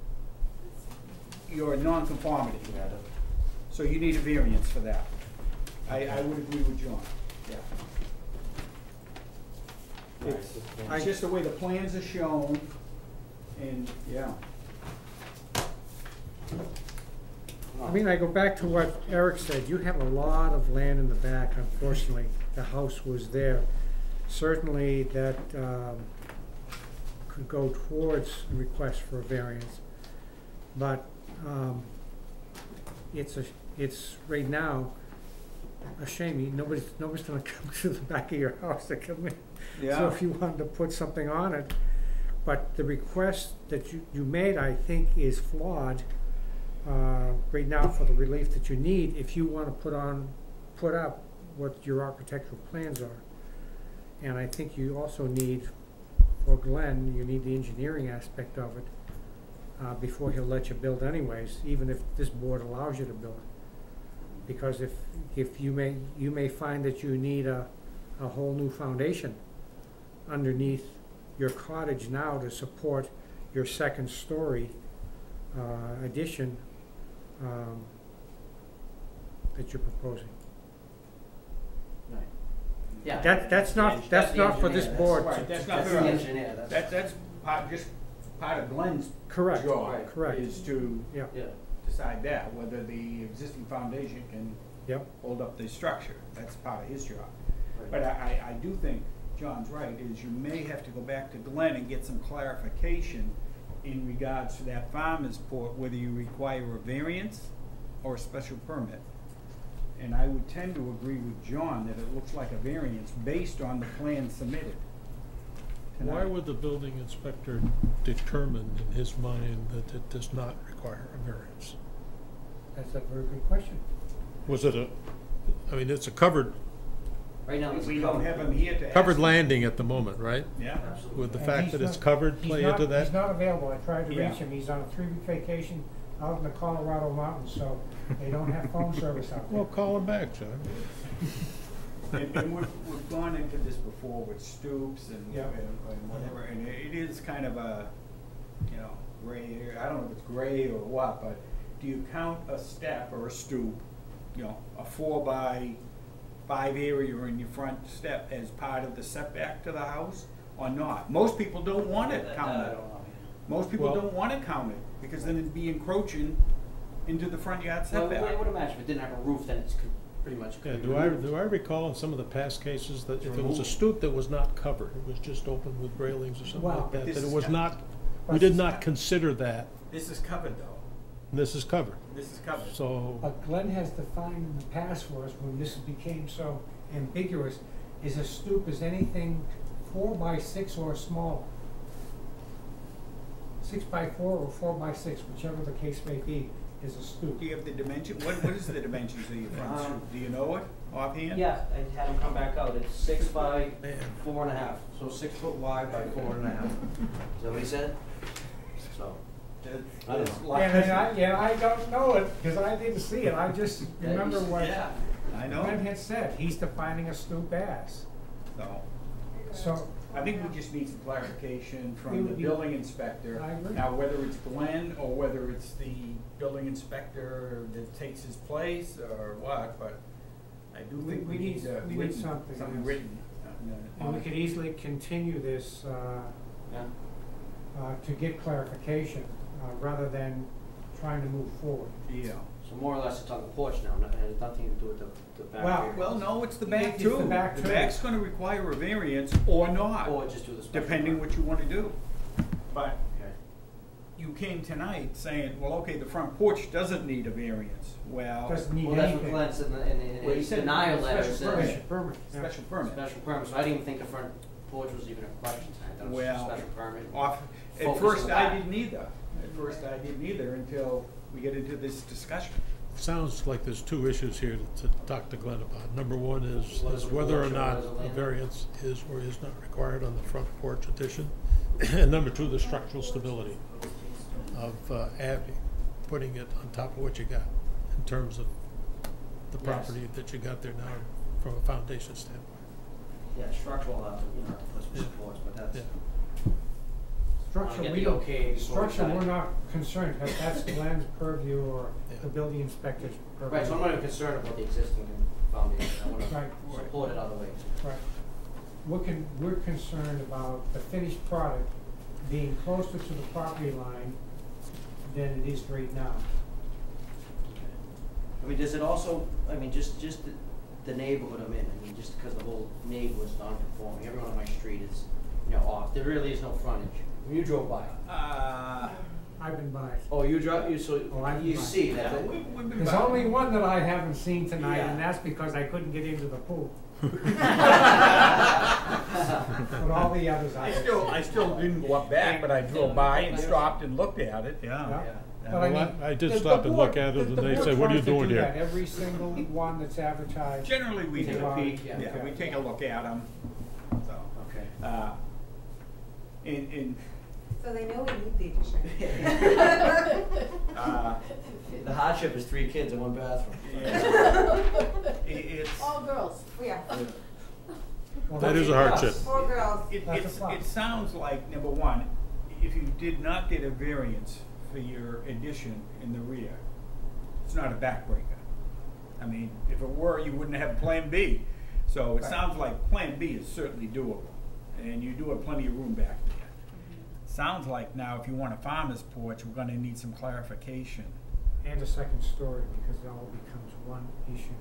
your nonconformity, Yeah. so you need a variance for that. I would agree with John, yeah. It's just the way the plans are shown, and, yeah. I mean, I go back to what Eric said, you have a lot of land in the back, unfortunately, the house was there. Certainly that could go towards a request for a variance, but it's right now, a shame, nobody's gonna come to the back of your house to come in. So Yeah. if you wanted to put something on it, but the request that you made, I think, is flawed, right now for the relief that you need, if you wanna put up what your architectural plans are. And I think you also need, for Glenn, you need the engineering aspect of it, before he'll let you build anyways, even if this board allows you to build. Because if you may find that you need a whole new foundation underneath your cottage now to support your second story addition that you're proposing. Right. Yeah. That's not for this engineer, board. Right, that's not That's for the us. engineer, That's just part of Glenn's Correct, job, correct. is to Yeah, Yeah. decide that, whether the existing foundation can yep, hold up the structure. That's part of his job. Right. But I do think John's right, is you may have to go back to Glenn and get some clarification in regards to that farmer's port, whether you require a variance or a special permit. And I would tend to agree with John that it looks like a variance based on the plan submitted tonight. Why would the building inspector determine in his mind that it does not require a variance? that's a very good question. Was it it's a covered Right now, it's We don't have him here to ask. covered landing at the moment, right? Yeah. Absolutely. Would the And fact he's that it's not- covered he's play not- into that? He's not available, I tried to Yeah. reach him, he's on a 3-week vacation out in the Colorado mountains, so they don't have phone service out there. Well, call him back, John. And we've gone into this before with stoops and Yeah. and whatever, and it is kind of a, gray area. I don't know if it's gray or what, but do you count a step or a stoop, a 4x5 area in your front step as part of the setback to the house or not? Most people don't want it I counted. don't know. Most people Well- don't want it counted, because then it'd be encroaching into the front yard Well, setback. I would imagine if it didn't have a roof, then it's pretty much. Yeah, could be do I removed. recall in some of the past cases that if it was a Removed. stoop that was not covered, it was just open with railings or something Well, like but that, this that it is was kind- not, we but did this- not consider that, This is covered though. and this is covered. This is covered. So, But Glenn has defined in the past for us, when this became so ambiguous, is a stoop is anything 4x6 or smaller. 6x4 or 4x6, whichever the case may be, is a stoop. Do you have the dimension? What is the dimensions of your front stoop? Do you know it offhand? Yeah, I had him come back out, it's 6 by man, 4.5, so 6 foot wide by 4.5. Is that what he said? So, I don't know. I don't know it, because I didn't see it, I just remember what Yeah. I know. Glenn had said, he's defining a stoop as. So, I think we just need some clarification It from the would be- building inspector. I agree. Now, whether it's Glenn or whether it's the building inspector that takes his place or what, but I do We- think we we need- need we need something, something yes. written. and we could easily continue this, Yeah. to get clarification, rather than trying to move forward. Yeah. So more or less it's on the porch now, it has nothing to do with the back Well- area. Well, no, it's the It's back the too. back The too. back's gonna require a variance or not, Or just do the special. depending permit. what you wanna do. But Okay. you came tonight saying, well, okay, the front porch doesn't need a variance. Well, Doesn't need Well, that's what anything. Glenn said in Well, he his said denial letter, special said permit. Special permit, yeah. special permit. special permit, so I didn't even think the front porch was even a question tonight, that was just a Well, special permit. At Focus first, on the I back. didn't either. At first, I didn't either until we get into this discussion. sounds like there's two issues here to talk to Glenn about. Number one is whether or not a variance is or is not required on the front porch addition. And number two, the structural stability of putting it on top of what you got in terms of the Yes. property that you got there now from a foundation standpoint. Yeah, structural, have to put some Yeah. supports, but that's. Yeah. Structure, Get we the don't, okay before we structure, sign. we're not concerned, because that's Glenn's purview or Yeah. the building inspector's purview. Right, so I'm not even concerned about the existing foundation, I wanna Right. support it other ways. Right. We're concerned about the finished product being closer to the property line than it is right now. I mean, does it also, just the neighborhood I'm in, just because the whole neighborhood's non-conforming, everyone on my street is, off, there really is no frontage. When you drove by, I've been by. Oh, you drive, you, so Oh, I've you been see Yeah, that. we've been There's by. only one that I haven't seen tonight, Yeah. and that's because I couldn't get into the pool. But all the others I have seen. I still didn't go up back, but I drove by and stopped and looked at it, Yeah. yeah. But I Well, mean, I did the stop and look board- at it, and the they board said, "What are you tries to doing do here?" that. Every single one that's advertised. Generally, we Take do. a peek, Yeah, yeah. we take a look at them, so. Okay. In, So they know we need the addition. The hardship is 3 kids in 1 bathroom. it's, All girls. Yeah, Well, That is a that's- hardship. 4 girls. That's a plus. it sounds like, number one, if you did not get a variance for your addition in the rear, it's not a backbreaker. I mean, if it were, you wouldn't have Plan B. So it Right. sounds like Plan B is certainly doable, and you do have plenty of room back there. Sounds like now, if you want a farmer's porch, we're gonna need some clarification. And a second story, because it all becomes one issue.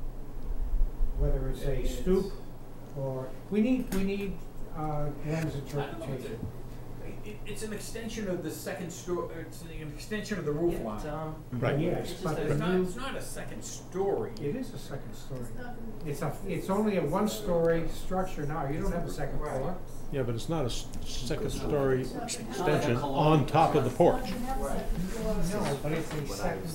Whether it's a stoop or, we need Glenn's I don't know, interpretation. it's an extension of the second story, it's an extension of the roof Yeah, line. Right. Yes, It's but just the new, It's not a second story. it is a second story. It's not. It's only a 1-story structure now, you don't have a second Right. floor. Yeah, but it's not a second story It's not like extension a on top of the porch. No, but it's a second,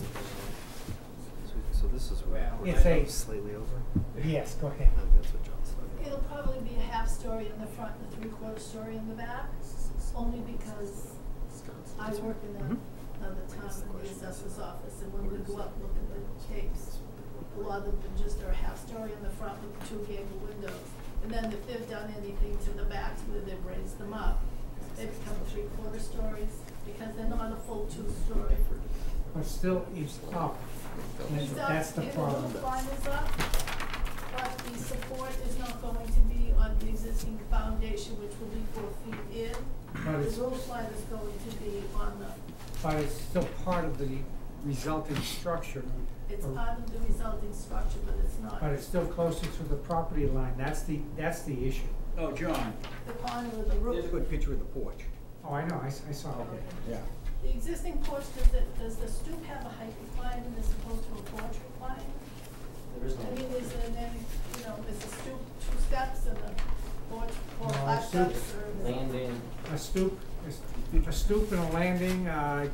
So this is where It's a- slightly over. yes, go ahead. I think that's what John said. It'll probably be a half story in the front and a 3/4 story in the back, only because I work in the town in the assessor's office, and when we go up, look at the tapes, a lot of them just are a half story in the front with 2 gable windows. And then if they've done anything to the backs where they've raised them up, they become 3/4 stories, because they're not a full 2-story. But still, it's up. It's up, That's the and problem. roof line is up, but the support is not going to be on the existing foundation, which will be 4 feet in. But it's, The roof line is going to be on the, but it's still part of the resulting structure. it's part of the resulting structure, but it's not. But it's still closer to the property line, that's the issue. Oh, John, The corner of the roof. there's a good picture of the porch. Oh, I know, I saw it. Okay. Yeah. The existing porch, does the stoop have a height requirement as opposed to a porch requirement? There is I mean, no. is there any, is the stoop 2 steps and a porch 4 or No, 5 stoop's steps, or? Landing. A stoop and a landing,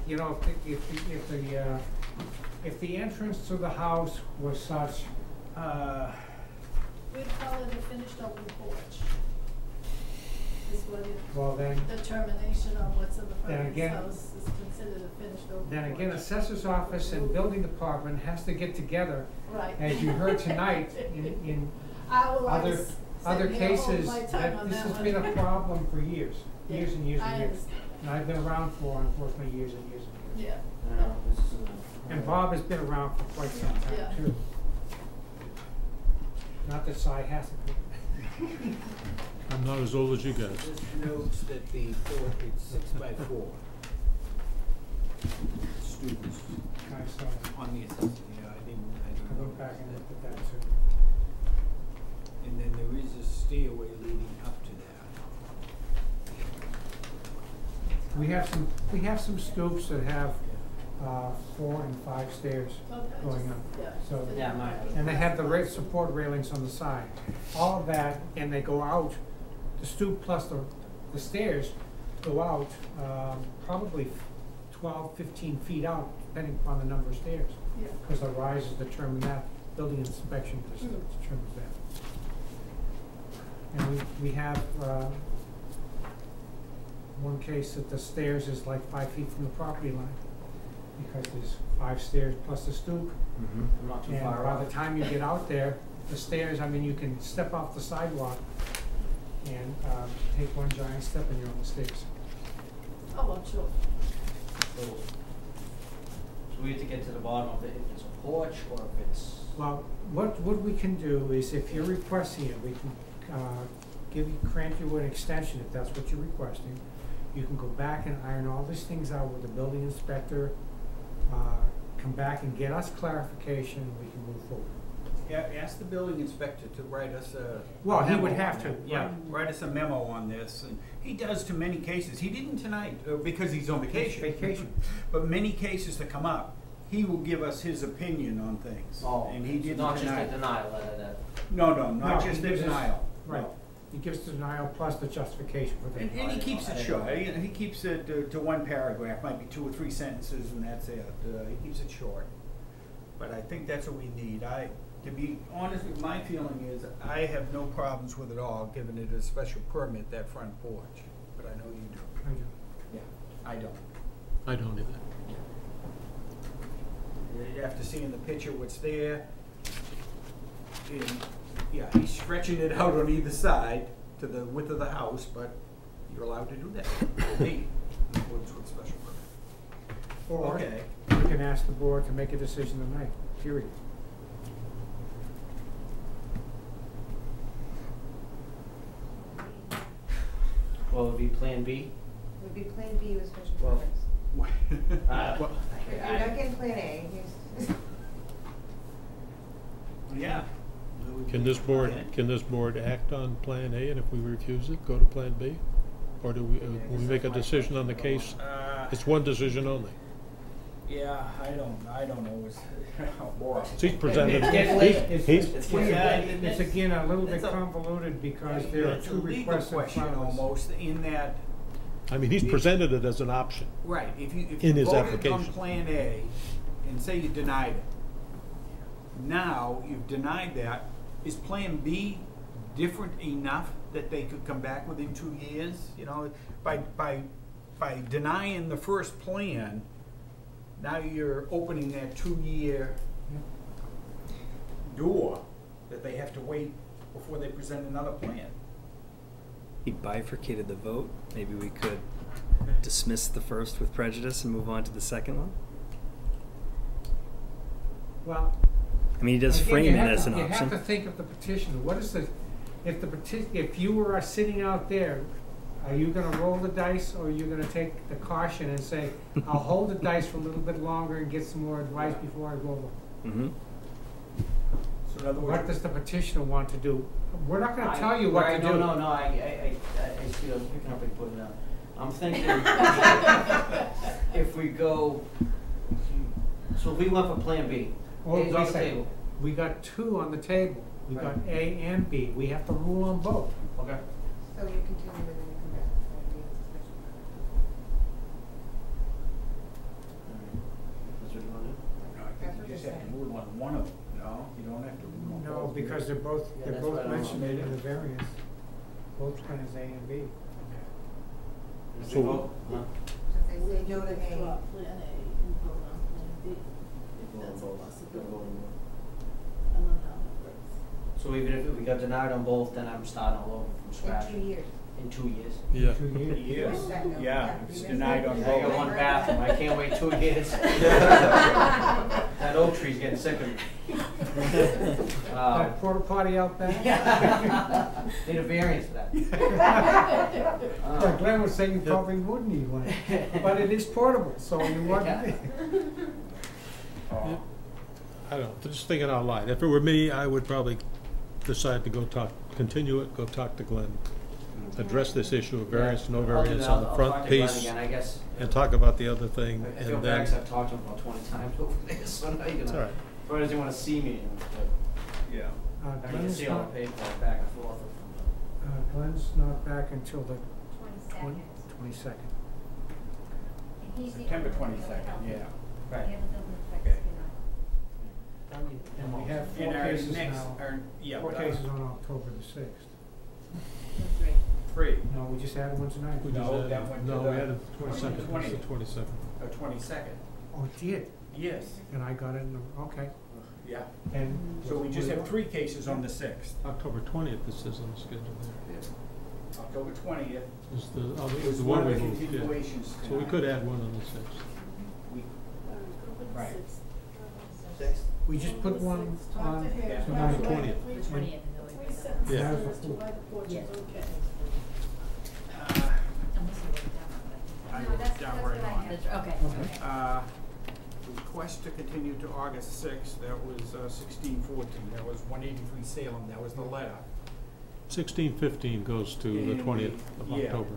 if the entrance to the house was such, We'd call it a finished open porch. Is what well then, the determination of what's in the front Then of this again- house is considered a finished open porch. then again, assessor's office and building department has to get together, Right. as you heard tonight, in I will other, always other sit here and hold cases, my tongue that on this that has one. been a problem for years, Yeah, years and years I and years. understand. And I've been around for, unfortunately, years and years and years. Yeah. No, this isn't. And Bob has been around for quite some time Yeah. too. Not that Cy hasn't been. I'm not as old as you guys. This notes that the porch is 6x4 students I saw it. on the assessment, yeah, I didn't I know went back and that. looked at that too. And then there is a stairway leading up to that. We have some stoops that have 4 and 5 stairs Okay. going up. Yeah. So, Yeah, mine. and they have the support railings on the side. All of that, and they go out, the stoop plus the stairs go out probably 12, 15 feet out, depending upon the number of stairs. Yeah. Because the rise is determined that, building inspection determines that. And we have one case that the stairs is like 5 feet from the property line, because there's 5 stairs plus the stoop. I'm not too And far by off. the time you get out there, the stairs, I mean, you can step off the sidewalk and take one giant step and you're on the stairs. Oh, I'm sure. So we have to get to the bottom of it, if it's a porch or if it's. Well, what we can do is, if you're requesting it, we can grant you an extension if that's what you're requesting. You can go back and iron all these things out with the building inspector, come back and get us clarification, and we can move forward. Ask the building inspector to write us a. Well, he memo would on have that. to, Yeah, right. write us a memo on this, and he does to many cases. He didn't tonight, because he's on vacation. Vacation. But many cases that come up, he will give us his opinion on things. Oh, And he so didn't not just a tonight. denial letter that. No, No, not he just the gives us- denial. Right. No. He gives the denial plus the justification for the And denial. he keeps it short. He keeps it to one paragraph, might be 2 or 3 sentences, and that's it. He keeps it short. But I think that's what we need. To be honest, my feeling is I have no problems with it all, giving it a special permit, that front porch. But I know you do. I do. Yeah, I don't. I don't either. You have to see in the picture what's there. And, yeah, he's stretching it out on either side to the width of the house, but you're allowed to do that. Me, in accordance with special permit. Or Okay. we can ask the board to make a decision tonight, period. Well, it would be Plan B. Would be Plan B with special Well, permits. Well, If you're not getting Plan A, here's. yeah. Can this board act on Plan A, and if we refuse it, go to Plan B? Or do we, will we make a decision on the case? It's one decision only. Yeah, I don't know, it's, oh boy. So he's presented, It's It's again a little bit it's a- convoluted because there are It's a two legal requests in question front of us. almost, in that, I mean, he's presented it as an option. right, if you In his voted on application. Plan A, and say you denied it, now you've denied that, is Plan B different enough that they could come back within 2 years? You know, by denying the first plan, now you're opening that 2-year door that they have to wait before they present another plan. He bifurcated the vote. Maybe we could dismiss the first with prejudice and move on to the second one. Well, I mean, he does again, frame you it have as to- an You have to option. think of the petitioner. What is the, if you were sitting out there, are you gonna roll the dice or are you gonna take the caution and say, I'll hold the dice for a little bit longer and get some more advice before I roll them? Mm-hmm. So in other What words, does the petitioner want to do? We're not gonna tell you what to Right, do. No, I see what you're picking up and putting down. I'm thinking, if we go, so if we went for Plan B, Oh, A's wait on a the second. table. We got 2 on the table. We got Right. A and B. We have to rule on both. Okay. So you continue with it and come back to Plan B with the special permit. That's what you want to do? no, I think you just have to rule on one of them, no? You don't have to rule on both. No, because they're Yeah, that's both what I mentioned want. in the variance. Both plans A and B. Does So- it vote? Huh? So if they say no to A, Plan A and vote on Plan B. That's a Vote. possibility. I don't know how that works. So even if we got denied on both, then I'm starting all over from scratch. in 2 years. In 2 years. Yeah. 2 years. Yes, Yeah. yeah, it's denied on Yeah, I got both. one bathroom, I can't wait 2 years. That oak tree's getting sick of me. That porta potty out back? Need a variance for that. Well, Glenn was saying you probably would need one, but it is portable, so you want. Yeah. Oh. I don't know, just thinking out loud. If it were me, I would probably decide to continue it, go talk to Glenn, address this issue of variance, no I'll do variance that. on the I'll front talk to Glenn piece, again, I guess. and talk about the other thing, I feel and bad then, 'cause I've talked to him about 20 times over this, so now you're it's all gonna, right. probably doesn't wanna see me, Yeah. but I can Glenn's see all not, the paperwork back and forth. Glenn's not back until the 22nd. 22nd. And he's the September owner of the 22nd, building. yeah. Right. The other building inspector's Okay. denied. And we have 4 And our cases next, now, yeah, 4 but cases on October the 6th. That's right. 3, No, we just added one tonight. We just No, added- that went to No, the we had a 22nd, 20. it's the 22nd. 22nd. Oh, it did, Yes, and I got it in the, okay, yeah. and. So we just have 3 cases on the 6th. October 20th, this is on the schedule there. October 20th Is the, is is the one one of we the moved, yeah. continuations So we tonight. could add one on the 6th. Right. Sixth? We just put one on Yeah. tonight. 20th. The 20th is always Three the sentences Yeah. as to why the porch is Yeah. okay. Unless you wrote it down, but I think I that's. wrote it down right on. That's, okay, Okay. okay. We request to continue to August 6th, that was 1614, that was 183 Salem, that was the letter. 1615 goes to the And 20th of yeah. October.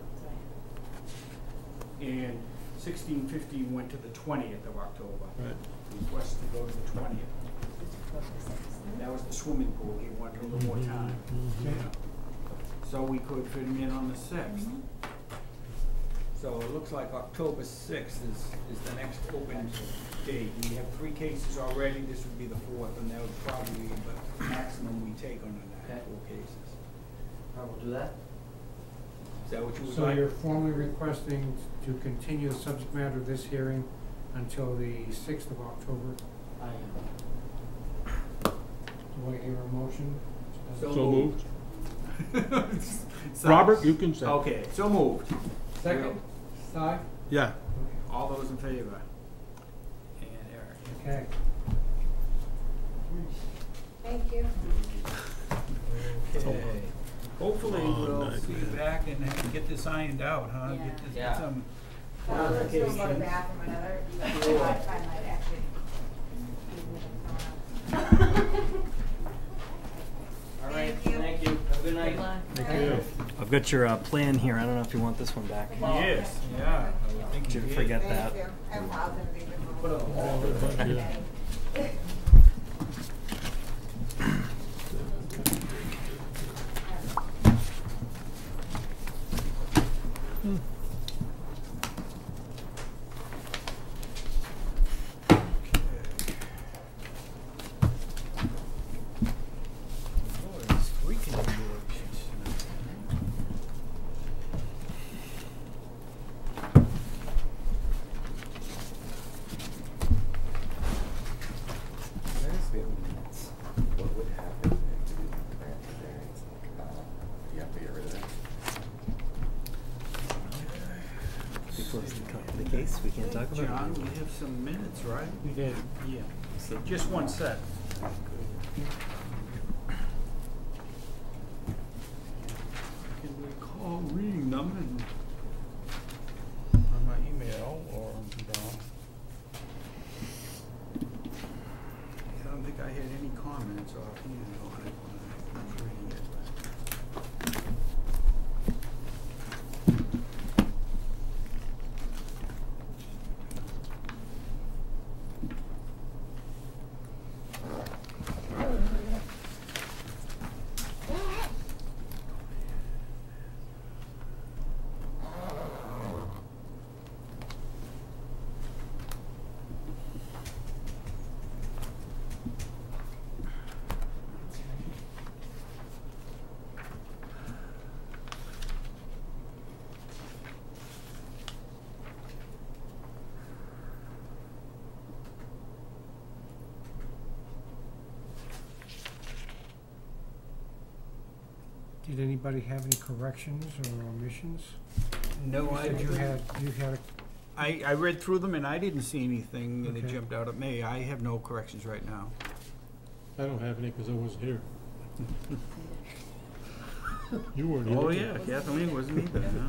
And 1615 went to the 20th of October. Right. Request to go to the 20th. That was the swimming pool, he wanted a little more time. Mhm. Yeah. So we could fit him in on the 6th. So it looks like October 6th is the next open date. We have 3 cases already, this would be the 4th, and that would probably be the maximum we take on that, Okay. 4 cases. All right, we'll do that. Is that what you would So like? you're formally requesting to continue the subject matter of this hearing until the 6th of October. I am. Do I hear a motion? So So moved. So- Robert, you can say. Okay, so moved. Second? Side? Yeah. All those in favor? And Eric. Okay. Thank you. Okay. Hopefully Oh, we'll nice, see you man. back and get this ironed out, huh? Yeah. Get this, Yeah. get some Let's go to the clarification. bathroom another. Sure. I might actually. All right, Thank you. thank you. Have a good night. Good luck. Thank you. I've got your plan here. I don't know if you want this one back. Yes, yeah. I would think you Didn't did. forget that. Thank you. I have files and everything. Put a wall in it. Yeah. Oh, there's 3 continuations tonight. Can I ask you what would happen if you didn't grant the variance? You have to get rid of it. Before the case, we can't talk about John, it. we have some minutes, right? We did. Yeah. Just one set. Can recall reading them and on my email or, I don't think I had any comments offhand on it when I was reading it. Did anybody have any corrections or omissions? No, I You said you had, I read through them and I didn't see anything that Okay. jumped out at me. I have no corrections right now. I don't have any because I wasn't here. You weren't either. Oh, yeah, Kathleen wasn't either, no.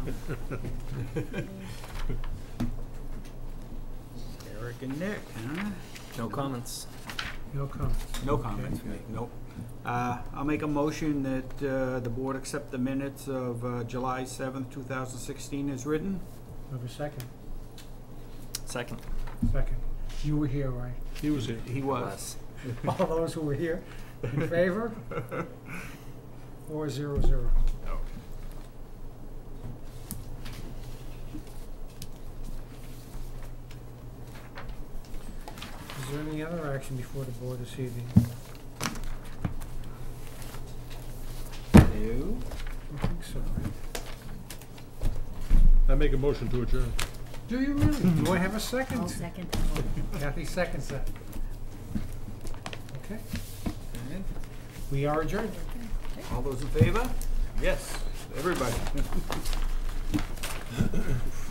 Eric and Nick, huh? No comments. no comments. No comments, nope. I'll make a motion that the board accept the minutes of July 7th, 2016 as written. Have a second? Second. Second. You were here, right? He was here. He was. All those who were here, in favor? 4-0-0. Is there any other action before the board this evening? No. I think so, right? I make a motion to adjourn. Do you really? Do I have a second? I'll second. Kathy seconds that. Okay. We are adjourned. All those in favor? Yes, everybody.